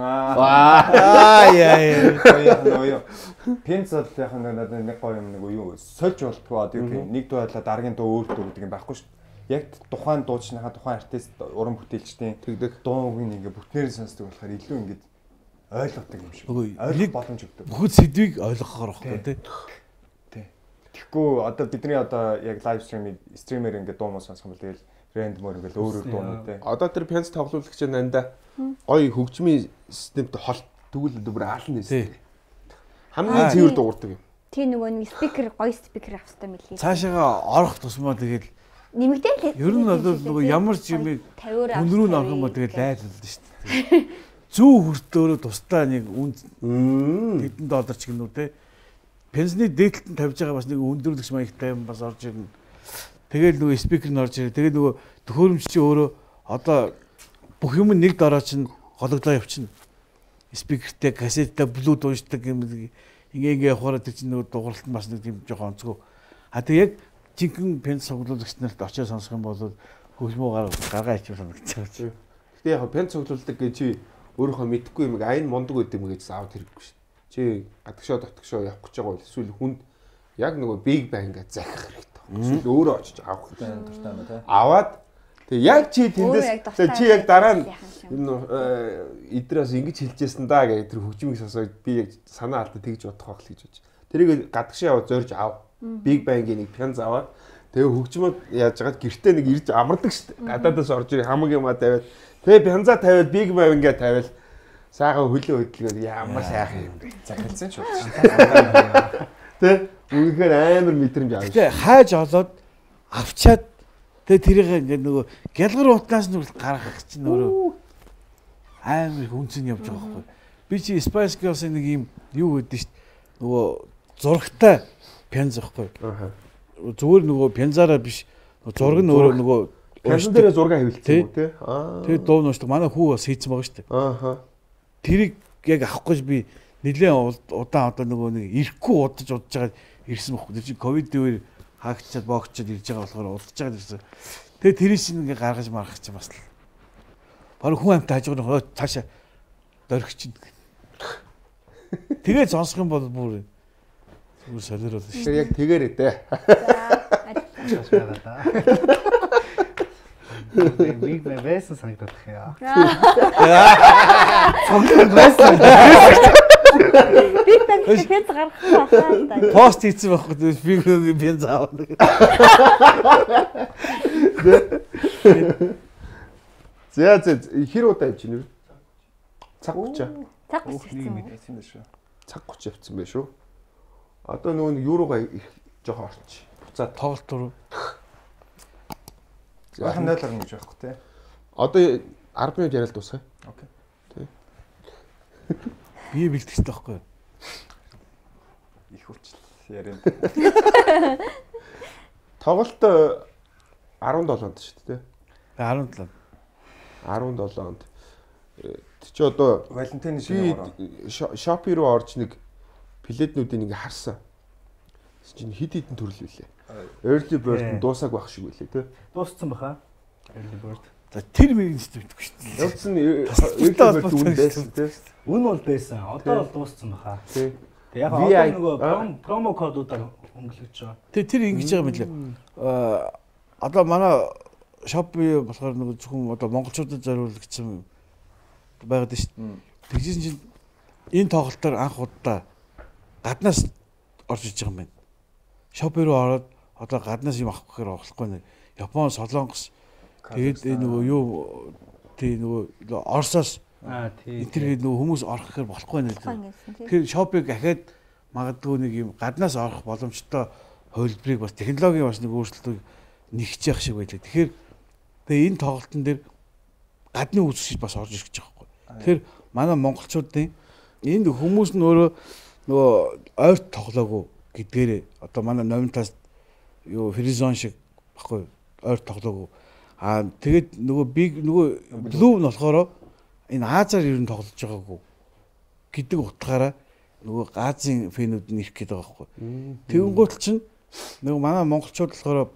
Аа яа яа. Ноё. Пенц бол яг нэг гоё юм нэг юу сольж болтгоо одоо нэг дуу байлаа дараагийн дуу өөр дуу гэдэг юм байхгүй шүү. Яг тухайн дуучныхаа тухайн артист уран бүтээлчдийн тэгдэг дууг ингээ бүтнээр сонсдог болохоор илүү ингээ ойлгодог юм шиг. Ойлгох боломж өгдөг. Бүх сэдвийг ойлгохоор байхгүй тий. Тий. Тэгэхгүй одоо бидний одоо яг лайв стрим стример ингээ дуу муу сонсох юм бол тэгэл Rand мөр ингээл өөр өөр дуунууд те. Одоо тэр Pence тоглоулагч нанда гоё хөгжмийн системтэй холт тэгвэл бүр аална нэстэй. Хамгийн цэвэр дуурдаг юм. Тий нөгөө нэг спикер гоё спикер авах хэрэгтэй мэлий. Цаашаага орох тусмаа тэгэл нэмэгдээ л. ер нь одоо нөгөө ямар ч юм өнрөө н орох юм бол тэгэл лайлална шүү дээ. Зүү хүртөөрөө тусдаа нэг үн хэдэн доллар ч гинүү те. Пенсны дээдлэлтэн тавьж байгаа бас нэг өндөрлөгч маягтай юм бас орж ирнэ. Тэгэл нөгөө спикер нь орж ирээ. Тэгээ нөгөө төхөөрөмч чи өөрөө одоо бүх юм нэг дараа чинь гологдоо явчихна. Спикертэй, кассеттэй, блүүд уушдаг юм ингээ ингээ явахаараа тэр чинь нөгөө дууралт нь бас нэг тийм жоохон онцгой. А тэг яг жинхэнэ Пенс цуглуулагч нарт очиж сонсох юм бол хөлмөө гаргаа ичүү санагдаж байгаа. Гэтэ яг Пенс цуглуулдаг гэж чи өөрийнхөө мэдхгүй юм айн мундаг гэдэг юм гэж заавал хэрэггүй шүү. Чи гадагшаа дотгошоо явах гэж байгаа бол эсвэл хүнд яг нөгөө big bang гэж захих хэрэгтэй. Эсвэл өөрөө очиж авах хэрэгтэй дуртай байна тий. Аваад тэг яг чи тэндээс чи яг дараа нь энэ идрээс ингэж хэлжсэн даа гэх тэр хөгжмийг сонсоод би яг санаа алдаа тэгж бодох байх л гэж бодож. Тэрийг гадагшаа яваад зорж ав. Big bang-ийн нэг пянз аваад тэгээ хөгжмөд яаж жагаад гэртээ нэг ирж амардаг шүү дээ. Гадаадаас орж ирэх хамаг юмаа тавиад тэгээ пянзаа тавиад big bang-гээ тавиал сайхан хөлөө хөдөлгөөд ямар сайхан юм бэ. Захилцсан ч үү. Тэ үнэхээр амар мэдрэмж авсан. Тэгээ хайж олоод авчаад тэгээ тэрийг ингээд нөгөө гялгар утнаас нь гаргах чинь өөрөө амар хүнцэн явж байгаа байхгүй. Би чи Spice Girls-ийн нэг юм юу гэдэг шүү дээ. Нөгөө зурагтай пянз байхгүй. Аа. Зүгээр нөгөө пянзаараа биш. Зураг нь өөрөө нөгөө пянзан дээр зураг хавилсан юм тий. Аа. Тэгээ дуу нуушдаг. Манай хүү бас хийцэн байгаа шүү дээ. Аа. Тэрийг яг авах гэж би нэлээд удаан одоо нөгөө нэг ирэхгүй удаж удаж байгаа ирсэн байхгүй. Тэр чинь ковид үеэр хаагчаад боогчоод ирж байгаа болохоор удаж байгаа гэсэн. Тэгээ тэрийг чинь ингээ гаргаж маргах чинь бас л. Бараг хүн амт хажуугаар хоо цаашаа дөрөх чинь. Тэгээ сонсох юм бол бүр зүгээр солиорол шүү. Тэр яг тэгээрээ дээ. Биг бэсэн санагдах яа. Сонголт байсан. Биг бэсэн пянз гаргах байхаа. Пост хийсэн байхгүй биг бэсэн пянз авах. За за хэр удаа явж байна вэ? Цаг хүчээ. Цаг хүчээ. мэдсэн байх шүү. Цаг хүч явцсан байх шүү. Одоо нөгөө нэг юуруугаа жоохон орч. За тоглолт руу. Бахан нойл гарна гэж байхгүй те. Одоо арав минут яриад дуусгая. Окей. Тий. Би бэлтгэж таахгүй. Их хүч яриад. Тоглолт арван долоонд шүү дээ. арван долоо. арван долоонд. Тэг чи одоо Валентины шинэ ороо. Shopee руу орж нэг пледнүүдийг ингээ харсан. Чинь хид хидэн төрөл билээ. Early bird нь дуусаг байх шиг байлээ тий. Дууссан баха. Early bird. За тэр мэрэгч мэдгүй шүү дээ. Явцсан early bird үн байсан тий. Үн бол байсан. Одоо бол дууссан баха. Тий. Тэг яг одоо нөгөө промо кодуудаар өнгөлөж байгаа. Тэг тэр ингэж байгаа мэлээ. Аа одоо манай Shopee болохоор нөгөө зөвхөн одоо монголчуудад зориулагдсан байгаад шүү дээ. Тэгжсэн чинь энэ тоглолтоор анх удаа гаднаас орж иж байгаа юм байна. Shopee руу ороод одоо гаднаас юм авах гэхээр болохгүй нэ. Япон, Солонгос тэгээд энэ нөгөө юу тий нөгөө Оросоос аа тий. тэр нөгөө хүмүүс орох гэхээр болохгүй нэ. Тэгэхээр Shopee дахиад магадгүй нэг юм гаднаас орох боломжтой хувилбарыг бас технологийн бас нэг өөрчлөлтийг нэгж явах шиг байлаа. Тэгэхээр тэгээ энэ тоглолтын дээр гадны үзэгч бас орж ирэх гэж байгаа байхгүй. Тэгэхээр манай монголчуудын энд хүмүүс нь өөрөө нөгөө ойрт тоглоогүй гэдгээрээ одоо манай номинтаас юу фризон шиг баггүй ойрт тоглоогүй. Аа тэгээд нөгөө биг нөгөө блүү нь болохоор энэ Азаар ер нь тоглож байгаагүй гэдэг утгаараа нөгөө Азийн фэнүүд нь ирэх гээд байгаа байхгүй. Тэгэнгүүт чинь нөгөө манай монголчууд болохоор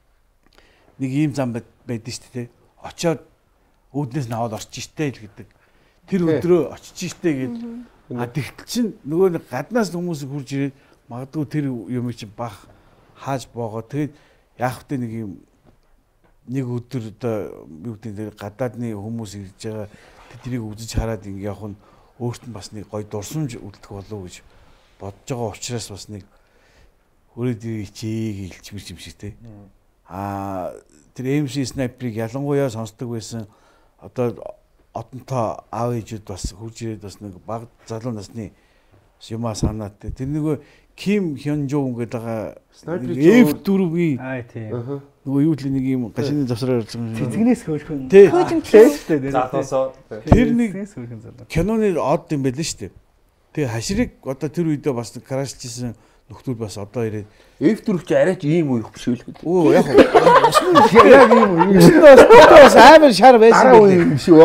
нэг ийм зам байдсан шүү дээ. Очоод үүднээс нь аваад орчих штэ л гэдэг. Тэр өдрөө очиж штэ гээд а тэгтэл чинь нөгөө нэг гаднаас хүмүүс хурж ирээд магадгүй тэр юм чинь бах хааж боогоо тэгээд яах вэ нэг юм нэг өдөр одоо юу гэдэг гадаадны хүмүүс ирж байгаа тэднийг үзэж хараад ингэ явах нь өөрт нь бас нэг гоё дурсамж үлдэх болов уу гэж бодож байгаа учраас бас нэг хөрөөд ичээг илчмэр юм шиг те. Аа тэр эм си снайперыг ялангуяа сонсдог байсан одоо одонтой аав ээжүүд бас хурж ирээд бас нэг баг залуу насны юмаа санаад тэр нөгөө Ким Хёнжон гэдэг байгаа эф дөрвийн Аа тийм. нөгөө юу л нэг юм гашины завсраар орсон. Цэцгнээс хөөрхөн. Хөөжмтэй. Залуусоо. Тэр нэг хөөрхөн залуу. киноны од юм байл шүү дээ. Тэгээ хаширыг одоо тэр үедээ бас крашлжсэн нөхдөл бас одоо ирээд эф дөрв чи арайч ийм үеих биш үү л гэдэг. оо яг яг ийм үү. Бас амар шар байсан юм шүү.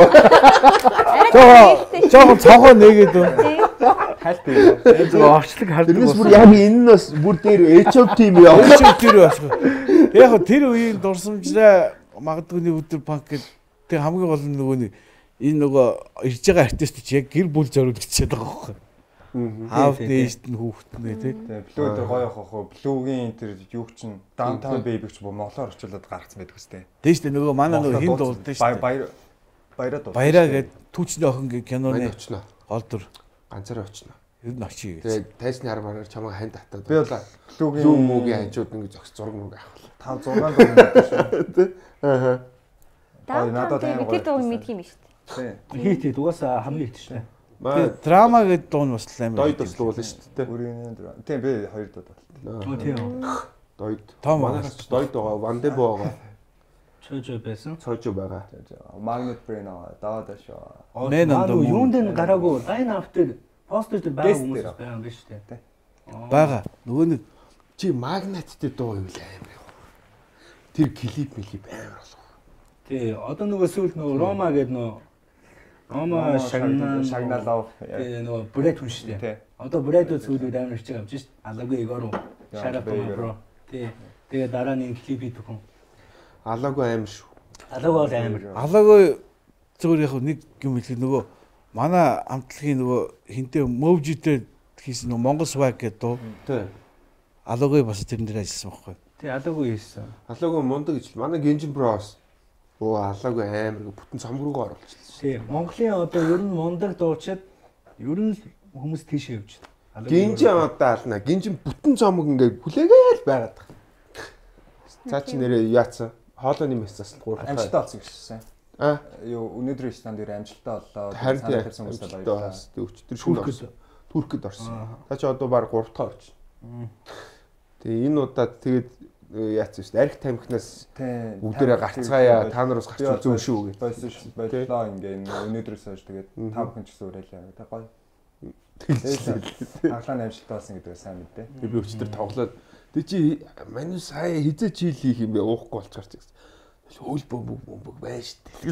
Жоо жоохон цонхоо нэгээд үү. Хальт юм. Энэ зөв орчлог хардаг. Тэрнээс бүр яг энэ нь бас бүр дээр эйч о тим яа. Эйч о тэр бас. Яг тэр үеийн дурсамжлаа магадгүй нэг өдөр панк гэдэг тэг хамгийн гол нь нөгөө нэг энэ нөгөө ирж байгаа артист чи яг гэр бүл зориулчихад байгаа байхгүй. Аав дээшд нь хүүхэд нэ тий. Блүү дээр гоё явах уу? Блүүгийн тэр юу чинь Downtown Baby ч монголоор орчуулад гаргацсан байдаг үстэй. Тий шүү дээ нөгөө манай нөгөө хин дуулдаг шүү дээ. Баяр баяраа дуулдаг. Баяраа гээд түүчний охин гэ киноны очно. гол дүр Ганцаараа очно. ер нь очие гэж. Тэгээ тайсны хар мараар чамаа ханд татаад. Би бол блүүгийн зүүн мөгийн хажууд ингэ зогс зураг мөг авах. тав зураг дуулдаг шүү. Аа. Надад тэр дууг мэдх юм шүү дээ. Хит хит угаасаа хамгийн хит шүү дээ. Тэгээ драма гэдэг дуу нь бас амар. Дойд бас дуулна шүү дээ. Үрийн драма. Тийм би хоёр дуу дуулсан. Оо тийм. Дойд. Том манайхаас ч дойд байгаа, Вандебо байгаа. Чөжө байсан. Цоожо байгаа. Magnet Brain аа, даваад ашаа. Мэн ондоо юунд нь гараагүй line after постэр дээр байгаа хүмүүс байгаа юм биш үү те. Бага. Нөгөө нэг чи магниттэй дуу юу л амар. Тэр клип клип амар болов. Тий, одоо нөгөө сүүлд нөгөө Рома гэдэг нөгөө Рома шагнаа шагналав. Тий, нөгөө Брэд хүн шүү дээ. Одоо Брэд сүүлүүд амар хичээг авч шít. Алаггүй Игору. Шарапма бро. Тий. Тэгээ дараа нь клип хийдэг хүн. Алаагүй амар шүү. Алаггүй амар. Алаггүй зөвөр яг нэг юм хэлэх нөгөө манай амтлагийн нөгөө хинтээ мөвжитэй хийсэн нөгөө Монгол swag гэдэг дуу. Тий. Алаггүй бас тэрэн дээр ажилласан байхгүй. Тий, алаггүй хийсэн. Алаагүй мундаг гэж. Манай Гинжин Bros. Оо алаагүй амар бүтэн цом руугаа оруулчихсан. Тий, Монголын одоо ер нь мундаг дуучид ер нь хүмүүс тийш явж байна. Гинжин одоо ална. Гинжин бүтэн цомог ингээ хүлээгээл байгаад байна. Цаа чи нэрээ яатсан? Хоолойны мессаас гурав дахь амжилттай болсон гэсэн. Аа, юу өнөөдрийн станд дээр амжилттай боллоо. санаа тавьсан хүмүүстээ баярлалаа. Өчтөр шүн орсон. Туркэд орсон. Та чи одоо баг гурав дахь орсон. Тэгээ энэ удаад тэгээд яатсан шүү дээ. Арх тамхинаас бүгдээрээ гарцгаая. Та нараас гарч үзэн шүү гэж. Байсан шүү. Баярлалаа ингээ өнөөдрөөс хойш тэгээд тав хүн ч гэсэн уриалаа. Тэг гоё. Тэгээд хаглаа амжилттай болсон гэдэг сайн мэдээ. Би өчтөр тоглоод тэг чи манайс сая хизээ чийл хийх юм бэ уухгүй болчихар чи гэсэн. Хөл бөмбөг бөмбөг байна шүү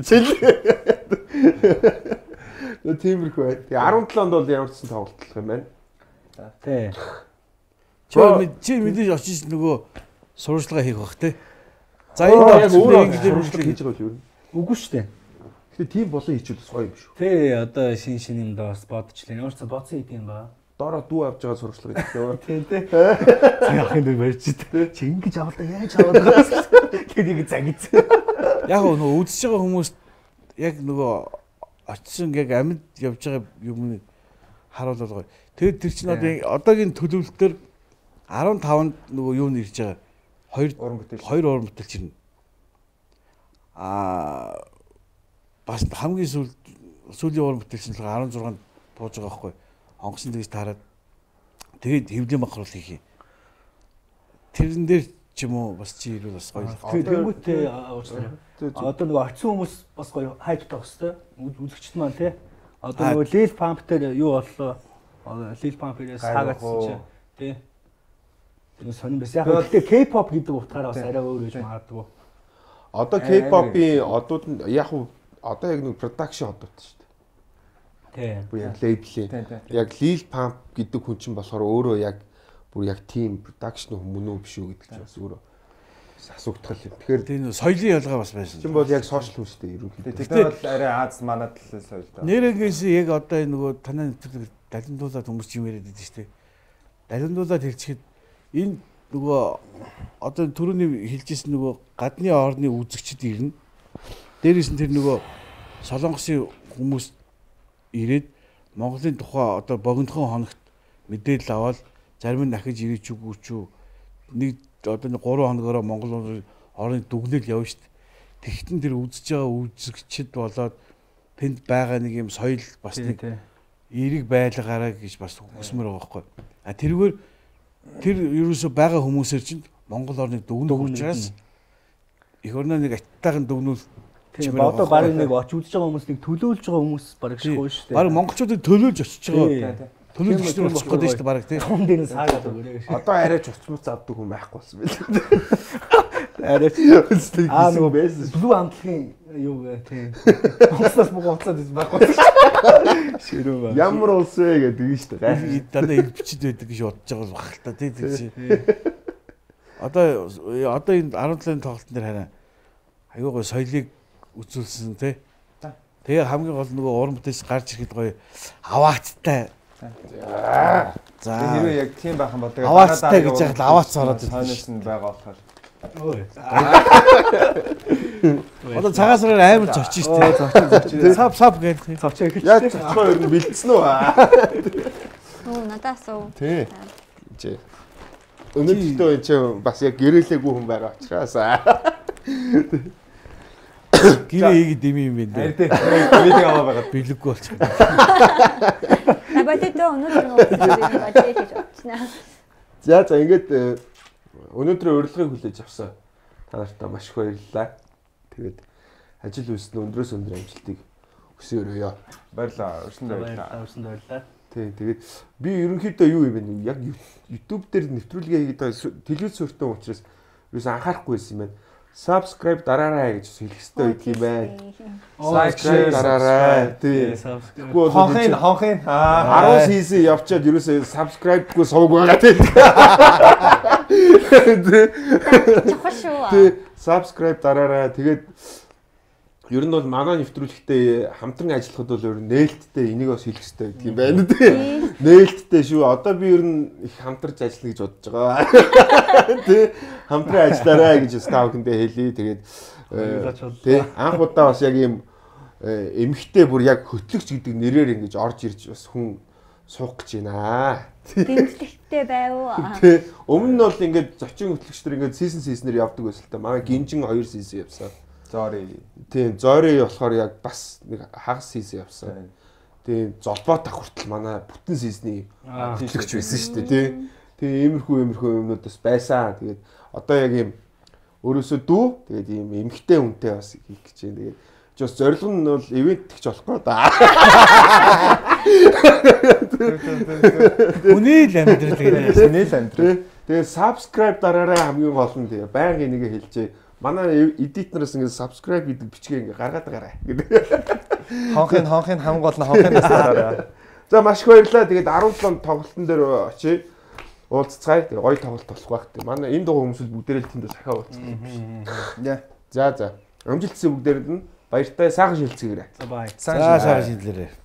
дээ. Нөө тиймэрхүү бай. Тэгээ арван долоо онд бол ямар ч сан тоглолт юм байна. Тий. Чи чи мэдээж очиж нөгөө сурвалжлага хийх бах те. За энэ яг өөрөө сурвалжлага хийж байгаа юм юу? Үгүй шүү дээ. Тэгээ тийм болон хийчихвэл гоё юм шүү. Тий, одоо шин шин юм да бас бодчихлаа. Ямар ч бодсон хийх юм ба. Доороо дүү авч байгаа сурвалжлага хийчихээ. Тий, тий. Яахын дээр барьж тий. Чи ингэж авалаа яаж аваад тэнийг загицсан. Яг нөгөө үзэж байгаа хүмүүс яг нөгөө очсон яг амьд явж байгаа юмыг харуулдаг гоё. Тэгээд тэр чинь одоо одоогийн төлөвлөлтөөр арван таванд нөгөө юу нэрж байгаа хоёр уран бүтээл хоёр уран бүтээлч ирнэ. Аа бас хамгийн сүүл сүүлийн уран бүтээлч нь арван зургаанд бууж байгаа байхгүй. Онгоцон тэгж таарад тэгээд хэвлэм бахрал хийх юм. Тэрэн дээр ч юм уу бас чи ирвэл бас гоё. Тэнгүүтээ уучлаарай. Одоо нөгөө очсон хүмүүс бас гоё хайп тавах хэвээр үзэгчд маань тий. Одоо нөгөө Lil Pump дээр юу боллоо? Lil Pump-ээс саагацсан чи тий. Тэр сонирн байсан. Яг гэхдээ K-pop гэдэг утгаараа бас арай өөр гэж магадгүй. Одоо K-pop-ийн одууд нь яг одоо яг нэг production одууд шүү дээ. Тий. Бүр яг label-ийн. Яг Lil Pump гэдэг хүн чинь болохоор өөрөө яг бүр яг team production хүмүүн үү биш үү гэдэг чинь бас өөрөө асуугдах юм. Тэгэхээр тийм соёлын ялгаа бас байсан. чинь бол яг social хүн шүү дээ ерөнхийдөө. Тэгэхээр бол арай Аз манад л соёл таа. Нэрээс яг одоо энэ нөгөө танай нэвтрүүлэг далиндуулаад хүмүүс юм яриад байдаг шүү дээ. Далиндуулаад хэлчихэд энэ нөгөө одоо түрүүний хэлжсэн нөгөө гадны орны үзэгчд ирнэ. Дээрээс нь тэр нөгөө солонгосын хүмүүс ирээд Монголын тухай одоо богинохон хоногт мэдээлэл аваад зарим нь дахиж ирээч үгүй ч нэг одоо нэг гурван хоногоор Монгол орны дүгнэл явна шүү дээ. Тэгтэн тэр үзэж байгаа үзэгчд болоод тэнд байгаа нэг юм соёл бас нэг эерэг байлгаараа гэж бас хүсмээр байгаа байхгүй. А тэргээр тэр ерөөсөө байгаа хүмүүсээр чинь Монгол орныг дүгнэх учраас их орноо нэг аттайхан дүгнүүл тийм одоо баг нэг очиж үзэж байгаа хүмүүс нэг төлөөлж байгаа хүмүүс баг шгүй шүү дээ. Баг монголчуудыг төлөөлж очиж байгаа. Төлөөлж өчтөр болчих гээд шүү дээ баг тийм. Том дээр саагаад өгөөрэй. Одоо арайч уцмц авдаг хүн байхгүй болсон байл. Арайч аа нөгөө байсан. Блүү амтлагын юу гэ тийм. Монголоос бүх уцаад ის байхгүй. Ширүү ба. Ямар улс вэ гэдэг нь шүү дээ. Дандаа ил бичид байдаг гэж бодож байгаа бол баг л та тийм тийм. Одоо одоо энэ арван талын тоглолтын дээр хараа аюу гой соёлыг үзүүлсэн тий. Тэгээ хамгийн гол нөгөө уран бүтээлс гарч ирэхэд гоё авааттай. За хэрвээ яг тийм байх юм бол тэгээ авааттай гэж яг л аваац ороод хойноос нь байгаа болохоор. Одоо цагаас өрөө амар зочих шүү дээ. Зочих зочих. Сав сав гэж зочих гэж. Яг зочихоо ер нь бэлдсэн үү? Оо надаас уу. Тий. Жи. Өнөөдөртөө энэ чинь бас яг гэрээлээгүй хүн байгаа учраас. Гэрээ хийгээд дэмий юм байна. Харин гэрээ аваа байгаа. Билэггүй болчих. Абатэ то өнөөдөр нөгөө бачээ гэж бодчихнаа. За за ингээд өнөөдрийн урилгыг хүлээж авсан. Та нартай маш их баярлалаа. Тэгээд ажил үйлс нь өндрөөс өндөр амжилтыг хүсье өрөөё. Баярлалаа. Өрсөнд баярлалаа. Өрсөнд баярлалаа. Тий, тэгээд би ерөнхийдөө юу юм бэ? Яг YouTube дээр нэвтрүүлгээ хийгээд байгаа телевиз сүртэн учраас юус анхаарахгүй байсан юм байна. Subscribe дараарай гэж хэлэх хэрэгтэй байдаг юм байна. Subscribe дараарай. Тий. Хонхын хонхын арван хийсэн явчаад ерөөсөө subscribe-гүй сувг байгаа тий. Чухал шүү. Тий, subscribe дараарай. Тэгээд ер нь бол манай нэвтрүүлэгтээ хамтран ажиллахад бол ер нь нээлттэй энийг бас хэлэх хэрэгтэй гэдэг юм байна тий. Нээлттэй шүү. Одоо би ер нь их хамтарч ажиллана гэж бодож байгаа. Тий. Хамтран ажиллаарай гэж стаукэндээ хэлье. Тэгээд тий анх удаа бас яг ийм эмхтэй бүр яг хөтлөгч гэдэг нэрээр ингэж орж ирж бас хүн суух гэж байна. Дэмжлэгтэй байв уу? Тий. Өмнө нь бол ингээд зочин хөтлөгчдөр ингээд сизон сизнэр явдаг байсан л та. Манай гинжин хоёр сизон явсан. Зори. Тийм, зори болохоор яг бас нэг хагас сизон явсан. Тийм, золбоо тах хүртэл манай бүтэн сизний хөтлөгч байсан шүү дээ, тий. Тийм, иймэрхүү иймэрхүү юмнууд бас байсан. Тэгээд одоо яг ийм өөрөөсөө дүү, тэгээд ийм эмхтэй хүнтэй бас хийх гэж байна. Тэгээд just зорилго нь бол ивент гэж болохгүй да. Үний л амьдрал гэдэг. Үний л амьдрал. Тэгээд subscribe дараарай хамгийн гол нь тэгээ байнгын нэгэ хэлжээ. Манай эдитнераас ингэ subscribe гэдэг бичгээ ингэ гаргаад байгаарай гэдэг. Хонхын хонхын хамгийн гол нь хонхын дараарай. За маш их баярлалаа. Тэгээд арван долоо тоглолтын дээр очие. Уулзцгаая. Тэгээ гоё тоглолт болох байх. Тэгээ манай энэ дугуй хүмүүс бүгдээрээ л тэндээ сахиа уулзсан. Яа. За за. Амжилт хүсье бүгдээрэнд нь баяртай сайхан шилцгээрэй. За бай. За сайхан шинжилээрэй.